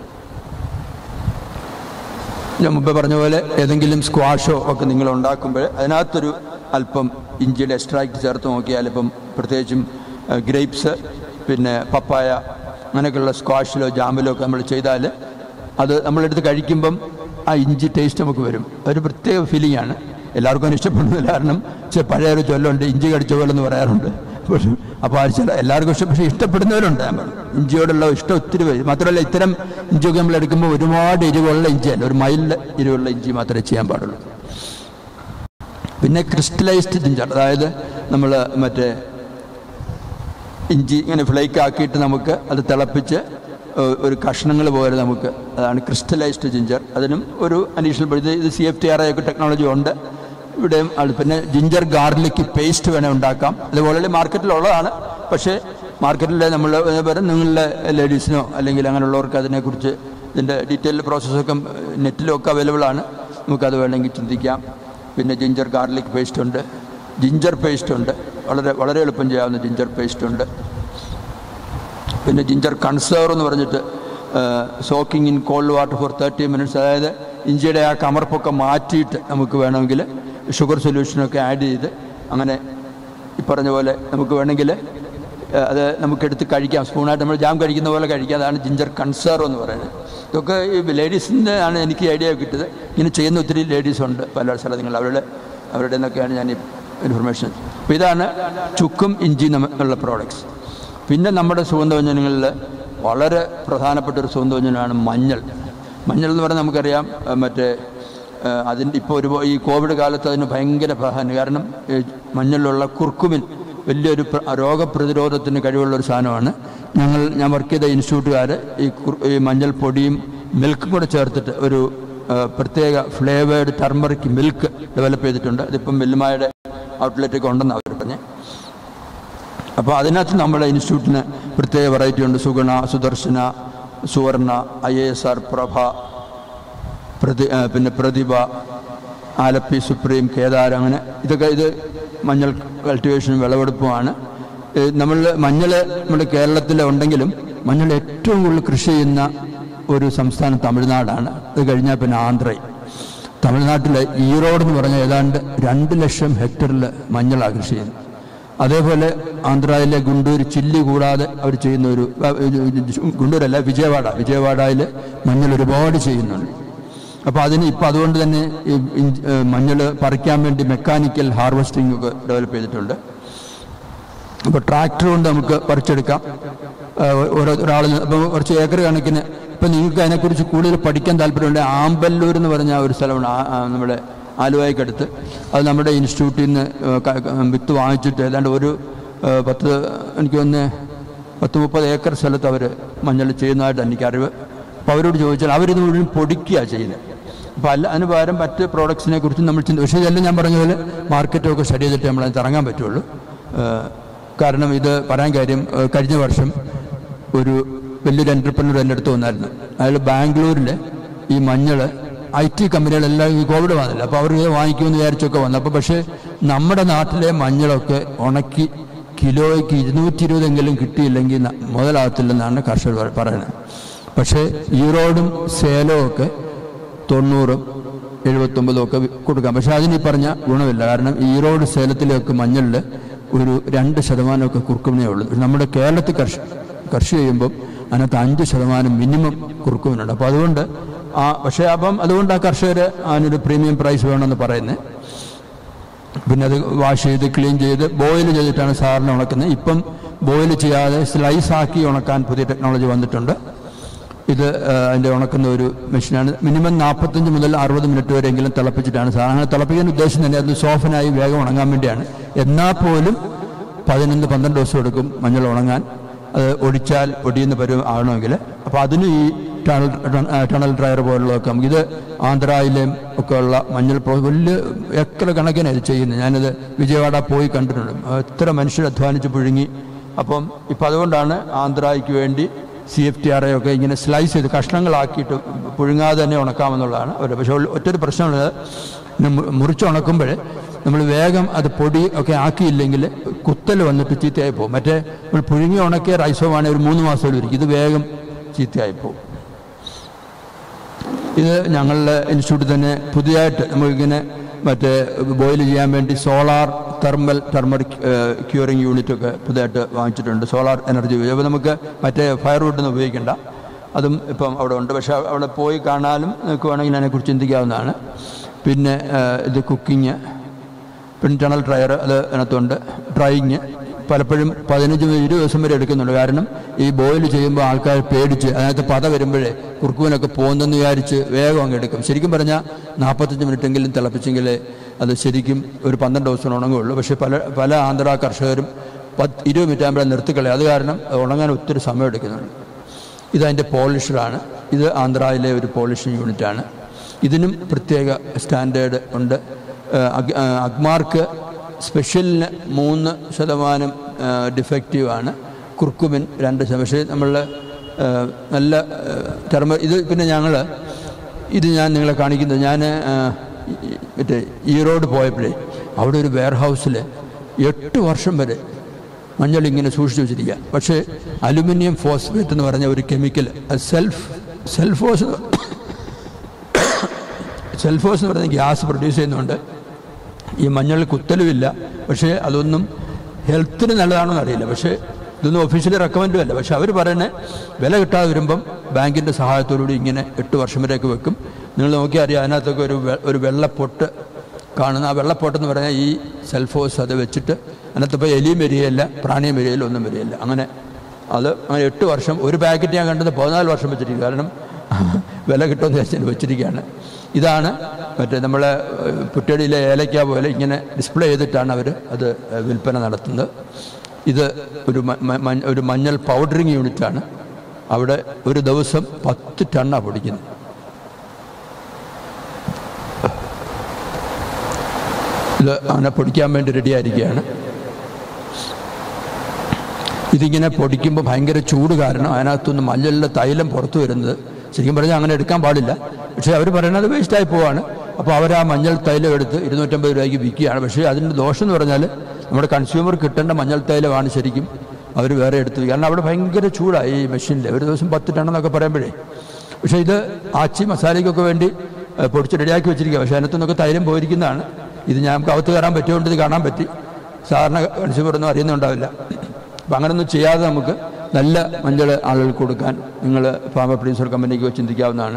ഞാൻ മുമ്പ് പറഞ്ഞ പോലെ ഏതെങ്കിലും സ്ക്വാഷോ ഒക്കെ നിങ്ങൾ ഉണ്ടാക്കുമ്പോൾ അതിനകത്തൊരു അല്പം ഇഞ്ചിയുടെ എക്സ്ട്രാക്റ്റ് ചേർത്ത് നോക്കിയാൽ, ഇപ്പം പ്രത്യേകിച്ചും ഗ്രേപ്സ്, പിന്നെ പപ്പായ, അങ്ങനെയൊക്കെയുള്ള സ്ക്വാഷിലോ ജാമിലോ ഒക്കെ നമ്മൾ ചെയ്താൽ അത് നമ്മളെടുത്ത് കഴിക്കുമ്പം ആ ഇഞ്ചി ടേസ്റ്റ് നമുക്ക് വരും. ഒരു പ്രത്യേക ഫീലിംഗ് ആണ്. എല്ലാവർക്കും അത് ഇഷ്ടപ്പെടുന്നില്ല. കാരണം പഴയ ഒരു ചൊല്ലുണ്ട്, ഇഞ്ചി കടിച്ച പോലെ എന്ന് പറയാറുണ്ട്. അപ്പോൾ ആ ചില എല്ലാവർക്കും ഇഷ്ടം, പക്ഷേ ഇഷ്ടപ്പെടുന്നവരുണ്ട്. ഇഞ്ചിയോടുള്ള ഇഷ്ടം ഒത്തിരി വരും. മാത്രമല്ല ഇത്തരം ഇഞ്ചിയൊക്കെ നമ്മൾ എടുക്കുമ്പോൾ ഒരുപാട് എരിവുള്ള ഇഞ്ചിയല്ല, ഒരു മൈൽഡ് എരിവുള്ള ഇഞ്ചി മാത്രമേ ചെയ്യാൻ പാടുള്ളൂ. പിന്നെ ക്രിസ്റ്റലൈസ്ഡ് ജിഞ്ചർ, അതായത് നമ്മൾ മറ്റേ ഇഞ്ചി ഇങ്ങനെ ഫ്ലേക്ക് ആക്കിയിട്ട് നമുക്ക് അത് തിളപ്പിച്ച് ഒരു കഷ്ണങ്ങൾ പോലെ നമുക്ക്, അതാണ് ക്രിസ്റ്റലൈസ്ഡ് ജിഞ്ചർ. അതിനും ഒരു അഡീഷണൽ ഇത് ഇത് C F T R I ഒക്കെ ടെക്നോളജി ഉണ്ട് ഇവിടെയും. അത് പിന്നെ ജിഞ്ചർ ഗാർലിക് പേസ്റ്റ് വേണേൽ ഉണ്ടാക്കാം. അത് ഓൾറെഡി മാർക്കറ്റിലുള്ളതാണ്. പക്ഷേ മാർക്കറ്റിൽ നമ്മൾ പറയും നിങ്ങളുടെ ലേഡീസിനോ അല്ലെങ്കിൽ അങ്ങനെയുള്ളവർക്ക് അതിനെക്കുറിച്ച് ഇതിൻ്റെ ഡീറ്റെയിൽ പ്രോസസ്സൊക്കെ നെറ്റിലൊക്കെ അവൈലബിൾ ആണ്. നമുക്കത് വേണമെങ്കിൽ ചിന്തിക്കാം. പിന്നെ ജിഞ്ചർ ഗാർലിക് പേസ്റ്റ് ഉണ്ട്, ജിഞ്ചർ പേസ്റ്റ് ഉണ്ട്, വളരെ വളരെ എളുപ്പം ചെയ്യാവുന്ന ജിഞ്ചർ പേസ്റ്റ് ഉണ്ട്. പിന്നെ ജിഞ്ചർ കൺസേർവ് എന്ന് പറഞ്ഞിട്ട് soaking in cold water for thirty minutes, അതായത് ഇഞ്ചിയുടെ ആ കമർപ്പൊക്കെ മാറ്റിയിട്ട് നമുക്ക് വേണമെങ്കിൽ ഷുഗർ സൊല്യൂഷനൊക്കെ ആഡ് ചെയ്ത് അങ്ങനെ ഈ പറഞ്ഞ പോലെ നമുക്ക് വേണമെങ്കിൽ അത് നമുക്കെടുത്ത് കഴിക്കാം. സ്പൂണായിട്ട് നമ്മൾ ജാം കഴിക്കുന്ന പോലെ കഴിക്കാം. അതാണ് ജിഞ്ചർ കൺസേർവ് എന്ന് പറയുന്നത്. ഇതൊക്കെ ഈ ലേഡീസിൻ്റെ ആണ് എനിക്ക് ഐഡിയ കിട്ടിയത്. ഇങ്ങനെ ചെയ്യുന്ന ഒത്തിരി ലേഡീസുണ്ട് പല സ്ഥലങ്ങളിൽ, അവരുടെ അവരുടെ നിന്നൊക്കെയാണ് ഞാൻ ഈ ഇൻഫർമേഷൻ. അപ്പോൾ ഇതാണ് ചുക്കും ഇഞ്ചി എന്നുള്ള പ്രോഡക്ട്സ്. പിന്നെ നമ്മുടെ സുഗന്ധവ്യഞ്ജനങ്ങളിൽ വളരെ പ്രധാനപ്പെട്ട ഒരു സുഗന്ധവ്യഞ്ജനമാണ് മഞ്ഞൾ. മഞ്ഞൾ എന്ന് പറഞ്ഞാൽ നമുക്കറിയാം മറ്റേ അതിൻ്റെ ഇപ്പോൾ ഒരു ഈ കോവിഡ് കാലത്ത് അതിന് ഭയങ്കര പ്രാധാന്യം. കാരണം മഞ്ഞളിലുള്ള കുർക്കുമിൻ വലിയൊരു രോഗപ്രതിരോധത്തിന് കഴിവുള്ളൊരു സാധനമാണ്. ഞങ്ങൾ ഞാൻ വർക്ക് ചെയ്ത ഇൻസ്റ്റിറ്റ്യൂട്ടുകാർ ഈ ഈ മഞ്ഞൾ പൊടിയും മിൽക്കും കൂടെ ചേർത്തിട്ട് ഒരു പ്രത്യേക ഫ്ലേവേർഡ് ടർമറിക് മിൽക്ക് ഡെവലപ്പ് ചെയ്തിട്ടുണ്ട്. അതിപ്പം മിൽമയുടെ ഔട്ട്ലെറ്റൊക്കെ ഉണ്ടെന്ന് അവർ പറഞ്ഞ്. അപ്പോൾ അതിനകത്ത് നമ്മുടെ ഇൻസ്റ്റിറ്റ്യൂട്ടിന് പ്രത്യേക വെറൈറ്റി ഉണ്ട്. Suguna, Sudarshana, Suvarna, I A S R, Prabha, പ്രതി പിന്നെ പ്രതിഭ, ആലപ്പി, സുപ്രീം, കേദാർ, അങ്ങനെ ഇതൊക്കെ ഇത് മഞ്ഞൾ കൾട്ടിവേഷനും വിളവെടുപ്പുമാണ്. നമ്മൾ മഞ്ഞൾ നമ്മുടെ കേരളത്തിൽ ഉണ്ടെങ്കിലും മഞ്ഞൾ ഏറ്റവും കൂടുതൽ കൃഷി ചെയ്യുന്ന ഒരു സംസ്ഥാനം തമിഴ്നാടാണ്. അത് കഴിഞ്ഞാൽ പിന്നെ ആന്ധ്രയും. തമിഴ്നാട്ടിലെ ഈറോഡ് എന്ന് പറഞ്ഞാൽ ഏതാണ്ട് രണ്ട് ലക്ഷം ഹെക്ടറിൽ മഞ്ഞളാണ് കൃഷി ചെയ്യുന്നത്. അതേപോലെ ആന്ധ്രയിലെ ഗുണ്ടൂർ, ചില്ലി കൂടാതെ അവർ ചെയ്യുന്ന ഒരു ഗുണ്ടൂരല്ല വിജയവാഡ വിജയവാഡയിൽ മഞ്ഞൾ ഒരുപാട് ചെയ്യുന്നുണ്ട്. അപ്പോൾ അതിന് ഇപ്പോൾ അതുകൊണ്ട് തന്നെ ഈ മഞ്ഞൾ പറിക്കാൻ വേണ്ടി മെക്കാനിക്കൽ ഹാർവെസ്റ്റിംഗ് ഒക്കെ ഡെവലപ്പ് ചെയ്തിട്ടുണ്ട്. അപ്പോൾ ട്രാക്ടർ കൊണ്ട് നമുക്ക് പറിച്ചെടുക്കാം. ഓരോ ഒരാൾ ഇപ്പോൾ കുറച്ച് ഏക്കർ കണക്കിന്. ഇപ്പം നിങ്ങൾക്ക് അതിനെക്കുറിച്ച് കൂടുതൽ പഠിക്കാൻ താല്പര്യമുണ്ട്, ആമ്പല്ലൂർ എന്ന് പറഞ്ഞ ഒരു സ്ഥലമുണ്ട് നമ്മുടെ ആലുവയ്ക്കടുത്ത്. അത് നമ്മുടെ ഇൻസ്റ്റിറ്റ്യൂട്ടിൽ നിന്ന് വിത്ത് വാങ്ങിച്ചിട്ട് ഏതാണ്ട് ഒരു പത്ത് എനിക്ക് ഒന്ന് പത്ത് മുപ്പത് ഏക്കർ സ്ഥലത്ത് അവർ മഞ്ഞൾ ചെയ്യുന്നതായിട്ട് എനിക്കറിവ്. അപ്പോൾ അവരോട് ചോദിച്ചാൽ അവരിത് മുഴുവൻ പൊടിക്കുകയാണ് ചെയ്യുന്നത്. അപ്പോൾ അല്ല അതിന് പകരം മറ്റ് പ്രോഡക്ട്സിനെ കുറിച്ച് നമ്മൾ ചിന്ത. പക്ഷേ ഇതെല്ലാം ഞാൻ പറഞ്ഞ പോലെ മാർക്കറ്റൊക്കെ സ്റ്റഡി ചെയ്തിട്ട് നമ്മളത് ഇറങ്ങാൻ പറ്റുള്ളൂ. കാരണം ഇത് പറയാൻ കാര്യം, കഴിഞ്ഞ വർഷം ഒരു വലിയൊരു എൻ്റർപ്രനർ എൻ്റെ അടുത്ത് വന്നായിരുന്നു. അയാൾ ബാംഗ്ലൂരിൽ ഈ മഞ്ഞൾ ഐ ടി കമ്പനികളെല്ലാം ഈ കോവിഡ് വന്നില്ല, അപ്പോൾ അവർ വാങ്ങിക്കുമെന്ന് വിചാരിച്ചൊക്കെ വന്നു. അപ്പോൾ പക്ഷേ നമ്മുടെ നാട്ടിലെ മഞ്ഞളൊക്കെ ഉണക്കി കിലോയ്ക്ക് ഇരുന്നൂറ്റി ഇരുപതെങ്കിലും കിട്ടിയില്ലെങ്കിൽ മുതലാകത്തില്ലെന്നാണ് കർഷകർ പറയുന്നത്. പക്ഷേ ഈറോഡും സേലവും ഒക്കെ തൊണ്ണൂറും എഴുപത്തൊമ്പതും ഒക്കെ കൊടുക്കാം. പക്ഷേ അതിന് ഈ പറഞ്ഞ ഗുണമില്ല. കാരണം ഈറോഡ് സേലത്തിലൊക്കെ മഞ്ഞളിൽ ഒരു രണ്ട് ശതമാനമൊക്കെ കുറുക്കുമിനേ ഉള്ളൂ. നമ്മുടെ കേരളത്തിൽ കർഷ കൃഷി ചെയ്യുമ്പം അതിനകത്ത് അഞ്ച് ശതമാനം മിനിമം കുറുക്കുമിനുണ്ട്. അപ്പോൾ അതുകൊണ്ട് ആ പക്ഷേ അപ്പം അതുകൊണ്ട് ആ കർഷകർ അതിനൊരു പ്രീമിയം പ്രൈസ് വേണമെന്ന് പറയുന്നത്. പിന്നെ അത് വാഷ് ചെയ്ത് ക്ലീൻ ചെയ്ത് ബോയിൽ ചെയ്തിട്ടാണ് സാറിന് ഉണക്കുന്നത്. ഇപ്പം ബോയിൽ ചെയ്യാതെ സ്ലൈസ് ആക്കി ഉണക്കാൻ പുതിയ ടെക്നോളജി വന്നിട്ടുണ്ട്. ഇത് അതിൻ്റെ ഉണക്കുന്ന ഒരു മെഷീനാണ്. മിനിമം നാൽപ്പത്തഞ്ച് മുതൽ അറുപത് മിനിറ്റ് വരെയെങ്കിലും തിളപ്പിച്ചിട്ടാണ് സാധനം. അങ്ങനെ തിളപ്പിക്കാൻ ഉദ്ദേശം തന്നെ അത് സോഫനായി വേഗം ഉണങ്ങാൻ വേണ്ടിയാണ്. എന്നാൽ പോലും പതിനൊന്ന് പന്ത്രണ്ട് ദിവസം എടുക്കും മഞ്ഞൾ ഉണങ്ങാൻ. അത് ഒടിച്ചാൽ ഒടിയുന്ന പരുവം ആകണമെങ്കിൽ. അപ്പോൾ അതിന് ഈ ടണൽ ടണൽ ഡ്രയർ പോലുള്ളതൊക്കെ നമുക്ക് ഇത് ആന്ധ്രയിലെയും ഒക്കെ ഉള്ള മഞ്ഞൾ വലിയ ഏക്കർ കണക്കിനാണ് ഇത് ചെയ്യുന്നത്. ഞാനത് വിജയവാഡ പോയി കണ്ടിട്ടുണ്ട്. എത്ര മനുഷ്യർ അധ്വാനിച്ച് പുഴുങ്ങി. അപ്പം ഇപ്പം അതുകൊണ്ടാണ് ആന്ധ്രയ്ക്ക് വേണ്ടി C F T R I ഒക്കെ ഇങ്ങനെ സ്ലൈസ് ചെയ്ത് കഷ്ണങ്ങളാക്കിയിട്ട് പുഴുങ്ങാതെ തന്നെ ഉണക്കാമെന്നുള്ളതാണ് അവർ. പക്ഷേ ഒറ്റൊരു പ്രശ്നമുള്ളത്, മുറിച്ച് ഉണക്കുമ്പോൾ നമ്മൾ വേഗം അത് പൊടി ഒക്കെ ആക്കിയില്ലെങ്കിൽ കുത്തൽ വന്നിട്ട് ചീത്തയായി പോകും. മറ്റേ നമ്മൾ പുഴുങ്ങി ഉണക്കിയ റൈസോമാണെങ്കിൽ ഒരു മൂന്ന് മാസം ഇരിക്കും. ഇത് വേഗം ചീത്തയായി പോകും. ഇത് ഞങ്ങളുടെ ഇൻസ്റ്റിറ്റ്യൂട്ടിൽ തന്നെ പുതിയതായിട്ട് നമുക്കിങ്ങനെ മറ്റേ ബോയിൽ ചെയ്യാൻ വേണ്ടി സോളാർ തെർമൽ ടർമറിക് ക്യൂറിങ് യൂണിറ്റൊക്കെ പുതിയതായിട്ട് വാങ്ങിച്ചിട്ടുണ്ട്. സോളാർ എനർജി ഉപയോഗിച്ച്. അപ്പോൾ നമുക്ക് മറ്റേ ഫയർവുഡൊന്നും ഉപയോഗിക്കേണ്ട. അതും ഇപ്പം അവിടെ ഉണ്ട്. പക്ഷേ അവിടെ പോയി കാണാനും നമുക്ക് വേണമെങ്കിൽ അതിനെക്കുറിച്ച് ചിന്തിക്കാവുന്നതാണ്. പിന്നെ ഇത് കുക്കിങ്, പിന്നെ ടണൽ ഡ്രയർ അത് അതിനകത്തുണ്ട്. ഡ്രൈയിങ് പലപ്പോഴും പതിനഞ്ച് ഇരുപത് ദിവസം വരെ എടുക്കുന്നുണ്ട്. കാരണം ഈ ബോയിൽ ചെയ്യുമ്പോൾ ആൾക്കാർ പേടിച്ച് അതിനകത്ത് പത വരുമ്പോഴേ കുറുക്കുവിനൊക്കെ പോകുന്നെന്ന് വിചാരിച്ച് വേഗം അങ്ങ് എടുക്കും. ശരിക്കും പറഞ്ഞാൽ നാൽപ്പത്തഞ്ച് മിനിറ്റെങ്കിലും തിളപ്പിച്ചെങ്കിൽ അത് ശരിക്കും ഒരു പന്ത്രണ്ട് ദിവസം ഉണങ്ങുകയുള്ളൂ. പക്ഷേ പല പല ആന്ധ്ര കർഷകരും പത്ത് ഇരുപത് മിനിറ്റ് ആകുമ്പോഴേ നിർത്തിക്കളയും. അത് കാരണം ഉണങ്ങാൻ ഒത്തിരി സമയം എടുക്കുന്നുണ്ട്. ഇതതിൻ്റെ പോളിഷറാണ്. ഇത് ആന്ധ്രയിലെ ഒരു പോളിഷിംഗ് യൂണിറ്റാണ്. ഇതിനും പ്രത്യേക സ്റ്റാൻഡേർഡ് ഉണ്ട്. അഗ്മാർക്ക് സ്പെഷ്യലിന് മൂന്ന് ശതമാനം ഡിഫക്റ്റീവാണ്, കുർക്കുമിൻ രണ്ട് ശതമാനം. പക്ഷേ നമ്മൾ നല്ല ടെർമ ഇത് പിന്നെ ഞങ്ങൾ ഇത് ഞാൻ നിങ്ങളെ കാണിക്കുന്നത്, ഞാൻ മറ്റേ ഈറോഡ് പോയപ്പോഴേ അവിടെ ഒരു വെയർ ഹൗസിൽ എട്ട് വർഷം വരെ മഞ്ഞൾ ഇങ്ങനെ സൂക്ഷിച്ചു വെച്ചിരിക്കുക. പക്ഷേ അലുമിനിയം ഫോസ്ഫേറ്റ് എന്ന് പറഞ്ഞ ഒരു കെമിക്കൽ, സെൽഫ് സെൽഫോസ് സെൽഫോസ് എന്ന് പറയുന്ന ഗ്യാസ് പ്രൊഡ്യൂസ് ചെയ്യുന്നുണ്ട്. ഈ മഞ്ഞളിൽ കുത്തലുമില്ല, പക്ഷേ അതൊന്നും ഹെൽത്തിന് നല്ലതാണോ എന്നറിയില്ല. പക്ഷേ ഇതൊന്നും ഒഫീഷ്യലി റെക്കമെൻഡും അല്ല. പക്ഷെ അവർ പറയുന്നത് വില കിട്ടാതെ വരുമ്പം ബാങ്കിൻ്റെ സഹായത്തോടുകൂടി ഇങ്ങനെ എട്ട് വർഷം വരെയൊക്കെ വെക്കും. നിങ്ങൾ നോക്കിയാൽ അറിയാം, അതിനകത്തൊക്കെ ഒരു ഒരു വെള്ളപ്പൊട്ട് കാണുന്ന ആ വെള്ളപ്പൊട്ടെന്ന് പറഞ്ഞാൽ ഈ സെൽഫോസ് അത് വെച്ചിട്ട് അതിനകത്തിപ്പോൾ എലിയും വരികയില്ല, പ്രാണിയും വരികയില്ല, ഒന്നും വരികയില്ല. അങ്ങനെ അത് അങ്ങനെ എട്ട് വർഷം ഒരു പാക്കറ്റ് ഞാൻ കണ്ടത് പതിനാല് വർഷം വെച്ചിരിക്കും. കാരണം വില കിട്ടുമെന്ന് വെച്ചാൽ വെച്ചിരിക്കുകയാണ്. ഇതാണ് മറ്റേ നമ്മളെ പുറ്റടിയിലെ ഏലക്ക പോലെ ഇങ്ങനെ ഡിസ്പ്ലേ ചെയ്തിട്ടാണ് അവർ അത് വിൽപ്പന നടത്തുന്നത്. ഇത് ഒരു ഒരു മഞ്ഞൾ പൗഡറിങ് യൂണിറ്റാണ്. അവിടെ ഒരു ദിവസം പത്ത് ടണ്ണാണ് പൊടിക്കുന്നത്. ഇത് അങ്ങനെ പൊടിക്കാൻ വേണ്ടി റെഡിയായിരിക്കുകയാണ്. ഇതിങ്ങനെ പൊടിക്കുമ്പോൾ ഭയങ്കര ചൂട് കാരണം അതിനകത്തുനിന്ന് മഞ്ഞളിലെ തൈലം പുറത്തു വരുന്നത് ശരിക്കും പറഞ്ഞാൽ അങ്ങനെ എടുക്കാൻ പാടില്ല. പക്ഷേ അവർ പറയുന്നത് വേസ്റ്റായി പോവാണ്. അപ്പോൾ അവർ ആ മഞ്ഞൾ തൈലം എടുത്ത് ഇരുന്നൂറ്റമ്പത് രൂപയ്ക്ക് വിൽക്കുകയാണ്. പക്ഷേ അതിൻ്റെ ദോഷം എന്ന് പറഞ്ഞാൽ നമ്മുടെ കൺസ്യൂമർ കിട്ടേണ്ട മഞ്ഞൾ തൈലമാണ് ശരിക്കും അവർ വേറെ എടുത്ത്. കാരണം അവിടെ ഭയങ്കര ചൂടായി ഈ മെഷീനിൽ. ഒരു ദിവസം പത്ത് ടണ്ണെന്നൊക്കെ പറയുമ്പോഴേ. പക്ഷേ ഇത് ആച്ചി മസാലയ്ക്കൊക്കെ വേണ്ടി പൊടിച്ച് റെഡിയാക്കി വെച്ചിരിക്കുക. പക്ഷേ അതിനകത്തു നിന്നൊക്കെ തൈലം പോയിരിക്കുന്നതാണ്. ഇത് ഞങ്ങൾക്ക് അകത്ത് കയറാൻ പറ്റുകൊണ്ട് ഇത് കാണാൻ പറ്റി. സാധാരണ കൺസ്യൂമറൊന്നും അറിയുന്നുണ്ടാവില്ല. അപ്പം അങ്ങനെയൊന്നും ചെയ്യാതെ നമുക്ക് നല്ല മഞ്ഞൾ ആളുകൾക്ക് കൊടുക്കാൻ നിങ്ങൾ ഫാമർ പ്രൊഡ്യൂസർ കമ്പനിക്ക് ചിന്തിക്കാവുന്നതാണ്.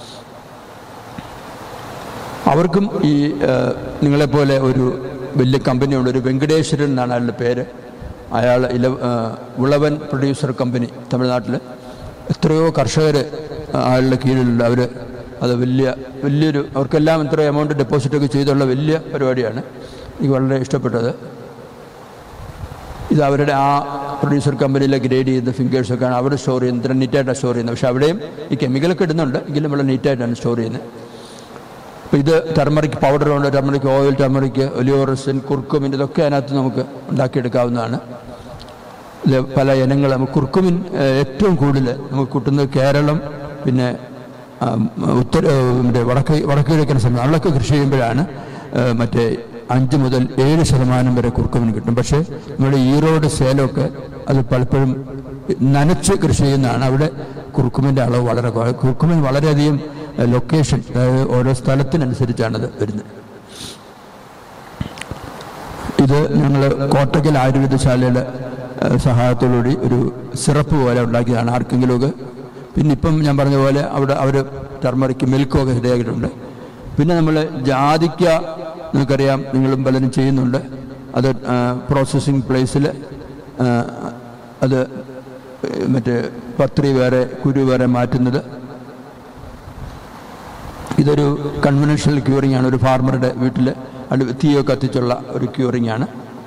അവർക്കും ഈ നിങ്ങളെപ്പോലെ ഒരു വലിയ കമ്പനിയുണ്ട്. ഒരു വെങ്കടേശ്വരൻ എന്നാണ് അയാളുടെ പേര്. അയാൾ ഇല ഉളവൻ പ്രൊഡ്യൂസർ കമ്പനി തമിഴ്നാട്ടിൽ എത്രയോ കർഷകർ അയാളുടെ കീഴിലുണ്ട്. അവർ അത് വലിയ വലിയൊരു അവർക്കെല്ലാം ഇത്ര എമൗണ്ട് ഡെപ്പോസിറ്റൊക്കെ ചെയ്തുള്ള വലിയ പരിപാടിയാണ്. എനിക്ക് വളരെ ഇഷ്ടപ്പെട്ടത്. ഇത് അവരുടെ ആ പ്രൊഡ്യൂസർ കമ്പനിയിലെ ഗ്രേഡ് ചെയ്ത ഫിംഗേഴ്സൊക്കെയാണ് അവിടെ സ്റ്റോർ ചെയ്യുന്നത്. ഇത്ര നീറ്റായിട്ടാണ് സ്റ്റോർ ചെയ്യുന്നത്. പക്ഷേ അവിടെയും ഈ കെമിക്കലൊക്കെ ഇടുന്നുണ്ട്, എങ്കിലും വളരെ നീറ്റായിട്ടാണ് സ്റ്റോർ ചെയ്യുന്നത്. അപ്പോൾ ഇത് ടർമറിക് പൗഡറുണ്ട്, turmeric oil, turmeric oleoresin, curcumin, ഇതൊക്കെ അതിനകത്ത് നമുക്ക് ഉണ്ടാക്കിയെടുക്കാവുന്നതാണ്. ഇത് പല ഇനങ്ങൾ നമുക്ക് കുർക്കുമിൻ ഏറ്റവും കൂടുതൽ നമുക്ക് കിട്ടുന്നത് കേരളം, പിന്നെ ഉത്തര മറ്റേ വടക്ക് വടക്ക് കിഴക്കൻ സമയം അവിടെയൊക്കെ കൃഷി ചെയ്യുമ്പോഴാണ് മറ്റേ അഞ്ച് മുതൽ ഏഴ് ശതമാനം വരെ കുർക്കുമിൻ കിട്ടും. പക്ഷേ നമ്മുടെ ഈറോഡ് സേലമൊക്കെ അത് പലപ്പോഴും നനച്ച് കൃഷി ചെയ്യുന്നതാണ്. അവിടെ കുർക്കുമിൻ്റെ അളവ് വളരെ കുറവ്. കുർക്കുമിൻ വളരെയധികം ലൊക്കേഷൻ, അതായത് ഓരോ സ്ഥലത്തിനനുസരിച്ചാണത് വരുന്നത്. ഇത് ഞങ്ങൾ കോട്ടക്കൽ ആയുർവേദശാലയുടെ സഹായത്തോടുകൂടി ഒരു സിറപ്പ് പോലെ ഉണ്ടാക്കിയതാണ്. ആർക്കെങ്കിലുമൊക്കെ പിന്നെ ഇപ്പം ഞാൻ പറഞ്ഞ പോലെ അവിടെ അവർ ടർമറിക്ക് മിൽക്കൊക്കെ ശരിയാക്കിയിട്ടുണ്ട്. പിന്നെ നമ്മൾ ജാതിക്ക നിങ്ങൾക്കറിയാം, നിങ്ങളും പലരും ചെയ്യുന്നുണ്ട്. അത് പ്രോസസ്സിങ് പ്ലേസിൽ അത് മറ്റേ പത്രി വേറെ കുരു വേറെ മാറ്റുന്നത്. ഇതൊരു കൺവെൻഷണൽ ക്യൂറിംഗ് ആണ്. ഒരു ഫാർമറുടെ വീട്ടിൽ അടു തീയോ കത്തിച്ചുള്ള ഒരു ക്യൂറിംഗ് ആണ്.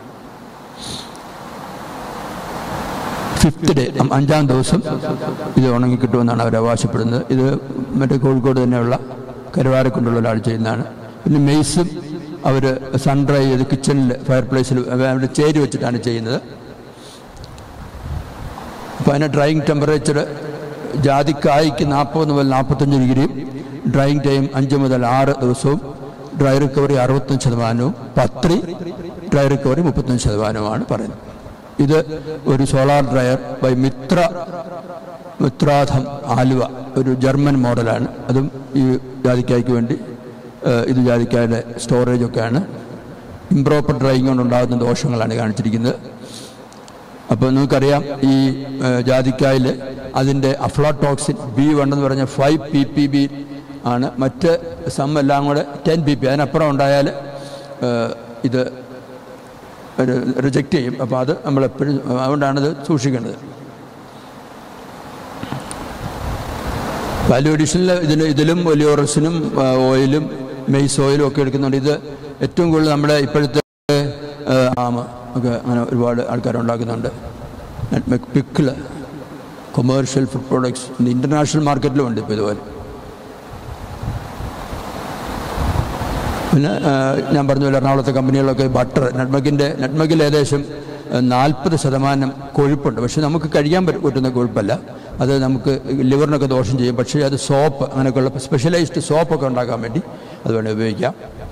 ഫിഫ്ത്ത് ഡേ, അഞ്ചാം ദിവസം ഇത് ഉണങ്ങി കിട്ടുമെന്നാണ് അവർ അവകാശപ്പെടുന്നത്. ഇത് മറ്റേ കോഴിക്കോട് തന്നെയുള്ള കരുവാരെ കൊണ്ടുള്ള ഒരാൾ ചെയ്യുന്നതാണ്. പിന്നെ മെയ്സും അവർ സൺ ഡ്രൈ ചെയ്ത് കിച്ചണിൽ ഫയർ പ്ലേസിൽ അവരുടെ ചേരി വെച്ചിട്ടാണ് ചെയ്യുന്നത്. അപ്പോൾ അതിന് ഡ്രൈയിങ് ടെമ്പറേച്ചർ ജാതിക്കായ്ക്ക് നാൽപ്പത് മുതൽ നാൽപ്പത്തഞ്ച് ഡിഗ്രിയും, ഡ്രൈയിങ് ടൈം അഞ്ച് മുതൽ ആറ് ദിവസവും, ഡ്രൈ റിക്കവറി അറുപത്തഞ്ച് ശതമാനവും, പത്രി ഡ്രൈ റിക്കവറി മുപ്പത്തഞ്ച് ശതമാനവുമാണ് പറയുന്നത്. ഇത് ഒരു solar dryer by Mitra Mithradham Aluva, ഒരു ജർമ്മൻ മോഡലാണ്. അതും ഈ ജാതിക്കായ്ക്ക് വേണ്ടി. ഇത് ജാതിക്കായുടെ സ്റ്റോറേജൊക്കെയാണ്. ഇംപ്രോപ്പർ ഡ്രൈയിങ് കൊണ്ടുണ്ടാകുന്ന ദോഷങ്ങളാണ് കാണിച്ചിരിക്കുന്നത്. അപ്പോൾ നിങ്ങൾക്കറിയാം ഈ ജാതിക്കായിൽ അതിൻ്റെ അഫ്ലാടോക്സിൻ ബി വൺ എന്ന് പറഞ്ഞ ഫൈവ് പി പി ബി ആണ്. മറ്റ് സം എല്ലാം കൂടെ ടെൻ പി പി, അതിനപ്പുറം ഉണ്ടായാൽ ഇത് ഒരു റിജക്റ്റ് ചെയ്യും. അപ്പോൾ അത് നമ്മളെപ്പോഴും അതുകൊണ്ടാണിത് സൂക്ഷിക്കേണ്ടത്. വാല്യൂ അഡീഷനിൽ ഇതിന് ഇതിലും ഒലിയോറസിനും ഓയിലും മെയ്സ് ഓയിലും ഒക്കെ എടുക്കുന്നുണ്ട്. ഇത് ഏറ്റവും കൂടുതൽ നമ്മുടെ ഇപ്പോഴത്തെ ആമ ഒക്കെ അങ്ങനെ ഒരുപാട് ആൾക്കാരുണ്ടാക്കുന്നുണ്ട്. Pickle, commercial food products international മാർക്കറ്റിലും ഉണ്ട് ഇപ്പോൾ ഇതുപോലെ. പിന്നെ ഞാൻ പറഞ്ഞ പോലെ എറണാകുളത്തെ കമ്പനികളൊക്കെ ബട്ടർ നട്മഗിൻ്റെ നട്മഗിൽ ഏകദേശം നാൽപ്പത് ശതമാനം കൊഴുപ്പുണ്ട്. പക്ഷേ നമുക്ക് കഴിക്കാൻ പറ്റുന്ന കൊഴുപ്പല്ല, അത് നമുക്ക് ലിവറിനൊക്കെ ദോഷം ചെയ്യും. പക്ഷേ അത് സോപ്പ് അങ്ങനെയൊക്കെയുള്ള സ്പെഷ്യലൈസ്ഡ് സോപ്പൊക്കെ ഉണ്ടാക്കാൻ വേണ്ടി അത് വേണേൽ ഉപയോഗിക്കാം.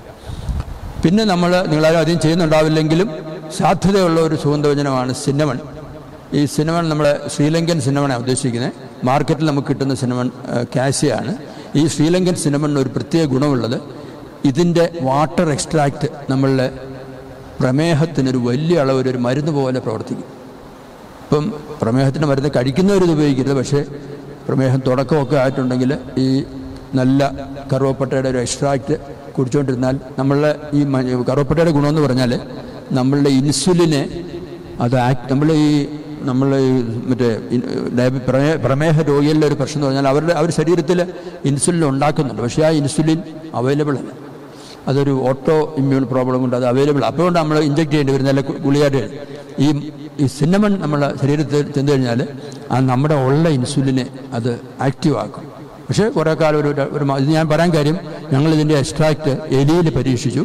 പിന്നെ നമ്മൾ നിങ്ങളാരും അധികം ചെയ്യുന്നുണ്ടാവില്ലെങ്കിലും സാധ്യതയുള്ള ഒരു സുഗന്ധവ്യഞ്ജനമാണ് സിന്നമൺ. ഈ സിന്നമൺ നമ്മളെ ശ്രീലങ്കൻ സിന്നമണാണ് ഉദ്ദേശിക്കുന്നത്. മാർക്കറ്റിൽ നമുക്ക് കിട്ടുന്ന സിന്നമൺ കാസിയാണ്. ഈ ശ്രീലങ്കൻ സിന്നമണിന് ഒരു പ്രത്യേക ഗുണമുള്ളത്, ഇതിൻ്റെ വാട്ടർ എക്സ്ട്രാക്റ്റ് നമ്മളുടെ പ്രമേഹത്തിനൊരു വലിയ അളവിൽ ഒരു മരുന്ന് പോലെ പ്രവർത്തിക്കും. ഇപ്പം പ്രമേഹത്തിൻ്റെ മരുന്ന് കഴിക്കുന്നവരിത് ഉപയോഗിക്കരുത്. പക്ഷേ പ്രമേഹം തുടക്കമൊക്കെ ആയിട്ടുണ്ടെങ്കിൽ ഈ നല്ല കറുവപ്പട്ടയുടെ ഒരു എക്സ്ട്രാക്റ്റ് കുടിച്ചുകൊണ്ടിരുന്നാൽ നമ്മളുടെ ഈ കറുവപ്പട്ടയുടെ ഗുണമെന്ന് പറഞ്ഞാൽ നമ്മളുടെ ഇൻസുലിനെ അത് ആക്ട് നമ്മൾ ഈ നമ്മൾ ഈ മറ്റേ പ്രമേഹ പ്രമേഹ രോഗികളുടെ ഒരു പ്രശ്നം എന്ന് പറഞ്ഞാൽ അവരുടെ അവർ ശരീരത്തിൽ ഇൻസുലിൻ ഉണ്ടാക്കുന്നുണ്ട്. പക്ഷേ ആ ഇൻസുലിൻ അവൈലബിൾ അല്ല. അതൊരു ഓട്ടോ ഇമ്മ്യൂൺ പ്രോബ്ലം കൊണ്ട് അത് അവൈലബിൾ. അതുകൊണ്ട് നമ്മൾ ഇഞ്ചെക്ട് ചെയ്യേണ്ടി വരുന്ന നല്ല ഗുളികയായിട്ട് ഈ ഈ സിന്നമൺ നമ്മളെ ശരീരത്തിൽ ചെന്ന് കഴിഞ്ഞാൽ ആ നമ്മുടെ ഉള്ള ഇൻസുലിനെ അത് ആക്റ്റീവ് ആക്കും. പക്ഷേ കുറേ കാലം ഒരു ഒരു ഇത് ഞാൻ പറയാൻ കാര്യം, ഞങ്ങളിതിൻ്റെ എക്സ്ട്രാക്റ്റ് എലിയിൽ പരീക്ഷിച്ചു.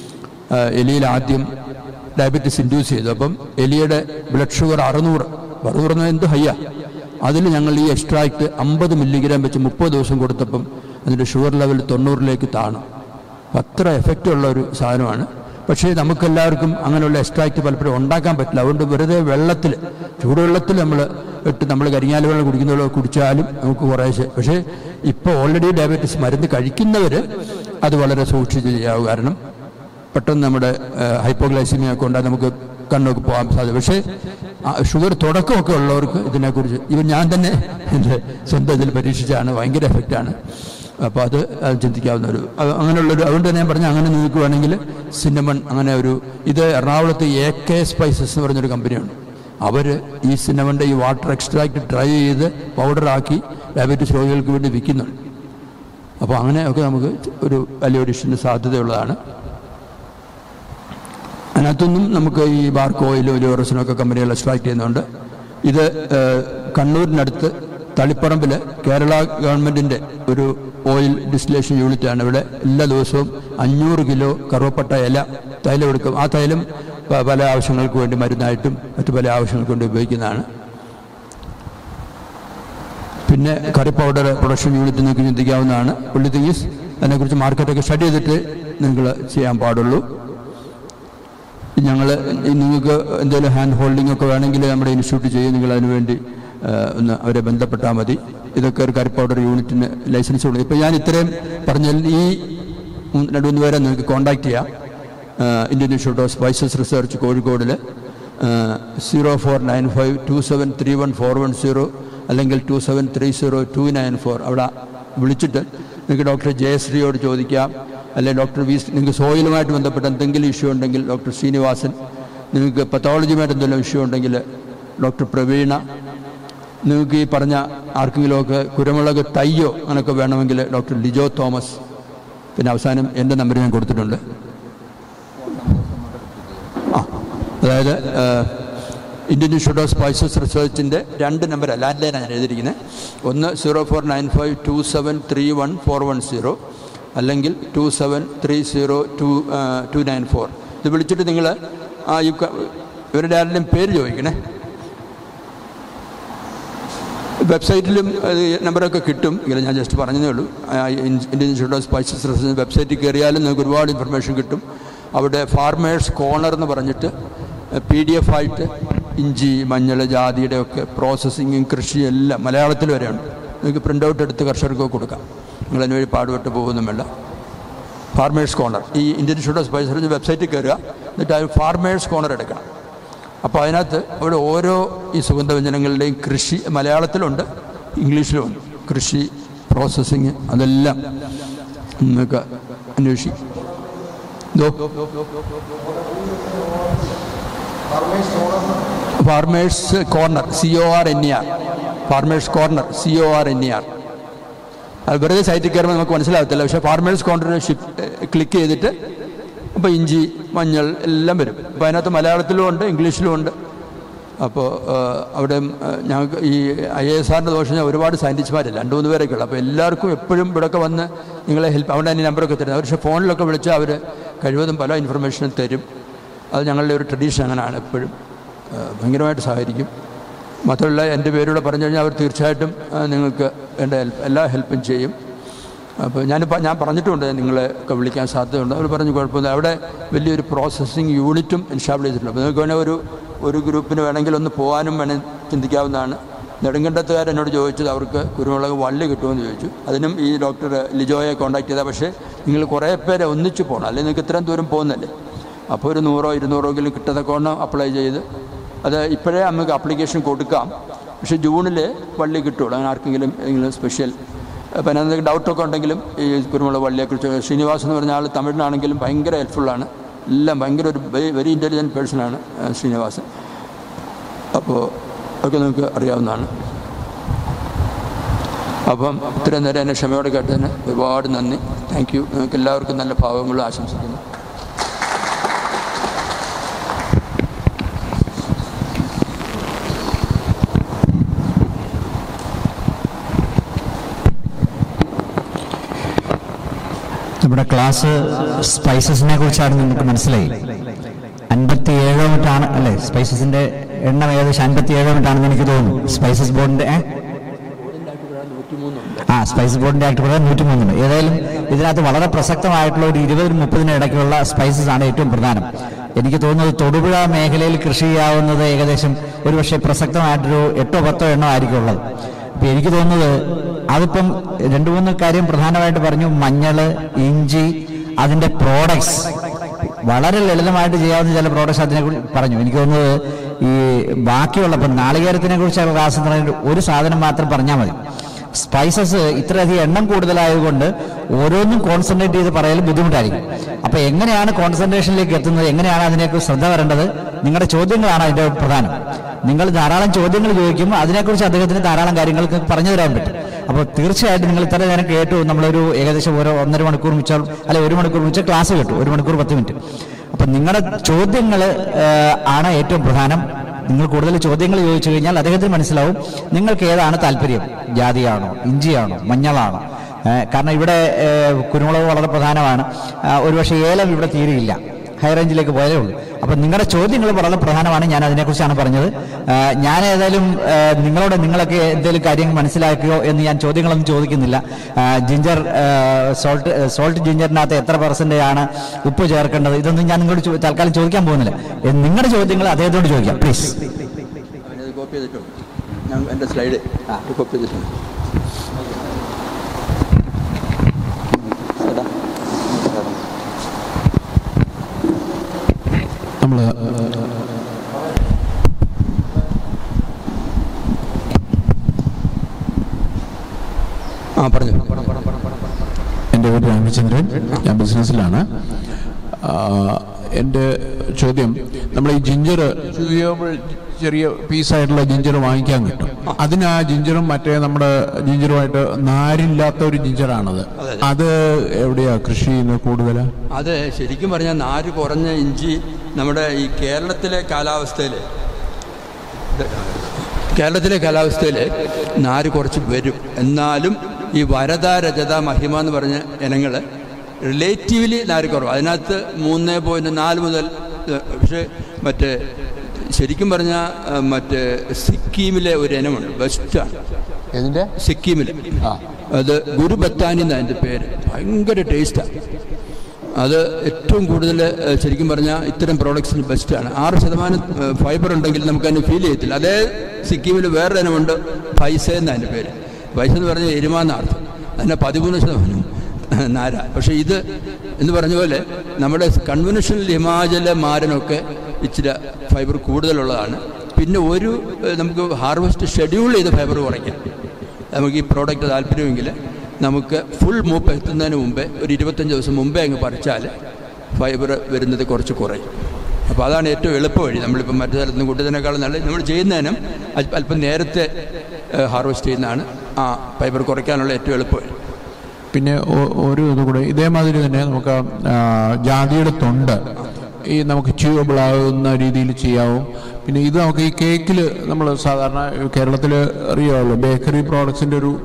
എലിയിൽ ആദ്യം ഡയബറ്റീസ് ഇൻഡ്യൂസ് ചെയ്തു. അപ്പം എലിയുടെ ബ്ലഡ് ഷുഗർ അറുന്നൂറ് അറുന്നൂറ് എന്ത് ഹയ്യ. അതിൽ ഞങ്ങൾ ഈ എക്സ്ട്രാക്റ്റ് അമ്പത് മില്ലിഗ്രാം വെച്ച് മുപ്പത് ദിവസം കൊടുത്തപ്പം അതിൻ്റെ ഷുഗർ ലെവൽ തൊണ്ണൂറിലേക്ക് താണു. അത്ര എഫക്റ്റുള്ള ഒരു സാധനമാണ്. പക്ഷേ നമുക്കെല്ലാവർക്കും അങ്ങനെയുള്ള എക്സ്ട്രാക്റ്റ് പലപ്പോഴും ഉണ്ടാക്കാൻ പറ്റില്ല. അതുകൊണ്ട് വെറുതെ വെള്ളത്തിൽ ചൂടുവെള്ളത്തിൽ നമ്മൾ ഇട്ട് നമ്മൾ കരിങ്ങാലി വെള്ളം കുടിക്കുന്നവരോ കുടിച്ചാലും നമുക്ക് കുറേശ്ശെ. പക്ഷേ ഇപ്പോൾ ഓൾറെഡി ഡയബറ്റീസ് മരുന്ന് കഴിക്കുന്നവർ അത് വളരെ സൂക്ഷിച്ച് ചെയ്യാവും. കാരണം പെട്ടെന്ന് നമ്മുടെ ഹൈപ്പോഗ്ലൈസിമിയ ഒക്കെ ഉണ്ടാകും, നമുക്ക് കണ്ണൊക്കെ പോകാൻ സാധ്യത. പക്ഷേ ഷുഗർ തുടക്കമൊക്കെ ഉള്ളവർക്ക് ഇതിനെക്കുറിച്ച് ഇവൻ ഞാൻ തന്നെ എൻ്റെ സ്വന്തം ഇതിൽ പരീക്ഷിച്ചാണ്. ഭയങ്കര എഫക്റ്റാണ്. അപ്പോൾ അത് അത് ചിന്തിക്കാവുന്ന ഒരു അങ്ങനെയുള്ളൊരു അതുകൊണ്ട് തന്നെ ഞാൻ പറഞ്ഞാൽ അങ്ങനെ നോക്കുകയാണെങ്കിൽ സിന്നമൺ അങ്ങനെ ഒരു ഇത് എറണാകുളത്ത് എ കെ സ്പൈസസ് എന്ന് പറഞ്ഞൊരു കമ്പനിയാണ്. അവർ ഈ സിന്നമണിൻ്റെ ഈ വാട്ടർ എക്സ്ട്രാക്റ്റ് ഡ്രൈ ചെയ്ത് പൗഡറാക്കി ഡയബറ്റീസ് രോഗികൾക്ക് വേണ്ടി വിൽക്കുന്നുണ്ട്. അപ്പോൾ അങ്ങനെയൊക്കെ നമുക്ക് ഒരു വലിയ അഡിഷന് സാധ്യതയുള്ളതാണ്. അതിനകത്തൊന്നും നമുക്ക് ഈ ബാർക്ക് ഓയിലും ലിവറസിനും ഒക്കെ കമ്പനികൾ എക്സ്ട്രാക്ട് ചെയ്യുന്നുണ്ട്. ഇത് കണ്ണൂരിനടുത്ത് തളിപ്പറമ്പിൽ കേരള ഗവൺമെൻറ്റിൻ്റെ ഒരു ഓയിൽ ഡിസ്റ്റിലേഷൻ യൂണിറ്റാണ്. ഇവിടെ എല്ലാ ദിവസവും അഞ്ഞൂറ് കിലോ കറുവപ്പട്ട ഇല തൈലം എടുക്കും. ആ തൈലം പല ആവശ്യങ്ങൾക്ക് വേണ്ടി മരുന്നായിട്ടും മറ്റു പല ആവശ്യങ്ങൾക്ക് വേണ്ടി ഉപയോഗിക്കുന്നതാണ്. പിന്നെ കറി പൗഡർ പ്രൊഡക്ഷൻ യൂണിറ്റ് നിങ്ങൾക്ക് ചിന്തിക്കാവുന്നതാണ്. പുള്ളി തിങ്സ് അതിനെക്കുറിച്ച് മാർക്കറ്റൊക്കെ സ്റ്റഡി ചെയ്തിട്ട് നിങ്ങൾ ചെയ്യാൻ പാടുള്ളൂ. ഞങ്ങൾ നിങ്ങൾക്ക് എന്തെങ്കിലും ഹാൻഡ് ഹോൾഡിംഗ് ഒക്കെ വേണമെങ്കിൽ നമ്മുടെ ഇൻസ്റ്റിറ്റ്യൂട്ട് ചെയ്യും. നിങ്ങൾ അതിനുവേണ്ടി ഒന്ന് അവരെ ബന്ധപ്പെട്ടാൽ മതി. ഇതൊക്കെ ഒരു കറി പൗഡർ യൂണിറ്റിന് ലൈസൻസ് കൊടുക്കും. ഇപ്പോൾ ഞാൻ ഇത്രയും പറഞ്ഞാൽ ഈ രണ്ട് മൂന്ന് പേരെ നിങ്ങൾക്ക് കോൺടാക്ട് ചെയ്യാം. Indian institute of spices research കോഴിക്കോടിൽ zero four nine five two seven three one four one zero അല്ലെങ്കിൽ two seven three zero two nine four അവിടെ വിളിച്ചിട്ട് നിങ്ങൾക്ക് ഡോക്ടർ ജയശ്രീയോട് ചോദിക്കാം. അല്ലെങ്കിൽ ഡോക്ടർ വി നിങ്ങൾക്ക് സോയിലുമായിട്ട് ബന്ധപ്പെട്ട എന്തെങ്കിലും ഇഷ്യൂ ഉണ്ടെങ്കിൽ ഡോക്ടർ ശ്രീനിവാസൻ, നിങ്ങൾക്ക് പത്തോളജിയുമായിട്ട് എന്തെങ്കിലും ഇഷ്യൂ ഉണ്ടെങ്കിൽ ഡോക്ടർ പ്രവീണ, നിങ്ങൾക്ക് ഈ പറഞ്ഞ ആർക്കെങ്കിലുമൊക്കെ കുരുമുളക് തയ്യോ അങ്ങനെയൊക്കെ വേണമെങ്കിൽ ഡോക്ടർ ലിജോ തോമസ്. പിന്നെ അവസാനം എൻ്റെ നമ്പർ ഞാൻ കൊടുത്തിട്ടുണ്ട്. ആ അതായത് ഇന്ത്യൻ ഇൻസ്റ്റിറ്റ്യൂട്ട് ഓഫ് സ്പൈസസ് റിസർച്ചിൻ്റെ രണ്ട് നമ്പർ ലാൻഡ് ലൈനാണ് ഞാൻ എഴുതിയിരിക്കുന്നത്. ഒന്ന് zero four nine five two seven three one four one zero അല്ലെങ്കിൽ two seven three zero two two nine four. ഇത് വിളിച്ചിട്ട് നിങ്ങൾ ആ ഇവരുടെ ആരുടെയും പേര് ചോദിക്കണേ. വെബ്സൈറ്റിലും നമ്പറൊക്കെ കിട്ടും. ഇങ്ങനെ ഞാൻ ജസ്റ്റ് പറഞ്ഞതേ ഉള്ളൂ. Indian institute of spices research വെബ്സൈറ്റിൽ കയറിയാലും നിങ്ങൾക്ക് ഒരുപാട് ഇൻഫർമേഷൻ കിട്ടും. അവിടെ ഫാർമേഴ്സ് കോർണർ എന്ന് പറഞ്ഞിട്ട് പി ഡി എഫ് ആയിട്ട് ഇഞ്ചി, മഞ്ഞൾ, ജാതിയുടെ ഒക്കെ പ്രോസസ്സിങ്ങും കൃഷിയും എല്ലാം മലയാളത്തിൽ വരെയുണ്ട്. നിങ്ങൾക്ക് പ്രിൻ്റ് ഔട്ട് എടുത്ത് കർഷകർക്ക് കൊടുക്കാം. നിങ്ങൾ അതിനുവേണ്ടി പാടുപെട്ട് പോകുന്നും വേണ്ട. ഫാർമേഴ്സ് കോർണർ ഈ Indian institute of spices research വെബ്സൈറ്റിൽ കയറുക. എന്നിട്ട് ആ ഫാർമേഴ്സ് കോർണർ എടുക്കണം. അപ്പോൾ അതിനകത്ത് അവിടെ ഓരോ ഈ സുഗന്ധവ്യഞ്ജനങ്ങളുടെയും കൃഷി മലയാളത്തിലുണ്ട്, ഇംഗ്ലീഷിലുമുണ്ട്. കൃഷി, പ്രോസസ്സിങ് അതെല്ലാം നിങ്ങൾക്ക് അന്വേഷിക്കും. Farmers corner C O R N E R farmers corner C O R N E R അത് വെറുതെ സൈറ്റിൽ കയറുമ്പോൾ നമുക്ക് മനസ്സിലാകത്തില്ല. പക്ഷേ ഫാർമേഴ്സ് കോർണർ ഷിപ്പ് ക്ലിക്ക് ചെയ്തിട്ട് അപ്പോൾ ഇഞ്ചി, മഞ്ഞൾ എല്ലാം വരും. അപ്പോൾ അതിനകത്ത് മലയാളത്തിലും ഉണ്ട്, ഇംഗ്ലീഷിലും ഉണ്ട്. അപ്പോൾ അവിടെ ഞങ്ങൾക്ക് ഈ ഐ എ എസ് ആറിൻ്റെ ദോഷം ഞാൻ ഒരുപാട് സയൻറ്റിസ്റ്റുമാരില്ല, രണ്ട് മൂന്ന് പേരൊക്കെ ഉള്ളു. അപ്പോൾ എല്ലാവർക്കും എപ്പോഴും ഇവിടെയൊക്കെ വന്ന് നിങ്ങളെ ഹെൽപ്പ്, അവിടെ തന്നെ നമ്പറൊക്കെ തരുന്നത്. പക്ഷേ ഫോണിലൊക്കെ വിളിച്ചാൽ അവർ കഴിവതും പല ഇൻഫർമേഷനും തരും. അത് ഞങ്ങളുടെ ഒരു ട്രഡീഷൻ അങ്ങനെയാണ്, എപ്പോഴും ഭയങ്കരമായിട്ട് സഹകരിക്കും. മാത്രമല്ല എൻ്റെ പേരൂടെ പറഞ്ഞു കഴിഞ്ഞാൽ അവർ തീർച്ചയായിട്ടും നിങ്ങൾക്ക് എൻ്റെ ഹെൽപ്പ് എല്ലാ ഹെൽപ്പും ചെയ്യും. അപ്പോൾ ഞാനിപ്പോൾ ഞാൻ പറഞ്ഞിട്ടുണ്ട് നിങ്ങളെ ഒക്കെ വിളിക്കാൻ സാധ്യതയുണ്ട്. അവർ പറഞ്ഞു കുഴപ്പമില്ല, അവിടെ വലിയൊരു പ്രോസസ്സിങ് യൂണിറ്റും ഇൻസ്റ്റാബിൾ ചെയ്തിട്ടുണ്ട്. അപ്പോൾ നിങ്ങൾക്ക് വേണമെങ്കിൽ ഒരു ഒരു ഗ്രൂപ്പിന് വേണമെങ്കിൽ ഒന്ന് പോകാനും വേണേൽ ചിന്തിക്കാവുന്നതാണ്. നെടുങ്കണ്ടത്തുകാർ എന്നോട് ചോദിച്ചത് അവർക്ക് കുരുമുളക് വള്ളി കിട്ടുമെന്ന് ചോദിച്ചു. അതിനും ഈ ഡോക്ടർ ലിജോയെ കോൺടാക്ട് ചെയ്താൽ, പക്ഷേ നിങ്ങൾ കുറേ പേരെ ഒന്നിച്ച് പോകണം, അല്ലെങ്കിൽ നിങ്ങൾക്ക് ഇത്രയും ദൂരം പോകുന്നല്ലേ. അപ്പോൾ ഒരു നൂറോ ഇരുന്നൂറോങ്കിലും കിട്ടത്തക്കോണം അപ്ലൈ ചെയ്ത് അത് ഇപ്പോഴേ നമുക്ക് ആപ്ലിക്കേഷൻ കൊടുക്കാം. പക്ഷേ ജൂണിൽ വള്ളി കിട്ടുള്ളൂ. അങ്ങനെ ആർക്കെങ്കിലും എന്തെങ്കിലും സ്പെഷ്യൽ അപ്പം എന്തെങ്കിലും ഡൗട്ടൊക്കെ ഉണ്ടെങ്കിലും ഈ കുരുമുളക് വള്ളിയെക്കുറിച്ച് ശ്രീനിവാസ് എന്ന് പറഞ്ഞ ആൾ തമിഴിനാണെങ്കിലും ഭയങ്കര ഹെൽപ്ഫുള്ളാണ്. എല്ലാം ഭയങ്കര ഒരു വെരി ഇൻ്റലിജൻറ്റ് പേഴ്സണാണ് ശ്രീനിവാസൻ. അപ്പോൾ ഒക്കെ നിങ്ങൾക്ക് അറിയാവുന്നതാണ്. അപ്പം ഇത്രയും നേരം എന്നെ ക്ഷമയോടെ കേട്ടതിന് ഒരുപാട് നന്ദി. Thank you. നിങ്ങൾക്ക് എല്ലാവർക്കും നല്ല ഭാവങ്ങളും ആശംസിക്കുന്നു. നമ്മുടെ ക്ലാസ് സ്പൈസസിനെ കുറിച്ചാണ് നിങ്ങൾക്ക് മനസ്സിലായി. അൻപത്തി ഏഴോ മിനിറ്റാണ് അല്ലേ സ്പൈസസിന്റെ എണ്ണം, ഏകദേശം അൻപത്തി ഏഴോ മിനിറ്റാണെന്ന് എനിക്ക് തോന്നുന്നു. സ്പൈസസ് ബോർഡിന്റെ ആ സ്പൈസസ് ബോർഡിന്റെ ആക്ട് പ്രകാരം നൂറ്റി മൂന്നുണ്ട്. ഏതായാലും ഇതിനകത്ത് വളരെ പ്രസക്തമായിട്ടുള്ള ഒരു ഇരുപതിനും മുപ്പതിനും ഇടയ്ക്കുള്ള സ്പൈസസ് ആണ് ഏറ്റവും പ്രധാനം. എനിക്ക് തോന്നുന്നത് തൊടുപുഴ മേഖലയിൽ കൃഷി ചെയ്യാവുന്നത് ഏകദേശം ഒരുപക്ഷെ പ്രസക്തമായിട്ടൊരു എട്ടോ പത്തോ എണ്ണോ ആയിരിക്കും ഉള്ളത്. അപ്പം എനിക്ക് തോന്നുന്നത് അതിപ്പം രണ്ടു മൂന്ന് കാര്യം പ്രധാനമായിട്ട് പറഞ്ഞു. മഞ്ഞള്, ഇഞ്ചി, അതിന്റെ പ്രോഡക്ട്സ് വളരെ ലളിതമായിട്ട് ചെയ്യാവുന്ന ചില പ്രോഡക്ട്സ് അതിനെ കുറിച്ച് പറഞ്ഞു. എനിക്ക് തോന്നുന്നത് ഈ ബാക്കിയുള്ള ഇപ്പം നാളികേരത്തിനെ കുറിച്ചുള്ള ക്ലാസ് എന്ന് പറയുന്നത് ഒരു സാധനം മാത്രം പറഞ്ഞാൽ മതി. സ്പൈസസ് ഇത്രയധികം എണ്ണം കൂടുതലായതുകൊണ്ട് ഓരോന്നും കോൺസെൻട്രേറ്റ് ചെയ്ത് പറയൽ ബുദ്ധിമുട്ടായിരിക്കും. അപ്പൊ എങ്ങനെയാണ് കോൺസെൻട്രേഷനിലേക്ക് എത്തുന്നത്, എങ്ങനെയാണ് അതിനെക്കുറിച്ച് ശ്രദ്ധ വരേണ്ടത്, നിങ്ങളുടെ ചോദ്യങ്ങളാണ് അതിന്റെ പ്രധാനം. നിങ്ങൾ ധാരാളം ചോദ്യങ്ങൾ ചോദിക്കുമ്പോൾ അതിനെക്കുറിച്ച് അദ്ദേഹത്തിന് ധാരാളം കാര്യങ്ങൾക്ക് പറഞ്ഞു തരാൻ പറ്റും. അപ്പോൾ തീർച്ചയായിട്ടും നിങ്ങൾ ഇത്ര നേരം കേട്ടു. നമ്മളൊരു ഏകദേശം ഓരോ ഒന്നര മണിക്കൂർ മിച്ചാൽ അല്ലെ ഒരു മണിക്കൂർ മിച്ചാൽ ക്ലാസ് കേട്ടു, ഒരു മണിക്കൂർ പത്ത് മിനിറ്റ്. അപ്പം നിങ്ങളുടെ ചോദ്യങ്ങൾ ആണ് ഏറ്റവും പ്രധാനം. നിങ്ങൾ കൂടുതൽ ചോദ്യങ്ങൾ ചോദിച്ചു കഴിഞ്ഞാൽ അദ്ദേഹത്തിന് മനസ്സിലാവും നിങ്ങൾക്ക് ഏതാണ് താല്പര്യം. ജാതിയാണോ, ഇഞ്ചിയാണോ, മഞ്ഞളാണോ? കാരണം ഇവിടെ കുരുമുളക് വളരെ പ്രധാനമാണ്. ഒരുപക്ഷെ ഏലം ഇവിടെ തീരെയില്ല, ഹൈ റേഞ്ചിലേക്ക് പോയതേ ഉള്ളൂ. അപ്പം നിങ്ങളുടെ ചോദ്യങ്ങൾ വളരെ പ്രധാനമാണ്. ഞാൻ അതിനെക്കുറിച്ചാണ് പറഞ്ഞത്. ഞാൻ ഏതായാലും നിങ്ങളോട് നിങ്ങളൊക്കെ എന്തെങ്കിലും കാര്യങ്ങൾ മനസ്സിലാക്കിയോ എന്ന് ഞാൻ ചോദ്യങ്ങളൊന്നും ചോദിക്കുന്നില്ല. ജിഞ്ചർ സോൾട്ട് സോൾട്ട് ജിഞ്ചറിനകത്ത് എത്ര പെർസെൻറ്റേജ് ആണ് ഉപ്പ് ചേർക്കേണ്ടത്, ഇതൊന്നും ഞാൻ നിങ്ങളോട് തൽക്കാലം ചോദിക്കാൻ പോകുന്നില്ല. നിങ്ങളുടെ ചോദ്യങ്ങൾ അദ്ദേഹത്തോട് ചോദിക്കാം പ്ലീസ്. കോപ്പി ചെയ്തിട്ടുണ്ട് ഞാൻ എൻ്റെ സ്ലൈഡ് കോപ്പി ചെയ്തിട്ടുണ്ട്. നമ്മൾ ആ പറഞ്ഞു. എൻ്റെ പേര് രാമചന്ദ്രൻ, ഞാൻ ബിസിനസ്സിലാണ്. എൻ്റെ ചോദ്യം, നമ്മൾ ഈ ജിഞ്ചർ ചെറിയ പീസായിട്ടുള്ള ജിഞ്ചർ വാങ്ങിക്കാൻ കിട്ടും. അതിന് ആ ജിഞ്ചറും മറ്റേ നമ്മുടെ ജിഞ്ചറുമായിട്ട് നാരില്ലാത്ത ഒരു ജിഞ്ചറാണത്. അത് എവിടെയാ കൃഷി ചെയ്യുന്നത് കൂടുതലാണ്? അത് ശരിക്കും പറഞ്ഞാൽ നാര് കുറഞ്ഞ ഇഞ്ചി നമ്മുടെ ഈ കേരളത്തിലെ കാലാവസ്ഥയിൽ കേരളത്തിലെ കാലാവസ്ഥയിൽ നാര് കുറച്ച് വരും. എന്നാലും ഈ വരദ, രജത, മഹിമ എന്ന് പറഞ്ഞ ഇനങ്ങൾ റിലേറ്റീവ്ലി നാര് കുറവ്. അതിനകത്ത് മൂന്ന് പോയിൻറ്റ് നാല് മുതൽ. പക്ഷേ മറ്റേ ശരിക്കും പറഞ്ഞാൽ മറ്റേ സിക്കിമിലെ ഒരു ഇനമുണ്ട്, ബെസ്റ്റാണ്. ഇതിൻ്റെ സിക്കിമിൽ അത് ഗുരുബത്താനി എന്നാണ് അതിൻ്റെ പേര്. ഭയങ്കര ടേസ്റ്റാണ് അത്. ഏറ്റവും കൂടുതൽ ശരിക്കും പറഞ്ഞാൽ ഇത്തരം പ്രോഡക്ട്സിന് ബെസ്റ്റാണ്. ആറ് ശതമാനം ഫൈബർ ഉണ്ടെങ്കിൽ നമുക്കതിന് ഫീൽ ചെയ്യത്തില്ല. അതേ സിക്കിമിൽ വേറൊരു ഇനമുണ്ട്, പൈസ എന്നാണ് അതിൻ്റെ പേര്. പൈസ എന്ന് പറഞ്ഞാൽ എരുമാന്നർത്ഥം. അതിൻ്റെ പതിമൂന്ന് ശതമാനം നാര. പക്ഷേ ഇത് എന്ന് പറഞ്ഞ പോലെ നമ്മുടെ കൺവെൻഷണൽ ഹിമാചല മാരനൊക്കെ ഇച്ചിരി ഫൈബർ കൂടുതലുള്ളതാണ്. പിന്നെ ഒരു നമുക്ക് ഹാർവെസ്റ്റ് ഷെഡ്യൂൾ ചെയ്ത് ഫൈബർ കുറയ്ക്കാം. നമുക്ക് ഈ പ്രോഡക്റ്റ് താല്പര്യമെങ്കിൽ നമുക്ക് ഫുൾ മൂപ്പ് എത്തുന്നതിന് മുമ്പേ ഒരു ഇരുപത്തഞ്ച് ദിവസം മുമ്പേ അങ്ങ് പറിച്ചാൽ ഫൈബർ വരുന്നത് കുറച്ച് കുറയും. അപ്പോൾ അതാണ് ഏറ്റവും എളുപ്പ വഴി. നമ്മളിപ്പോൾ മറ്റു സ്ഥലത്തുനിന്ന് കൂട്ടുന്നതിനേക്കാളും നല്ലത് നമ്മൾ ചെയ്യുന്നതിനും അല്പം നേരത്തെ ഹാർവെസ്റ്റ് ചെയ്യുന്നതാണ് ആ ഫൈബർ കുറയ്ക്കാനുള്ള ഏറ്റവും എളുപ്പ വഴി. പിന്നെ ഒരു ഇത് കൂടെ ഇതേമാതിരി തന്നെ നമുക്ക് ജാതിയുടെ തൊണ്ട് ഈ നമുക്ക് ച്യൂവബിൾ ആകുന്ന രീതിയിൽ ചെയ്യാവും. പിന്നെ ഇത് നമുക്ക് ഈ കേക്കിൽ നമ്മൾ സാധാരണ കേരളത്തിൽ അറിയാമല്ലോ ബേക്കറി പ്രോഡക്ട്സിൻ്റെ ഒരു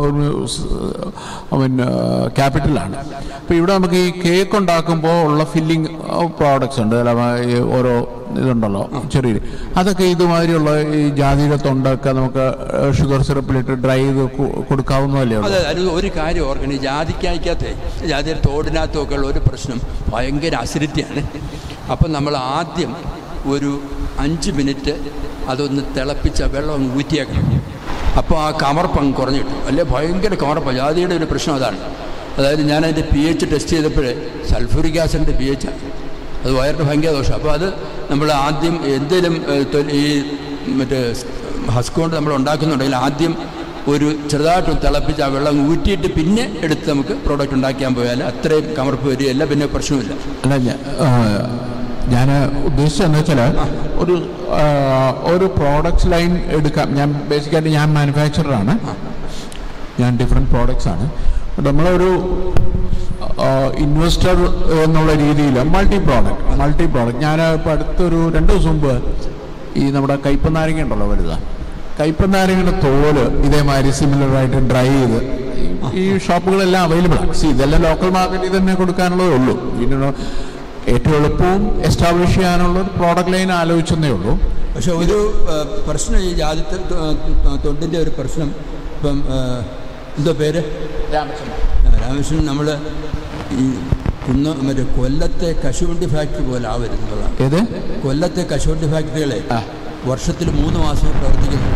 പിന്നെ ക്യാപിറ്റലാണ്. അപ്പോൾ ഇവിടെ നമുക്ക് ഈ കേക്ക് ഉണ്ടാക്കുമ്പോൾ ഉള്ള ഫില്ലിങ് പ്രോഡക്ട്സ് ഉണ്ട്, ഓരോ ഇതുണ്ടല്ലോ ചെറിയ, അതൊക്കെ ഇതുമാതിരിയുള്ള ഈ ജാതിയുടെ തൊണ്ടൊക്കെ നമുക്ക് ഷുഗർ സിറപ്പിലിട്ട് ഡ്രൈ ചെയ്ത് കൊടുക്കാവുന്നതല്ലേ? അതെ, അത് ഒരു കാര്യം ഓർക്കണം, ഈ ജാതിക്കായ്ക്കകത്തെ ജാതിയുടെ തോടിനകത്തൊക്കെ ഉള്ള ഒരു പ്രശ്നം ഭയങ്കര അസിഡിറ്റിയാണ്. അപ്പം നമ്മൾ ആദ്യം ഒരു അഞ്ച് മിനിറ്റ് അതൊന്ന് തിളപ്പിച്ച വെള്ളം ഊറ്റിയേക്കണം. അപ്പോൾ ആ കമർപ്പങ്ങ് കുറഞ്ഞു കിട്ടും. അല്ലെ ഭയങ്കര കമർപ്പം. ജാതിയുടെ ഒരു പ്രശ്നം അതാണ്. അതായത് ഞാനതിൻ്റെ പി എച്ച് ടെസ്റ്റ് ചെയ്തപ്പോഴേ സൾഫ്യൂരിക് ആസിഡിൻ്റെ പി എച്ച് ആണ്. അത് വയറിന് ഭയങ്കര ദോഷം. അപ്പോൾ അത് നമ്മൾ ആദ്യം എന്തെങ്കിലും ഈ മറ്റേ ഹസ്ക് കൊണ്ട് നമ്മൾ ഉണ്ടാക്കുന്നുണ്ടെങ്കിൽ ആദ്യം ഒരു ചെറുതായിട്ട് തിളപ്പിച്ച് ആ വെള്ളം ഊറ്റിയിട്ട് പിന്നെ എടുത്ത് നമുക്ക് പ്രോഡക്റ്റ് ഉണ്ടാക്കാൻ പോയാൽ അത്രയും കമർപ്പ് വരികയല്ല, പിന്നെ പ്രശ്നമില്ല. അല്ല, ഞാൻ ഉദ്ദേശിച്ചതെന്ന് വെച്ചാൽ ഒരു ഒരു പ്രോഡക്ട്സ് ലൈൻ എടുക്കാം. ഞാൻ ബേസിക്കായിട്ട് ഞാൻ മാനുഫാക്ചറാണ്, ഞാൻ ഡിഫറെൻറ്റ് പ്രോഡക്ട്സ് ആണ്. നമ്മളൊരു ഇൻവെസ്റ്റർ എന്നുള്ള രീതിയിൽ മൾട്ടി പ്രോഡക്റ്റ് മൾട്ടി പ്രോഡക്റ്റ് ഞാൻ ഇപ്പോൾ അടുത്തൊരു രണ്ട് ദിവസം മുമ്പ് ഈ നമ്മുടെ കയ്പനാരങ്ങ ഉണ്ടല്ലോ വലുതാ, കയ്പനാരങ്ങയുടെ തോല് ഇതേമാതിരി സിമിലറായിട്ട് ഡ്രൈ ചെയ്ത് ഈ ഷോപ്പുകളെല്ലാം അവൈലബിൾ ആണ്. സി ഇതെല്ലാം ലോക്കൽ മാർക്കറ്റിൽ തന്നെ കൊടുക്കാനുള്ളതേ ഉള്ളൂ. പിന്നെ ഏറ്റവും എളുപ്പവും എസ്റ്റാബ്ലിഷ് ചെയ്യാനുള്ള ഒരു പ്രോഡക്റ്റ് ലൈൻ ആലോചിച്ചെന്നേ ഉള്ളൂ. പക്ഷെ ഒരു പ്രശ്നം ഈ ആദ്യത്തെ തൊണ്ടിൻ്റെ ഒരു പ്രശ്നം, ഇപ്പം എന്തോ പേര് രാമകൃഷ്ണൻ രാമകൃഷ്ണൻ നമ്മൾ ഈ കുന്ന മറ്റേ കൊല്ലത്തെ കശുവണ്ടി ഫാക്ടറി പോലെ ആവരുന്നതാണ്. ഏത് കൊല്ലത്തെ കശുവണ്ടി ഫാക്ടറികളെ വർഷത്തിൽ മൂന്ന് മാസം പ്രവർത്തിക്കുന്നു.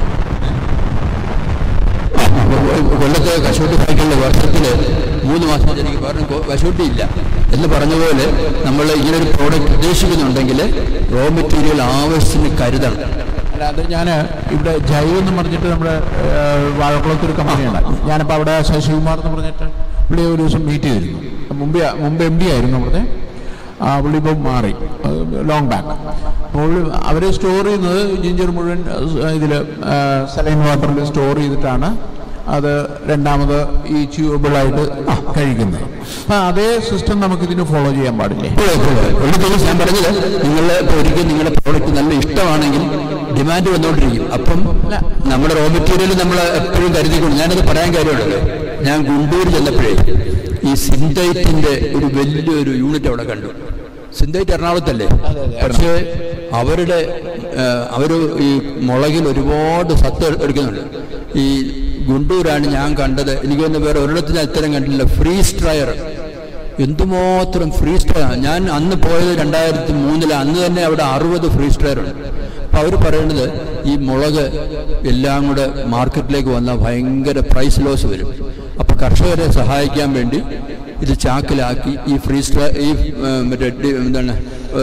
കൊല്ലത്തെ കശുവണ്ടി ഫാക്ടറികളെ വർഷത്തിൽ മൂന്ന് മാസം എനിക്ക് പറഞ്ഞു കശുവണ്ടി ഇല്ല എന്ന് പറഞ്ഞതുപോലെ നമ്മൾ ഇങ്ങനൊരു പ്രോഡക്റ്റ് ഉദ്ദേശിക്കുന്നുണ്ടെങ്കിൽ റോ മെറ്റീരിയൽ ആവശ്യത്തിന് കരുതണം. അല്ലാതെ ഞാൻ ഇവിടെ ജൈവ് എന്ന് പറഞ്ഞിട്ട് നമ്മുടെ വാഴക്കുളത്തൊരു കമ്പനിയാണ്. ഞാനിപ്പോൾ അവിടെ ശശികുമാർ എന്ന് പറഞ്ഞിട്ട് പുള്ളി ഒരു ദിവസം മീറ്റ് ചെയ്തിരുന്നു. മുമ്പ് മുമ്പ് എം ഡി ആയിരുന്നു അവിടുത്തെ. പുള്ളി ഇപ്പം മാറി, ലോങ് ബാക്ക്. അപ്പോൾ അവർ സ്റ്റോർ ചെയ്യുന്നത് ജിഞ്ചർ മുഴുവൻ ഇതിൽ സലൈൻ വാട്ടറിൽ സ്റ്റോർ ചെയ്തിട്ടാണ് അത് രണ്ടാമത് ഈ ച്യൂബിളായിട്ട് കഴിക്കുന്നത്. അപ്പം അതേ സിസ്റ്റം നമുക്കിതിന് ഫോളോ ചെയ്യാൻ പാടില്ലേ? ഒരു ദിവസം ഞാൻ പറഞ്ഞത്, നിങ്ങൾ ഒരിക്കലും നിങ്ങളുടെ പ്രോഡക്റ്റ് നല്ല ഇഷ്ടമാണെങ്കിൽ ഡിമാൻഡ് വന്നുകൊണ്ടിരിക്കും. അപ്പം നമ്മുടെ റോ മെറ്റീരിയൽ നമ്മൾ എപ്പോഴും കരുതിക്കൊണ്ട്, ഞാനത് പറയാൻ കാര്യമുണ്ടല്ലോ, ഞാൻ ഗുണ്ടൂർ ചെന്നപ്പോഴേ ഈ സിന്തൈറ്റിൻ്റെ ഒരു വലിയൊരു യൂണിറ്റ് അവിടെ കണ്ടു. സിന്തൈറ്റ് എറണാകുളത്തല്ലേ, പക്ഷേ അവരുടെ അവർ ഈ മുളകിൽ ഒരുപാട് സത്ത് എടുക്കുന്നുണ്ട്. ഈ ഗുണ്ടൂരാണ് ഞാൻ കണ്ടത്. എനിക്ക് തോന്നുന്നു വേറെ ഒരിടത്ത് ഞാൻ ഇത്തരം കണ്ടില്ല. ഫ്രീസ് ഡ്രയർ, എന്തുമാത്രം ഫ്രീസ് ഡ്രയർ. ഞാൻ അന്ന് പോയത് രണ്ടായിരത്തി മൂന്നില് അന്ന് തന്നെ അവിടെ അറുപത് ഫ്രീസ് ഡ്രയറുണ്ട്. അപ്പം അവർ പറയുന്നത് ഈ മുളക് എല്ലാം കൂടെ മാർക്കറ്റിലേക്ക് വന്നാൽ ഭയങ്കര പ്രൈസ് ലോസ് വരും. അപ്പം കർഷകരെ സഹായിക്കാൻ വേണ്ടി ഇത് ചാക്കിലാക്കി ഈ ഫ്രീസ് ഡ്രയർ ഈ മറ്റേ എന്താണ്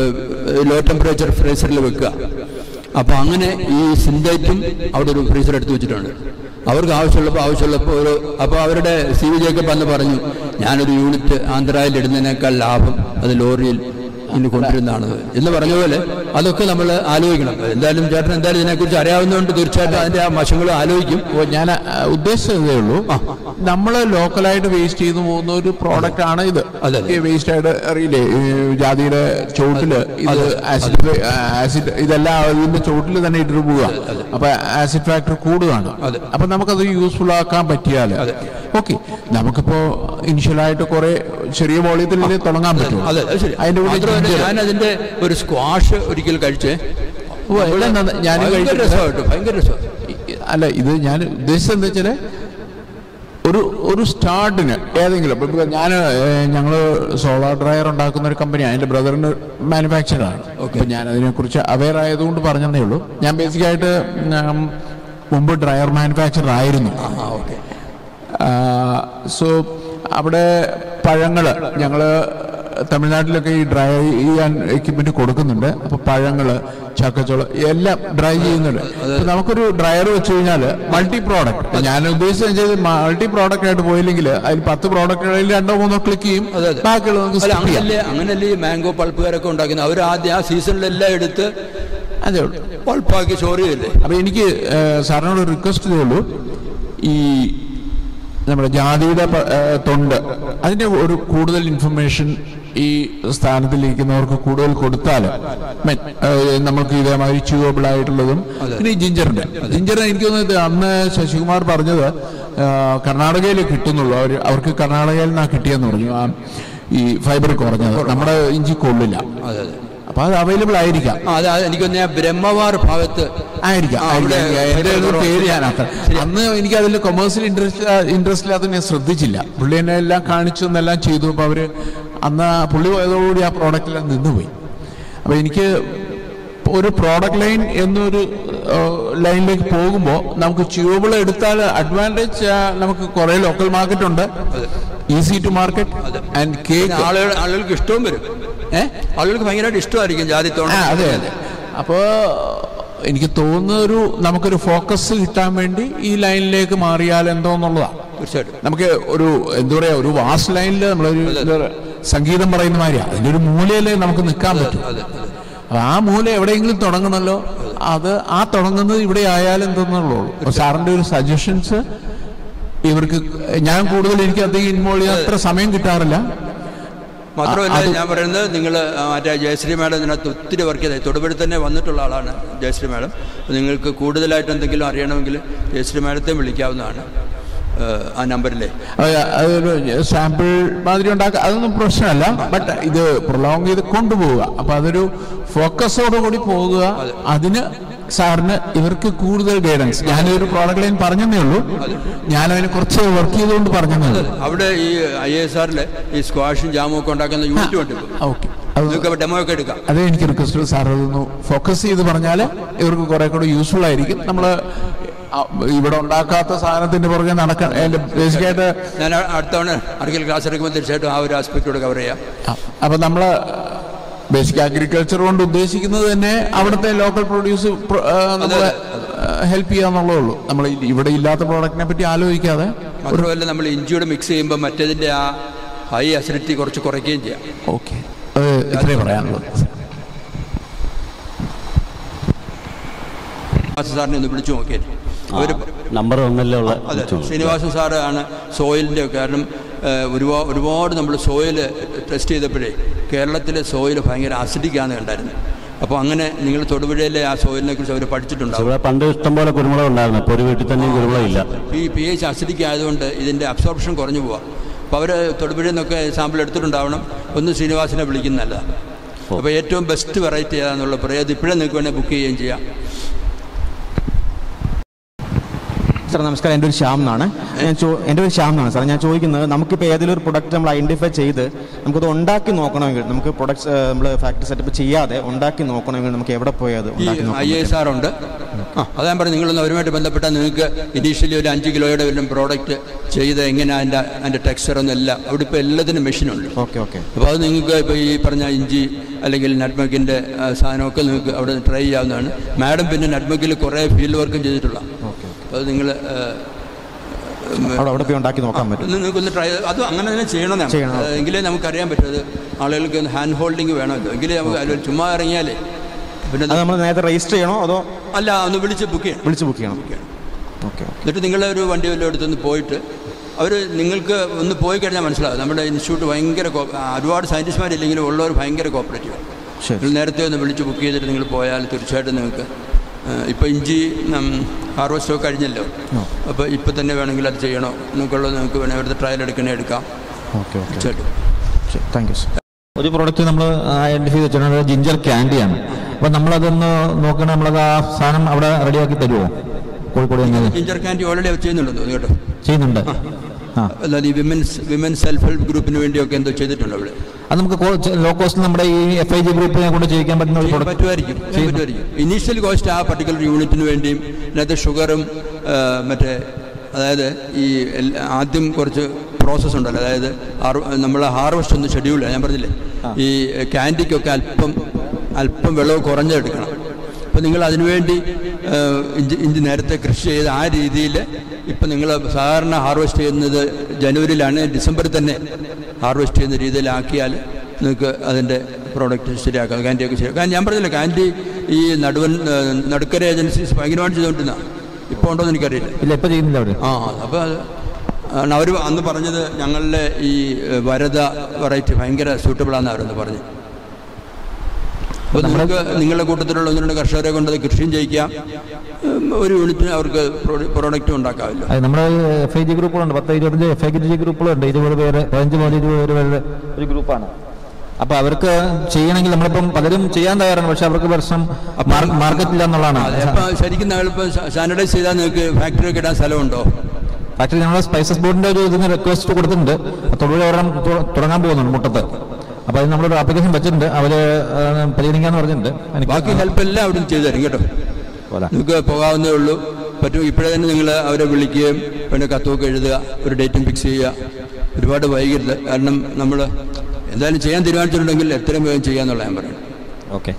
ലോ ടെമ്പറേച്ചർ ഫ്രീസറിൽ വെക്കുക. അപ്പോൾ അങ്ങനെ ഈ സിന്തൈറ്റും അവിടെ ഒരു ഫ്രീസർ എടുത്ത് വെച്ചിട്ടുണ്ട്. അവർക്ക് ആവശ്യമുള്ളപ്പോൾ ആവശ്യമുള്ളപ്പോൾ ഒരു അപ്പോൾ അവരുടെ സി വി ജേക്കബ് അന്ന് പറഞ്ഞു, ഞാനൊരു യൂണിറ്റ് ആന്ധ്രയിൽ ഇടുന്നതിനേക്കാൾ ലാഭം അത് ലോറിയിൽ ഇന്ന് കൊണ്ടിരുന്നതാണ് എന്ന് പറഞ്ഞ പോലെ അതൊക്കെ നമ്മൾ ആലോചിക്കണം. എന്തായാലും ചേട്ടൻ എന്തായാലും ഇതിനെക്കുറിച്ച് അറിയാവുന്നതുകൊണ്ട് തീർച്ചയായിട്ടും അതിൻ്റെ ആ വശങ്ങൾ ആലോചിക്കും. ഞാൻ ഉദ്ദേശിച്ചതേ ഉള്ളൂ, നമ്മൾ ലോക്കലായിട്ട് വേസ്റ്റ് ചെയ്തു പോകുന്ന ഒരു പ്രോഡക്റ്റ് ആണ് ഇത്. ഈ വേസ്റ്റ് ആയിട്ട് അറിയില്ലേ, ജാതിയുടെ ചോട്ടില് ഇത് ആസിഡ് ആസിഡ് ഇതെല്ലാം ഇതിന്റെ ചോട്ടിൽ തന്നെ ഇട്ടിട്ട് പോവുക. അപ്പൊ ആസിഡ് ഫാക്ടർ കൂടുകയാണ്. അപ്പൊ നമുക്കത് യൂസ്ഫുൾ ആക്കാൻ പറ്റിയാൽ ഓക്കെ. നമുക്കിപ്പോ ഇനിഷ്യലായിട്ട് കുറെ ചെറിയ വോളിയത്തിൽ തുടങ്ങാൻ പറ്റും. അതിന്റെ കൂടെ ഞാൻ അതിന്റെ ഒരു സ്ക്വാഷ് ഒരിക്കൽ കഴിച്ചേ, ഞാൻ ഭയങ്കര രസം. അല്ല, ഇത് ഞാൻ ഉദ്ദേശിച്ചത് എന്താ വെച്ചാല് ഒരു ഒരു സ്റ്റാർട്ടിന് ഏതെങ്കിലും ഞാൻ ഞങ്ങൾ സോളാർ ഡ്രയർ ഉണ്ടാക്കുന്ന ഒരു കമ്പനിയാണ്. എൻ്റെ ബ്രദറിന് മാനുഫാക്ചറാണ്. അപ്പം ഞാൻ അതിനെക്കുറിച്ച് അവെയർ ആയതുകൊണ്ട് പറഞ്ഞതേ ഉള്ളൂ. ഞാൻ ബേസിക്കായിട്ട് മുമ്പ് ഡ്രയർ മാനുഫാക്ചർ ആയിരുന്നു. സോ അവിടെ പഴങ്ങൾ ഞങ്ങൾ തമിഴ്നാട്ടിലൊക്കെ ഈ ഡ്രൈ ചെയ്യാൻ എക്യുപ്മെന്റ് കൊടുക്കുന്നുണ്ട്. അപ്പോൾ പഴങ്ങൾ, ചക്കച്ചോളം എല്ലാം ഡ്രൈ ചെയ്യുന്നുണ്ട്. നമുക്കൊരു ഡ്രയർ വെച്ച് കഴിഞ്ഞാൽ മൾട്ടി പ്രോഡക്റ്റ്, ഞാൻ ഉദ്ദേശിച്ചത് മൾട്ടി പ്രോഡക്റ്റ് ആയിട്ട് പോയില്ലെങ്കിൽ അതിൽ പത്ത് പ്രോഡക്റ്റുകളിൽ രണ്ടോ മൂന്നോ ക്ലിക്ക് ചെയ്യും, ബാക്കിയുള്ള അങ്ങനല്ലേ അങ്ങനല്ലേ ഈ മാംഗോ പൾപ്പുകാരൊക്കെ ഉണ്ടാക്കുന്നത്. അവർ ആദ്യം ആ സീസണിലെല്ലാം എടുത്ത് അതെ പൾപ്പാക്കി സ്റ്റോർ ചെയ്യില്ലേ. അപ്പൊ എനിക്ക് സാറിനോട് റിക്വസ്റ്റ് ചെയ്തേ ഉള്ളൂ, ഈ നമ്മുടെ ജാതിയുടെ തൊണ്ട് അതിൻ്റെ ഒരു കൂടുതൽ ഇൻഫർമേഷൻ ഈ സ്ഥാനത്തിലിരിക്കുന്നവർക്ക് കൂടുതൽ കൊടുത്താൽ നമുക്ക് ഇതേമാതിരി ച്യൂവബിൾ ആയിട്ടുള്ളതും പിന്നെ ഈ ജിഞ്ചറിന്റെ ജിഞ്ചർ എനിക്ക് തോന്നുന്നത് അന്ന് ശശികുമാർ പറഞ്ഞത് കർണാടകയിൽ കിട്ടുന്നുള്ളൂ. അവർ അവർക്ക് കർണാടകയിൽ നിന്നാണ് കിട്ടിയെന്ന് പറഞ്ഞു. ആ ഈ ഫൈബർ കുറഞ്ഞത് നമ്മുടെ ഇഞ്ചി കൊള്ളില്ല. അപ്പൊ അത് അവൈലബിൾ ആയിരിക്കാം. എനിക്ക് ബ്രഹ്മവാർ ഭാഗത്ത് ആയിരിക്കാം. എന്റെ ഒരു പേര് ഞാനത്ര അന്ന് എനിക്ക് അതിൽ കൊമേഴ്സ്യൽ ഇൻട്രസ്റ്റ് ഇൻട്രസ്റ്റ് ഇല്ലാത്ത ഞാൻ ശ്രദ്ധിച്ചില്ല. പുള്ളി എന്നെ എല്ലാം കാണിച്ചു എന്നെല്ലാം ചെയ്തു. അപ്പൊ അവര് അന്ന് പുള്ളി പോയതോടുകൂടി ആ പ്രോഡക്റ്റെല്ലാം നിന്നുപോയി. അപ്പൊ എനിക്ക് ഒരു പ്രോഡക്റ്റ് ലൈൻ എന്നൊരു ലൈനിലേക്ക് പോകുമ്പോൾ നമുക്ക് ച്യൂബിൾ എടുത്താൽ അഡ്വാൻറ്റേജ് നമുക്ക് കുറെ ലോക്കൽ മാർക്കറ്റ് ഉണ്ട്, easy to market and cake ആളുകൾ ആളുകൾക്ക് ഇഷ്ടവും വരും. ഏഹ് ആളുകൾക്ക് ഭയങ്കരമായിട്ട് ഇഷ്ടമായിരിക്കും ജാതിത്തോളം. അതെ അതെ. അപ്പോൾ എനിക്ക് തോന്നുന്ന ഒരു നമുക്കൊരു ഫോക്കസ് കിട്ടാൻ വേണ്ടി ഈ ലൈനിലേക്ക് മാറിയാൽ എന്തോ എന്നുള്ളതാണ്. തീർച്ചയായിട്ടും നമുക്ക് ഒരു എന്താ പറയാ ഒരു വാസ്റ്റ് ലൈനിൽ നമ്മളൊരു സംഗീതം പറയുന്ന മാതിരിയാണ്. അതിൻ്റെ ഒരു മൂലയിലേ നമുക്ക് നിൽക്കാൻ പറ്റും. ആ മൂല എവിടെയെങ്കിലും തുടങ്ങണമല്ലോ. അത് ആ തുടങ്ങുന്നത് ഇവിടെ ആയാലും എന്തെന്നുള്ളൂ. സാറിൻ്റെ ഒരു സജഷൻസ് ഇവർക്ക് ഞാൻ കൂടുതൽ എനിക്ക് അധികം ഇൻവോൾവ് ചെയ്യാൻ അത്ര സമയം കിട്ടാറില്ല. മാത്രമല്ല ഞാൻ പറയുന്നത് നിങ്ങൾ മറ്റേ ജയശ്രീ മാഡം ഇതിനകത്ത് ഒത്തിരി വർക്ക് ചെയ്തത് തൊടുപുഴ തന്നെ വന്നിട്ടുള്ള ആളാണ് ജയശ്രീ മാഡം. നിങ്ങൾക്ക് കൂടുതലായിട്ട് എന്തെങ്കിലും അറിയണമെങ്കിൽ ജയശ്രീ മാഡത്തെ വിളിക്കാവുന്നതാണ് ആ നമ്പറിലെ. അതൊരു സാമ്പിൾ മാതിരി ഉണ്ടാക്കുക അതൊന്നും പ്രശ്നമല്ല. ബട്ട് ഇത് പ്രൊലോങ് ചെയ്ത് കൊണ്ടുപോവുക. അപ്പൊ അതൊരു ഫോക്കസോടുകൂടി പോകുക. അതിന് സാറിന് ഇവർക്ക് കൂടുതൽ ഗൈഡൻസ്. ഞാനൊരു പ്രോഡക്റ്റ് ലൈൻ പറഞ്ഞതേ ഉള്ളൂ. ഞാനതിന് കുറച്ച് വർക്ക് ചെയ്തുകൊണ്ട് പറഞ്ഞതേ ഉള്ളൂ. അവിടെ ഈ ഐ എസ് ആറിൽ ഈ സ്ക്വാഷും ജാമും ഒക്കെ ഉണ്ടാക്കുന്ന യൂണിറ്റ് ഉണ്ട്. ഓക്കെ, ഡെമോ ഒക്കെ എടുക്കാം. അതേ എനിക്ക് റിക്വസ്റ്റ്. സാർ അതൊന്ന് ഫോക്കസ് ചെയ്ത് പറഞ്ഞാൽ ഇവർക്ക് കുറെ കൂടെ യൂസ്ഫുൾ ആയിരിക്കും. നമ്മള് ഇവിടെ ഉണ്ടാക്കാത്ത സാധനത്തിന്റെ പുറകെ നടക്കാൻ ബേസിക്കായിട്ട് ഞാൻ അടുത്ത തവണ അടുക്കൽ ക്ലാസ് എടുക്കുമ്പോൾ തീർച്ചയായിട്ടും ആ ഒരു ആസ്പെക്റ്റോട് കവർ ചെയ്യാം. അപ്പൊ നമ്മള് ബേസിക് അഗ്രികൾച്ചർ കൊണ്ട് ഉദ്ദേശിക്കുന്നത് തന്നെ അവിടുത്തെ ലോക്കൽ പ്രൊഡ്യൂസ് നമ്മളെ ഹെൽപ്പ് ചെയ്യാന്നുള്ളേ ഉള്ളൂ. നമ്മൾ ഇവിടെ ഇല്ലാത്ത പ്രോഡക്റ്റിനെ പറ്റി ആലോചിക്കാതെ. മാത്രമല്ല നമ്മൾ ഇഞ്ചിയോട് മിക്സ് ചെയ്യുമ്പോൾ മറ്റേതിന്റെ ആ ഹൈ അസിഡിറ്റി കുറച്ച് കുറയ്ക്കുകയും ചെയ്യാം. ഓക്കെ, അത് ഇത്രയും പറയാനുള്ളത്. സാറിനെ ഒന്ന് വിളിച്ചു നോക്കിയാൽ അവർ നമ്പർ ഒന്നല്ലോ. അതെ, ശ്രീനിവാസൻ സാറ് ആണ് സോയിലിൻ്റെ. കാരണം ഒരുപാട് ഒരുപാട് നമ്മൾ സോയിൽ ടെസ്റ്റ് ചെയ്തപ്പോഴേ കേരളത്തിലെ സോയിൽ ഭയങ്കര അസിഡിക്കാന്ന് കണ്ടായിരുന്നു. അപ്പോൾ അങ്ങനെ നിങ്ങൾ തൊടുപുഴയിലെ ആ സോയിലിനെ കുറിച്ച് അവർ പഠിച്ചിട്ടുണ്ടാവും. പണ്ട് ഇഷ്ടംപോലെ കുരുമുളക് ഉണ്ടായിരുന്നു. ഇപ്പോൾ ഒരു വീട്ടിൽ തന്നെ കുരുമുളകില്ല. ഈ പി എച്ച് അസിഡിക്ക് ആയതുകൊണ്ട് ഇതിൻ്റെ അബ്സോർപ്ഷൻ കുറഞ്ഞു പോവാം. അപ്പോൾ അവർ തൊടുപുഴയിൽ നിന്നൊക്കെ സാമ്പിൾ എടുത്തിട്ടുണ്ടാവണം. ഒന്ന് ശ്രീനിവാസിനെ വിളിക്കുന്നതല്ല. അപ്പോൾ ഏറ്റവും ബെസ്റ്റ് വെറൈറ്റി ഏതാണെന്നുള്ള പറയാം. അത് ഇപ്പോഴേ നിങ്ങൾക്ക് വേണമെങ്കിൽ ബുക്ക് ചെയ്യുകയും ചെയ്യാം. സാർ നമസ്കാരം, എൻ്റെ ഒരു ശ്യാം എന്നാണ്. ഞാൻ ചോ എൻ്റെ ഒരു ശ്യാം എന്നാണ് സാർ. ഞാൻ ചോദിക്കുന്നത്, നമുക്കിപ്പോൾ ഏതെങ്കിലും ഒരു പ്രൊഡക്റ്റ് നമ്മൾ ഐഡൻറ്റിഫൈ ചെയ്ത് നമുക്കത് ഉണ്ടാക്കി നോക്കണമെങ്കിൽ, നമുക്ക് പ്രൊഡക്ട്സ് നമ്മൾ ഫാക്ടറി സെറ്റപ്പ് ചെയ്യാതെ ഉണ്ടാക്കി നോക്കണമെങ്കിൽ നമുക്ക് എവിടെ പോയത് ഐ എസ് ആർ ഉണ്ട്. ആ അത് ഞാൻ പറഞ്ഞു, നിങ്ങളൊന്ന് അവരുമായിട്ട് ബന്ധപ്പെട്ടാൽ നിങ്ങൾക്ക് ഇനീഷ്യലി ഒരു അഞ്ച് കിലോയുടെ വല്ലതും പ്രോഡക്റ്റ് ചെയ്ത് എങ്ങനെ അതിൻ്റെ അതിൻ്റെ ടെക്സ്ചറൊന്നും എല്ലാം അവിടെ ഇപ്പോൾ എല്ലാത്തിനും മെഷീനുണ്ട്. Okay okay. അപ്പോൾ അത് നിങ്ങൾക്ക് ഇപ്പോൾ ഈ പറഞ്ഞ ഇഞ്ചി അല്ലെങ്കിൽ നട്ട്മക്കിൻ്റെ സാധനമൊക്കെ നിങ്ങൾക്ക് അവിടെ ട്രൈ ചെയ്യാവുന്നതാണ്. മാഡം പിന്നെ നട്ട്മക്കിൽ കുറേ ഫീൽഡ് വർക്കും ചെയ്തിട്ടുള്ള. അത് നിങ്ങൾ അവിടെ പോയി ഉണ്ടാക്കി നോക്കാൻ പറ്റും. നിങ്ങൾക്കൊന്ന് ട്രൈ അത് അങ്ങനെ തന്നെ ചെയ്യണമെന്നാണ്. എങ്കിലേ നമുക്കറിയാൻ പറ്റും. അത് ആളുകൾക്ക് ഒന്ന് ഹാൻഡ് ഹോൾഡിങ് വേണമല്ലോ. എങ്കിലേ നമുക്ക് അതിൽ ചുമ്മാ ഇറങ്ങിയാലേ. പിന്നെ നമ്മൾ നേരത്തെ രജിസ്റ്റർ ചെയ്യണോ അതോ? അല്ല, ഒന്ന് വിളിച്ച് ബുക്ക് ചെയ്യണം. വിളിച്ച് ബുക്ക് ചെയ്യണം. ഓക്കെ. എന്നിട്ട് നിങ്ങളൊരു വണ്ടി വല്ലതും എടുത്തൊന്ന് പോയിട്ട് അവർ നിങ്ങൾക്ക് ഒന്ന് പോയി കഴിഞ്ഞാൽ മനസ്സിലാവും. നമ്മുടെ ഇൻസ്റ്റിറ്റ്യൂട്ട് ഭയങ്കര ഒരുപാട് സയൻറ്റിസ്റ്റ്മാരില്ലെങ്കിലും ഉള്ളവർ ഭയങ്കര കോപ്പറേറ്റീവ്. നിങ്ങൾ നേരത്തെ ഒന്ന് വിളിച്ച് ബുക്ക് ചെയ്തിട്ട് നിങ്ങൾ പോയാൽ തീർച്ചയായിട്ടും നിങ്ങൾക്ക് ഇപ്പോൾ ഇഞ്ചി ഹാർവസ്റ്റൊക്കെ കഴിഞ്ഞല്ലോ. അപ്പോൾ ഇപ്പോൾ തന്നെ വേണമെങ്കിൽ അത് ചെയ്യണോ എന്നൊക്കെയുള്ളത് നിങ്ങൾക്ക് വേണമെങ്കിൽ അവിടുത്തെ ട്രയൽ എടുക്കണേ എടുക്കാം. ഓക്കെ ഓക്കെ, തീർച്ചയായിട്ടും. Thank you sir. ഒരു പ്രോഡക്റ്റ് നമ്മൾ ഐഡൻറ്റിഫൈ വെച്ചിട്ടുണ്ട്, ജിഞ്ചർ ക്യാൻഡിയാണ്. അപ്പോൾ നമ്മളതൊന്ന് നോക്കണം. നമ്മളത് ആ സാധനം അവിടെ റെഡിയാക്കി തരുമോ? കോഴിക്കോട് തന്നെ ജിഞ്ചർ ക്യാൻഡി ഓൾറെഡി അവർ ചെയ്യുന്നുണ്ടോ കേട്ടോ? ചെയ്യുന്നുണ്ട്. അല്ലാതെ ഈ വിമൻസ് വിമൻസ് സെൽഫ് ഹെൽപ്പ് ഗ്രൂപ്പിന് വേണ്ടിയൊക്കെ എന്തോ ചെയ്തിട്ടുണ്ട് അവിടെ. അത് നമുക്ക് ലോ കോസ്റ്റ് നമ്മുടെ ഈ എഫ് ഐ ജി ഗ്രൂപ്പിനെ കൊണ്ട് ചെയ്യിക്കാൻ പറ്റുന്ന ഒരു പറ്റുമായിരിക്കും പറ്റുമായിരിക്കും ഇനീഷ്യൽ കോസ്റ്റ് ആ പർട്ടിക്കുലർ യൂണിറ്റിന് വേണ്ടിയും. അതിനകത്ത് ഷുഗറും മറ്റേ അതായത് ഈ ആദ്യം കുറച്ച് പ്രോസസ്സ് ഉണ്ടല്ലോ. അതായത് നമ്മൾ ഹാർവസ്റ്റ് ഒന്ന് ഷെഡ്യൂൾ ഞാൻ പറഞ്ഞില്ലേ, ഈ ക്യാൻഡിക്കൊക്കെ അല്പം അല്പം വെള്ളം കുറഞ്ഞെടുക്കണം. അപ്പോൾ നിങ്ങൾ അതിനുവേണ്ടി ഇഞ്ചി ഇഞ്ചി നേരത്തെ കൃഷി ചെയ്ത് ആ രീതിയിൽ ഇപ്പം നിങ്ങൾ സാധാരണ ഹാർവെസ്റ്റ് ചെയ്യുന്നത് ജനുവരിയിലാണ്, ഡിസംബറിൽ തന്നെ ഹാർവെസ്റ്റ് ചെയ്യുന്ന രീതിയിലാക്കിയാൽ നിങ്ങൾക്ക് അതിൻ്റെ പ്രോഡക്റ്റ് ശരിയാക്കാം. ക്യാൻഡിയൊക്കെ ശരിയാക്കാം. കാരണം ഞാൻ പറഞ്ഞില്ല, ക്യാൻഡി ഈ നടുവൻ നടുക്കര ഏജൻസീസ് ഭയങ്കരമായിട്ട് ചെയ്തുകൊണ്ടിരുന്ന. ഇപ്പോൾ ഉണ്ടോ എന്ന് എനിക്കറിയില്ല. ഇല്ല, ഇപ്പോൾ ചെയ്യുന്നില്ല അവർ. ആ അപ്പോൾ അത് അവർ അന്ന് പറഞ്ഞത് ഞങ്ങളുടെ ഈ വരദ വെറൈറ്റി ഭയങ്കര സൂട്ടബിളാണെന്ന് അവരൊന്ന് പറഞ്ഞു. അപ്പോൾ നിങ്ങൾക്ക് നിങ്ങളുടെ കൂട്ടത്തിലുള്ള ഒന്ന് രണ്ട് കർഷകരെ കൊണ്ട് അത് കൃഷിയും ചെയ്യിക്കാം, ഒരു യൂണിറ്റിന് അവർക്ക് പ്രോഡക്റ്റും ഉണ്ടാക്കാമല്ലോ. നമ്മുടെ എഫ് ഐ ജി ഗ്രൂപ്പുകളുണ്ട്, പത്ത് ഇരുപത്തഞ്ച് എഫ് ഐ ജി ഗ്രൂപ്പുകളുണ്ട്, ഇരുപത് പേര് പതിനഞ്ച് മുതൽ ഇരുപത് പേര് വരെ ഒരു ഗ്രൂപ്പാണ്. അപ്പോൾ അവർക്ക് ചെയ്യണമെങ്കിൽ നമ്മളിപ്പം പലരും ചെയ്യാൻ തയ്യാറാണ്, പക്ഷെ അവർക്ക് പ്രശ്നം മാർക്കറ്റില്ല എന്നുള്ളതാണ്. അപ്പോൾ ശരിക്കും നമ്മളിപ്പോൾ സ്റ്റാൻഡർഡൈസ് ചെയ്താൽ നിങ്ങൾക്ക് ഫാക്ടറി ഒക്കെ ഇടാൻ സ്ഥലമുണ്ടോ? ഫാക്ടറി നമ്മൾ സ്പൈസസ് ബോർഡിൻ്റെ ഒരു ഇതിന് റിക്വസ്റ്റ് കൊടുത്തിട്ടുണ്ട്, തൊഴിൽ ഒരെണ്ണം തുടങ്ങാൻ പോകുന്നുണ്ട് മുട്ടത്ത്. അപ്പോൾ അതിന് നമ്മളൊരു ആപ്ലിക്കേഷൻ വെച്ചിട്ടുണ്ട്, അവർ പരിഗണിക്കാന്ന് പറഞ്ഞിട്ടുണ്ട്. ബാക്കി ഹെൽപ്പ് എല്ലാം അവിടെ ചെയ്തു തരും കേട്ടോ. നിങ്ങൾക്ക് പോകാവുന്നേ ഉള്ളൂ. പറ്റും ഇപ്പോഴേ തന്നെ നിങ്ങൾ അവരെ വിളിക്കുകയും പിന്നെ കത്തുമൊക്കെ എഴുതുക, ഒരു ഡേറ്റും ഫിക്സ് ചെയ്യുക, ഒരുപാട് വൈകരുത്. കാരണം നമ്മൾ എന്തായാലും ചെയ്യാൻ തീരുമാനിച്ചിട്ടുണ്ടെങ്കിൽ എത്രയും വേഗം ചെയ്യാന്നുള്ള ഞാൻ പറയും. ഓക്കെ,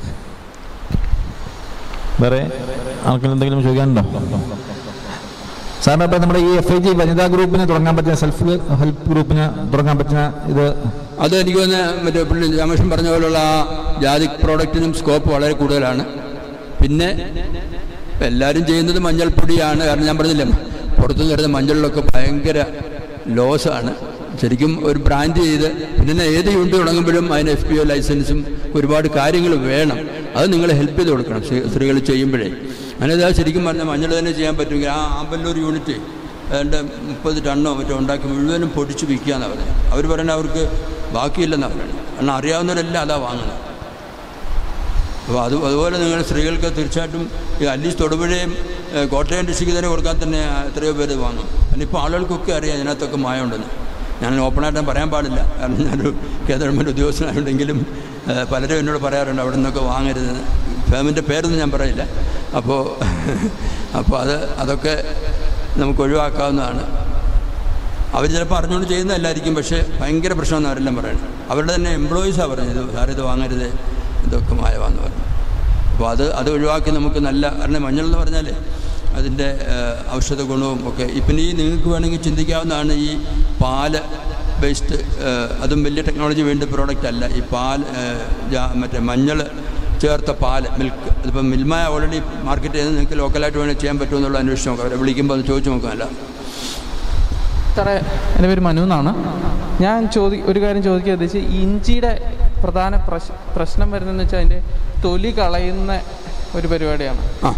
വേറെ ആർക്കെങ്കിലും എന്തെങ്കിലും ചോദിക്കാനുണ്ടോ? സാറിന് ഇപ്പം നമ്മുടെ ഈ എഫ് ഐ ജി വനിതാ ഗ്രൂപ്പിന് തുടങ്ങാൻ പറ്റുന്ന സെൽഫ് ഹെൽപ്പ് ഗ്രൂപ്പിന് തുടങ്ങാൻ പറ്റുന്ന ഇത് അത് എനിക്ക് തന്നെ മറ്റേ പുള്ളി രാമകൃഷ്ണൻ പറഞ്ഞ പോലുള്ള ആ ജാതി പ്രോഡക്റ്റിനും സ്കോപ്പ് വളരെ കൂടുതലാണ്. പിന്നെ എല്ലാവരും ചെയ്യുന്നത് മഞ്ഞൾപ്പൊടിയാണ്. കാരണം ഞാൻ പറഞ്ഞില്ലേ, പുറത്തുനിന്ന് വരുന്ന മഞ്ഞളിലൊക്കെ ഭയങ്കര ലോസാണ്. ശരിക്കും ഒരു ബ്രാൻഡ് ചെയ്ത് പിന്നെ ഏത് യൂണിറ്റ് തുടങ്ങുമ്പോഴും അതിന് എഫ് പി ഒ ലൈസൻസും ഒരുപാട് കാര്യങ്ങൾ വേണം. അത് നിങ്ങൾ ഹെൽപ്പ് ചെയ്ത് കൊടുക്കണം സ്ത്രീകൾ ചെയ്യുമ്പോഴേ. അതിനത് ശരിക്കും പറഞ്ഞാൽ മഞ്ഞൾ തന്നെ ചെയ്യാൻ പറ്റുമെങ്കിൽ ആ ആമ്പല്ലൂർ യൂണിറ്റ് അതിൻ്റെ മുപ്പത് ടണ്ണോ മറ്റോ ഉണ്ടാക്കി മുഴുവനും പൊടിച്ച് വിൽക്കുക എന്നാണ് പറയുന്നത്. അവർ പറയുന്നത് അവർക്ക് ബാക്കിയില്ലെന്നാണ് പറയുന്നത്. കാരണം അറിയാവുന്നവരെല്ലാം അതാ വാങ്ങുന്നത്. അപ്പോൾ അത് അതുപോലെ നിങ്ങൾ സ്ത്രീകൾക്ക് തീർച്ചയായിട്ടും ഈ അല്ലീസ് തൊടുപുഴയും കോട്ടയം ഡിസ്ട്രിക്റ്റ് തന്നെ കൊടുക്കാൻ തന്നെ എത്രയോ പേര് വാങ്ങും. കാരണം ഇപ്പോൾ ആളുകൾക്കൊക്കെ അറിയാം ഇതിനകത്തൊക്കെ മായം ഉണ്ടെന്ന്. ഞാൻ ഓപ്പണായിട്ട് പറയാൻ പാടില്ല, കാരണം ഞാനൊരു കേന്ദ്ര ഗവൺമെൻറ് ഉദ്യോഗസ്ഥനായിട്ടുണ്ടെങ്കിലും പലരും എന്നോട് പറയാറുണ്ട് അവിടെ നിന്നൊക്കെ വാങ്ങരുതെന്ന്. ഫേമിൻ്റെ പേരൊന്നും ഞാൻ പറയില്ല. അപ്പോൾ അപ്പോൾ അത് അതൊക്കെ നമുക്ക് ഒഴിവാക്കാവുന്നതാണ്. അവർ ചിലപ്പോൾ അറിഞ്ഞുകൊണ്ട് ചെയ്യുന്നതല്ലായിരിക്കും, പക്ഷേ ഭയങ്കര പ്രശ്നമെന്ന് അവരെല്ലാം പറയുന്നത്. അവരുടെ തന്നെ എംപ്ലോയീസാണ് പറഞ്ഞത് സാർ ഇത് വാങ്ങരുത്, ഇതൊക്കെ മായമാണെന്ന് പറഞ്ഞു. അപ്പോൾ അത് അത് ഒഴിവാക്കി നമുക്ക് നല്ല, കാരണം മഞ്ഞൾ എന്ന് പറഞ്ഞാൽ അതിൻ്റെ ഔഷധ ഗുണവും ഒക്കെ ഇപ്പം ഈ നിങ്ങൾക്ക് വേണമെങ്കിൽ ചിന്തിക്കാവുന്നതാണ്. ഈ പാല് ബേസ്ഡ്, അതും വലിയ ടെക്നോളജി വേണ്ട പ്രോഡക്റ്റ് അല്ല. ഈ പാൽ മറ്റേ മഞ്ഞൾ ചേർത്ത പാല് മിൽക്ക്, അതിപ്പം മിൽമ ഓൾറെഡി മാർക്കറ്റ് ചെയ്ത് നിങ്ങൾക്ക് ലോക്കലായിട്ട് വേണമെങ്കിൽ ചെയ്യാൻ പറ്റുമെന്നുള്ള അന്വേഷിച്ച് നോക്കാം. അവരെ വിളിക്കുമ്പോൾ അത് ചോദിച്ചു നോക്കാമല്ല. സാറേ, എൻ്റെ പേര് മനു എന്നാണ്. ഞാൻ ചോദി ഒരു കാര്യം ചോദിക്കുക ഉദ്ദേശിച്ച് ഇഞ്ചിയുടെ പ്രധാന പ്രശ് പ്രശ്നം വരുന്നതെന്ന് വെച്ചാൽ അതിൻ്റെ തൊലി കളയുന്ന ഒരു പരിപാടിയാണ്. ആ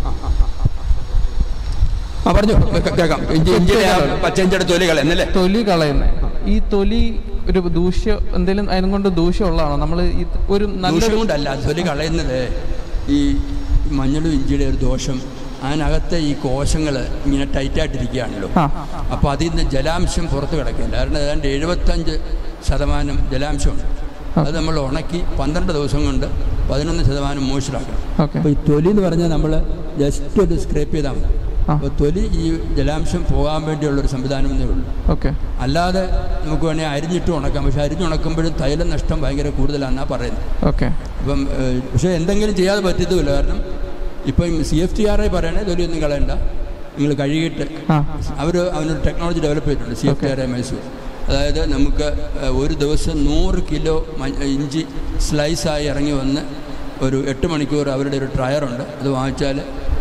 ആ പറഞ്ഞു കേൾക്കാം. ഇഞ്ചി ഇഞ്ചിയുടെ പച്ചഞ്ചിയുടെ തൊലി കളയുന്നല്ലേ? തൊലി കളയുന്ന ഈ തൊലി ഒരു ദൂഷ്യം എന്തെങ്കിലും അതിനും കൊണ്ട് ദൂഷ്യമുള്ളതാണോ? നമ്മൾ ഈ ഒരു നല്ല കൊണ്ടല്ല തൊലി കളയുന്നത്. ഈ മഞ്ഞളും ഇഞ്ചിയുടെ ഒരു ദോഷം, അതിനകത്തെ ഈ കോശങ്ങൾ ഇങ്ങനെ ടൈറ്റായിട്ടിരിക്കുകയാണല്ലോ. അപ്പോൾ അതിൽ നിന്ന് ജലാംശം പുറത്ത് കിടക്കില്ല. കാരണം ഏതാണ്ട് എഴുപത്തഞ്ച് ശതമാനം ജലാംശമുണ്ട്. അത് നമ്മൾ ഉണക്കി പന്ത്രണ്ട് ദിവസം കൊണ്ട് പതിനൊന്ന് ശതമാനം മോശമാക്കണം. അപ്പോൾ ഈ തൊലി എന്ന് പറഞ്ഞാൽ നമ്മൾ ജസ്റ്റ് ഒരു സ്ക്രേപ്പ് ചെയ്താൽ മതി. അപ്പോൾ തൊലി ഈ ജലാംശം പോകാൻ വേണ്ടിയുള്ളൊരു സംവിധാനം എന്നേ ഉള്ളൂ. ഓക്കെ. അല്ലാതെ നമുക്ക് വേണമെങ്കിൽ അരിഞ്ഞിട്ട് ഉണക്കാം. പക്ഷേ അരിഞ്ഞുണക്കുമ്പോഴും തൈല നഷ്ടം ഭയങ്കര കൂടുതലാണെന്നാണ് പറയുന്നത്. ഓക്കെ. അപ്പം പക്ഷേ എന്തെങ്കിലും ചെയ്യാതെ പറ്റത്തുമില്ല. കാരണം ഇപ്പം C F T R I പറയണേ തൊലിയൊന്നും കളയണ്ട, നിങ്ങൾ കഴുകിയിട്ട് അവർ അവനൊരു ടെക്നോളജി ഡെവലപ്പ് ചെയ്തിട്ടുണ്ട് C F T R I Mysore. അതായത് നമുക്ക് ഒരു ദിവസം നൂറ് കിലോ ഇഞ്ചി സ്ലൈസായി ഇറങ്ങി വന്ന് ഒരു എട്ട് മണിക്കൂർ അവരുടെ ഒരു ട്രയറുണ്ട്, അത് വാങ്ങിച്ചാൽ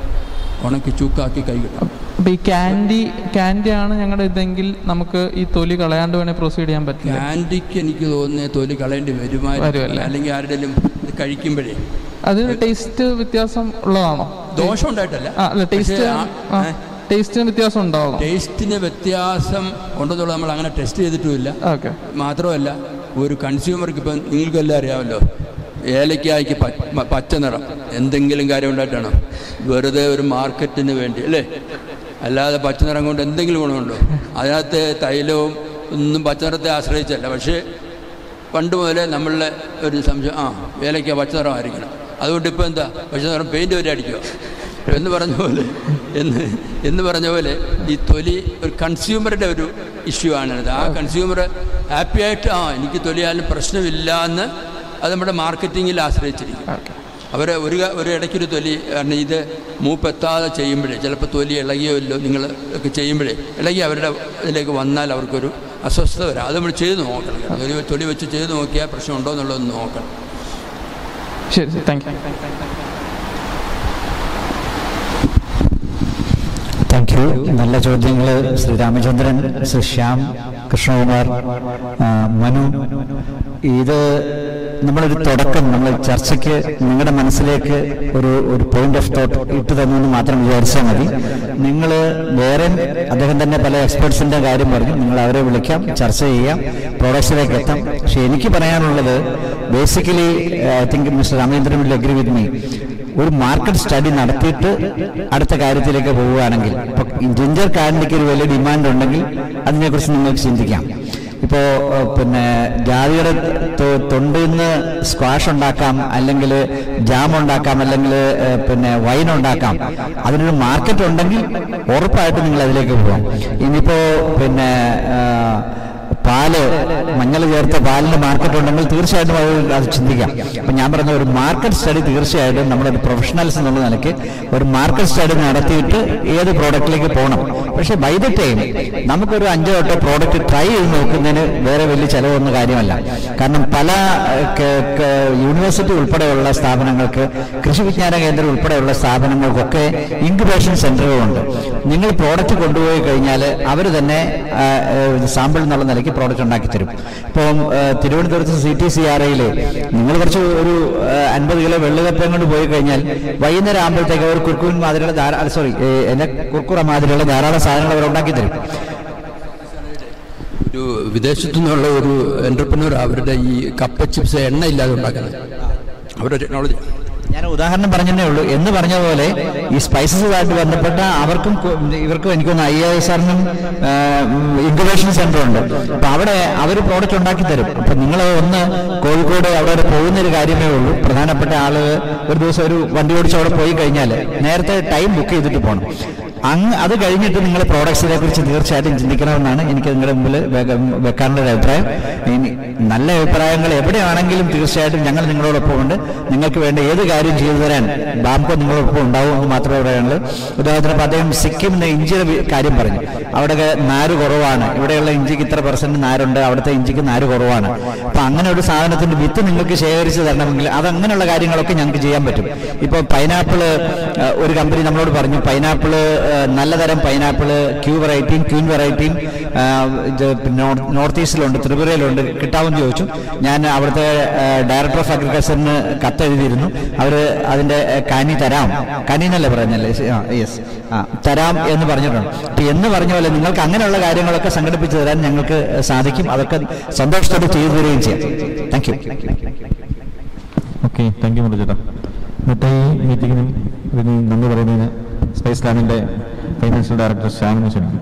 ഉണക്കി ചൂക്കാക്കി കൈ കിട്ടും. അപ്പോൾ ഈ ക്യാൻഡി ക്യാൻഡിയാണ് ഞങ്ങളുടെ ഇതെങ്കിൽ നമുക്ക് ഈ തൊലി കളയാണ്ട് വേണേൽ പ്രൊസീഡ് ചെയ്യാൻ പറ്റില്ല. ക്യാൻഡിക്ക് എനിക്ക് തോന്നുന്നത് തൊലി കളയേണ്ടി വരുമായിരുന്നു, അല്ലെങ്കിൽ ആരുടെയും ഇത് കഴിക്കുമ്പോഴേ അതിന് ടേസ്റ്റ് വ്യത്യാസം ഉള്ളതാണോ? ദോഷം ഉണ്ടായിട്ടല്ല, അല്ല ടേസ്റ്റ് ടേസ്റ്റിന് വ്യത്യാസം ഉണ്ടാവും. ടേസ്റ്റിന് വ്യത്യാസം ഉണ്ടെന്നുള്ളത് നമ്മൾ അങ്ങനെ ടെസ്റ്റ് ചെയ്തിട്ടുമില്ല. ഓക്കെ. മാത്രമല്ല ഒരു കൺസ്യൂമർക്ക് ഇപ്പം നിങ്ങൾക്കെല്ലാം അറിയാമല്ലോ, ഏലക്കായ്ക്ക് പച്ച നിറം എന്തെങ്കിലും കാര്യം ഉണ്ടായിട്ടാണോ? വെറുതെ ഒരു മാർക്കറ്റിന് വേണ്ടി അല്ലേ? അല്ലാതെ പച്ച നിറം കൊണ്ട് എന്തെങ്കിലും ഗുണമുണ്ടോ? അതിനകത്ത് തൈലവും ഒന്നും പച്ച നിറത്തെ ആശ്രയിച്ചല്ല. പക്ഷേ പണ്ട് മുതലേ നമ്മളുടെ ഒരു സംശയം, ആ ഏലക്ക പച്ച നിറമായിരിക്കണം, അതുകൊണ്ട് ഇപ്പോൾ എന്താ പച്ച നിറം പെയിൻറ്റ് വരെ അടിക്കുക എന്ന് പറഞ്ഞ പോലെ എന്ന് എന്ന് പറഞ്ഞ പോലെ ഈ തൊലി ഒരു കൺസ്യൂമറുടെ ഒരു ഇഷ്യൂ ആണത്. ആ കൺസ്യൂമർ ഹാപ്പിയായിട്ട് ആ എനിക്ക് തൊലിയാലും പ്രശ്നമില്ല എന്ന് അത് നമ്മുടെ മാർക്കറ്റിങ്ങിൽ ആശ്രയിച്ചിരിക്കും. അവർ ഒരു ഒരു ഇടയ്ക്കൊരു തൊലി, കാരണം ഇത് മൂപ്പെത്താതെ ചെയ്യുമ്പോഴേ ചിലപ്പോൾ തൊലി ഇളകിയല്ലോ നിങ്ങൾ ഒക്കെ ചെയ്യുമ്പോഴേ ഇളകി അവരുടെ ഇതിലേക്ക് വന്നാൽ അവർക്കൊരു അസ്വസ്ഥത വരാം. അത് നമ്മൾ ചെയ്ത് നോക്കണം. തൊലി തൊലി വെച്ച് ചെയ്ത് നോക്കിയാൽ പ്രശ്നമുണ്ടോ എന്നുള്ളതൊന്ന് നോക്കണം. ശരി, താങ്ക് യു. Thank you. നല്ല ചോദ്യങ്ങൾ ശ്രീ രാമചന്ദ്രൻ, ശ്രീ ശ്യാം, കൃഷ്ണകുമാർ, മനു. ഇത് നമ്മളൊരു തുടക്കം, നമ്മൾ ചർച്ചയ്ക്ക് നിങ്ങളുടെ മനസ്സിലേക്ക് ഒരു ഒരു പോയിന്റ് ഓഫ് തോട്ട് ഇട്ട് തന്നെന്ന് മാത്രം വിചാരിച്ചാൽ മതി. നിങ്ങൾ വേറെ അദ്ദേഹം തന്നെ പല എക്സ്പെർട്സിൻ്റെ കാര്യം പറഞ്ഞു, നിങ്ങൾ അവരെ വിളിക്കാം, ചർച്ച ചെയ്യാം, പ്രോഡക്ട്സിലേക്ക് എത്താം. പക്ഷെ എനിക്ക് പറയാനുള്ളത് basically I think mister Ramachandran will agree with me. ഒരു മാർക്കറ്റ് സ്റ്റഡി നടത്തിയിട്ട് അടുത്ത കാര്യത്തിലേക്ക് പോവുകയാണെങ്കിൽ, ഇപ്പോൾ ജിഞ്ചർ കാൻഡിക്ക് ഒരു വലിയ ഡിമാൻഡ് ഉണ്ടെങ്കിൽ അതിനെക്കുറിച്ച് നിങ്ങൾക്ക് ചിന്തിക്കാം. ഇപ്പോൾ പിന്നെ ജാതിയുടെ തൊണ്ടിൽ നിന്ന് സ്ക്വാഷ് ഉണ്ടാക്കാം, അല്ലെങ്കിൽ ജാം ഉണ്ടാക്കാം, അല്ലെങ്കിൽ പിന്നെ വൈൻ ഉണ്ടാക്കാം. അതിനൊരു മാർക്കറ്റ് ഉണ്ടെങ്കിൽ ഉറപ്പായിട്ട് നിങ്ങൾ അതിലേക്ക് പോകാം. ഇനിയിപ്പോൾ പിന്നെ പാല്, മഞ്ഞൾ ചേർത്ത പാലിന് മാർക്കറ്റ് ഉണ്ടെങ്കിൽ തീർച്ചയായിട്ടും അത് അത് ചിന്തിക്കാം. അപ്പം ഞാൻ പറഞ്ഞ ഒരു മാർക്കറ്റ് സ്റ്റഡി തീർച്ചയായിട്ടും നമ്മുടെ ഒരു പ്രൊഫഷണൽസ് എന്നുള്ള നിലയ്ക്ക് ഒരു മാർക്കറ്റ് സ്റ്റഡി നടത്തിയിട്ട് ഏത് പ്രോഡക്റ്റിലേക്ക് പോകണം. പക്ഷേ ബൈ ദ ടൈം നമുക്കൊരു അഞ്ചോ എട്ടോ പ്രോഡക്റ്റ് ട്രൈ ചെയ്ത് നോക്കുന്നതിന് വേറെ വലിയ ചിലവൊന്നും കാര്യമല്ല. കാരണം പല യൂണിവേഴ്സിറ്റി ഉൾപ്പെടെയുള്ള സ്ഥാപനങ്ങൾക്ക്, കൃഷി വിജ്ഞാന കേന്ദ്രം ഉൾപ്പെടെയുള്ള സ്ഥാപനങ്ങൾക്കൊക്കെ ഇൻക്യുബേഷൻ സെൻ്ററുകളുണ്ട്. നിങ്ങൾ പ്രോഡക്റ്റ് കൊണ്ടുപോയി കഴിഞ്ഞാൽ അവർ തന്നെ സാമ്പിൾ എന്നുള്ള നിലയ്ക്ക് പ്രോഡക്റ്റ് ഉണ്ടാക്കി തരും. ഇപ്പം തിരുവനന്തപുരത്ത് സി ടി സി ആർ ഐയിൽ നിങ്ങൾ കുറച്ച് ഒരു അൻപത് കിലോ വെള്ളുകപ്പയും കൊണ്ട് പോയി കഴിഞ്ഞാൽ വൈകുന്നേരം ആകുമ്പോഴത്തേക്ക് അവർ കുർക്കുൻ മാതിരിയുള്ള ധാരാളം സോറി എന്നെ കുർക്കുറ മാതിരിയുള്ള ധാരാളം സാധനങ്ങൾ അവർ ഉണ്ടാക്കി തരും. ഒരു വിദേശത്തു നിന്നുള്ള ഒരു എന്റർപ്രനർ അവരുടെ ഈ കപ്പ ചിപ്സ് എണ്ണ ഇല്ലാതെ ഉണ്ടാക്കുന്നത് അവരുടെ ടെക്നോളജി. ഞാൻ ഉദാഹരണം പറഞ്ഞതേ ഉള്ളൂ. എന്ന് പറഞ്ഞ പോലെ ഈ സ്പൈസസുമായിട്ട് ബന്ധപ്പെട്ട അവർക്കും ഇവർക്കും എനിക്കൊന്ന് ഐ എസ് ആറിനും ഇൻക്യുബേഷൻ സെന്റർ ഉണ്ട്. അപ്പൊ അവിടെ അവർ പ്രോഡക്റ്റ് ഉണ്ടാക്കി തരും. അപ്പൊ നിങ്ങൾ ഒന്ന് കോഴിക്കോട് അവിടെ പോകുന്നൊരു കാര്യമേ ഉള്ളൂ. പ്രധാനപ്പെട്ട ആളുകൾ ഒരു ദിവസം ഒരു വണ്ടി ഓടിച്ച് അവിടെ പോയി കഴിഞ്ഞാൽ നേരത്തെ ടൈം ബുക്ക് ചെയ്തിട്ട് പോകണം. അങ്ങ് അത് കഴിഞ്ഞിട്ട് നിങ്ങൾ പ്രോഡക്ട്സിനെ കുറിച്ച് തീർച്ചയായിട്ടും ചിന്തിക്കണമെന്നാണ് എനിക്ക് നിങ്ങളുടെ മുമ്പിൽ വെക്കാനുള്ള ഒരു അഭിപ്രായം. ഇനി നല്ല അഭിപ്രായങ്ങൾ എവിടെയാണെങ്കിലും തീർച്ചയായിട്ടും ഞങ്ങൾ നിങ്ങളോടൊപ്പം ഉണ്ട്. നിങ്ങൾക്ക് വേണ്ട ഏത് കാര്യം ചെയ്തു തരാൻ ബാംകോ നിങ്ങളോടൊപ്പം ഉണ്ടാവും എന്ന് മാത്രമേ പറയാനുള്ളൂ. ഉദാഹരണത്തിന് അദ്ദേഹം സിക്കിമിന്റെ ഇഞ്ചിയുടെ കാര്യം പറഞ്ഞു. അവിടെ നാര് കുറവാണ്, ഇവിടെയുള്ള ഇഞ്ചിക്ക് ഇത്ര പെർസെന്റ് നാരുണ്ട്, അവിടുത്തെ ഇഞ്ചിക്ക് നാര് കുറവാണ്. അപ്പൊ അങ്ങനെ ഒരു സാധനത്തിന്റെ വിത്ത് നിങ്ങൾക്ക് ശേഖരിച്ച് തരണമെങ്കിൽ അത് അങ്ങനെയുള്ള കാര്യങ്ങളൊക്കെ ഞങ്ങൾക്ക് ചെയ്യാൻ പറ്റും. ഇപ്പോൾ പൈനാപ്പിള് ഒരു കമ്പനി നമ്മളോട് പറഞ്ഞു, പൈനാപ്പിള് നല്ല തരം പൈനാപ്പിള് ക്യൂ വെറൈറ്റിയും ക്യൂൻ വെറൈറ്റിയും നോർത്ത് ഈസ്റ്റിലുണ്ട്, ത്രിപുരയിലുണ്ട്, കിട്ടാമെന്ന് ചോദിച്ചു. ഞാൻ അവിടുത്തെ ഡയറക്ടർ ഓഫ് അഗ്രികൾച്ചറിന് കത്തെഴുതിയിരുന്നു. അവർ അതിൻ്റെ കനി തരാം, കനി എന്നല്ലേ പറഞ്ഞല്ലേ, യെസ് ആ തരാം എന്ന് പറഞ്ഞിട്ടുണ്ട്. അപ്പം എന്ന് പറഞ്ഞ പോലെ നിങ്ങൾക്ക് അങ്ങനെയുള്ള കാര്യങ്ങളൊക്കെ സംഘടിപ്പിച്ച് തരാൻ ഞങ്ങൾക്ക് സാധിക്കും. അതൊക്കെ സന്തോഷത്തോടെ ചെയ്തു തരികയും ചെയ്യാം. Thank you. Okay, thank you Murali ചേട്ടാ. ഇന്നത്തെ ഈ മീറ്റിങ്ങിനും ഇതിന് നന്ദി പറയുന്നതിന് സ്പേസ് ലാബിൻ്റെ ഫൈനാൻഷ്യൽ ഡയറക്ടർ ശ്യാമിനെ ക്ഷണിക്കും.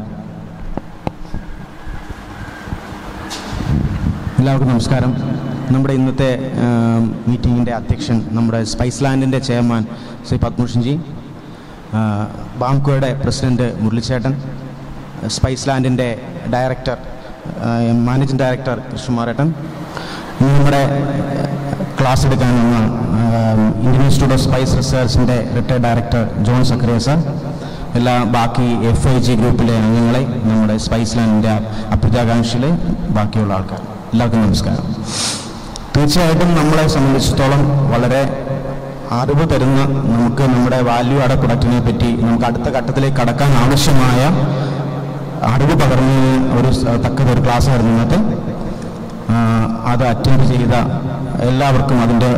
എല്ലാവർക്കും നമസ്കാരം. നമ്മുടെ ഇന്നത്തെ മീറ്റിങ്ങിൻ്റെ അധ്യക്ഷൻ നമ്മുടെ സ്പൈസ് ലാൻഡിൻ്റെ ചെയർമാൻ ശ്രീ പത്മഭൂഷൺജി, ബാംകോയുടെ പ്രസിഡന്റ് മുരളിച്ചേട്ടൻ, സ്പൈസ് ലാൻഡിൻ്റെ ഡയറക്ടർ മാനേജിംഗ് ഡയറക്ടർ കൃഷ്ണകുമാരേട്ടൻ, നമ്മുടെ ക്ലാസ് എടുക്കാൻ വന്ന ഇന്ത്യൻ ഇൻസ്റ്റിറ്റ്യൂട്ട് ഓഫ് സ്പൈസ് റിസർച്ചിൻ്റെ retired director John Zacharia sir, എല്ലാ ബാക്കി എഫ് ഐ ജി ഗ്രൂപ്പിലെ അംഗങ്ങളെ, നമ്മുടെ സ്പൈസ് ലാൻഡിൻ്റെ അഭ്യുതാകാംക്ഷിയിലെ ബാക്കിയുള്ള ആൾക്കാർ, എല്ലാവർക്കും നമസ്കാരം. തീർച്ചയായിട്ടും നമ്മളെ സംബന്ധിച്ചിടത്തോളം വളരെ അറിവ് തരുന്ന, നമുക്ക് നമ്മുടെ വാല്യൂ ആഡ് പ്രൊഡക്റ്റിനെ പറ്റി നമുക്ക് അടുത്ത ഘട്ടത്തിലേക്ക് കടക്കാൻ ആവശ്യമായ അറിവ് പകർന്ന് ഒരു തക്ക ഒരു ക്ലാസ് ആയിരുന്നു ഇന്നത്തെ. അത് അറ്റൻഡ് ചെയ്ത എല്ലാവർക്കും അതിൻ്റെ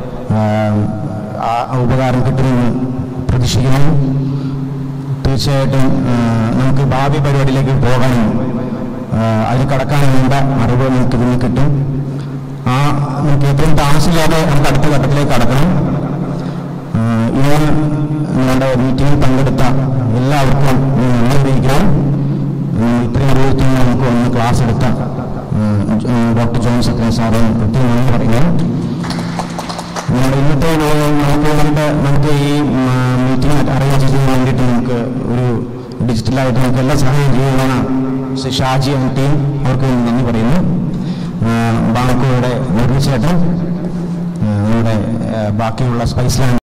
ഉപകാരം കിട്ടുമെന്ന് പ്രതീക്ഷിക്കുന്നു. തീർച്ചയായിട്ടും നമുക്ക് ഭാവി പരിപാടിയിലേക്ക് പോകാനും അതിൽ കടക്കാനും വേണ്ട അറിവ് നമുക്ക് ഇതിന് കിട്ടും. ആ നമുക്ക് ഏറ്റവും താമസിക്കാതെ നമുക്ക് അടുത്ത ഘട്ടത്തിലേക്ക് കടക്കണം. ഇന്ന് നിങ്ങളുടെ മീറ്റിങ്ങിൽ പങ്കെടുത്ത എല്ലാവർക്കും നന്ദി അറിയിക്കണം. ഇത്രയും അറിയിച്ച് നമുക്ക് ഒന്ന് ക്ലാസ് എടുത്ത ഡോക്ടർ ജോൺ സക്കറിയ സാറ് പ്രത്യേകം നന്ദി പറയുക. നമ്മുടെ ഇന്നത്തെ നമുക്ക് നമുക്ക് ഈ മീറ്റിംഗ് അറേഞ്ച് ചെയ്യാൻ വേണ്ടിയിട്ട് നമുക്ക് ഒരു ഡിജിറ്റലായിട്ട് നമുക്ക് എല്ലാ സഹായം ചെയ്യുന്നതാണ് ശ്രീ ഷാജി ആൻഡ് ടീം, അവർക്ക് നന്ദി പറയുന്നു. ബാംകോയുടെ മുരളിച്ചേട്ടൻ, നമ്മുടെ ബാക്കിയുള്ള സ്പൈസ് ലാൻഡ്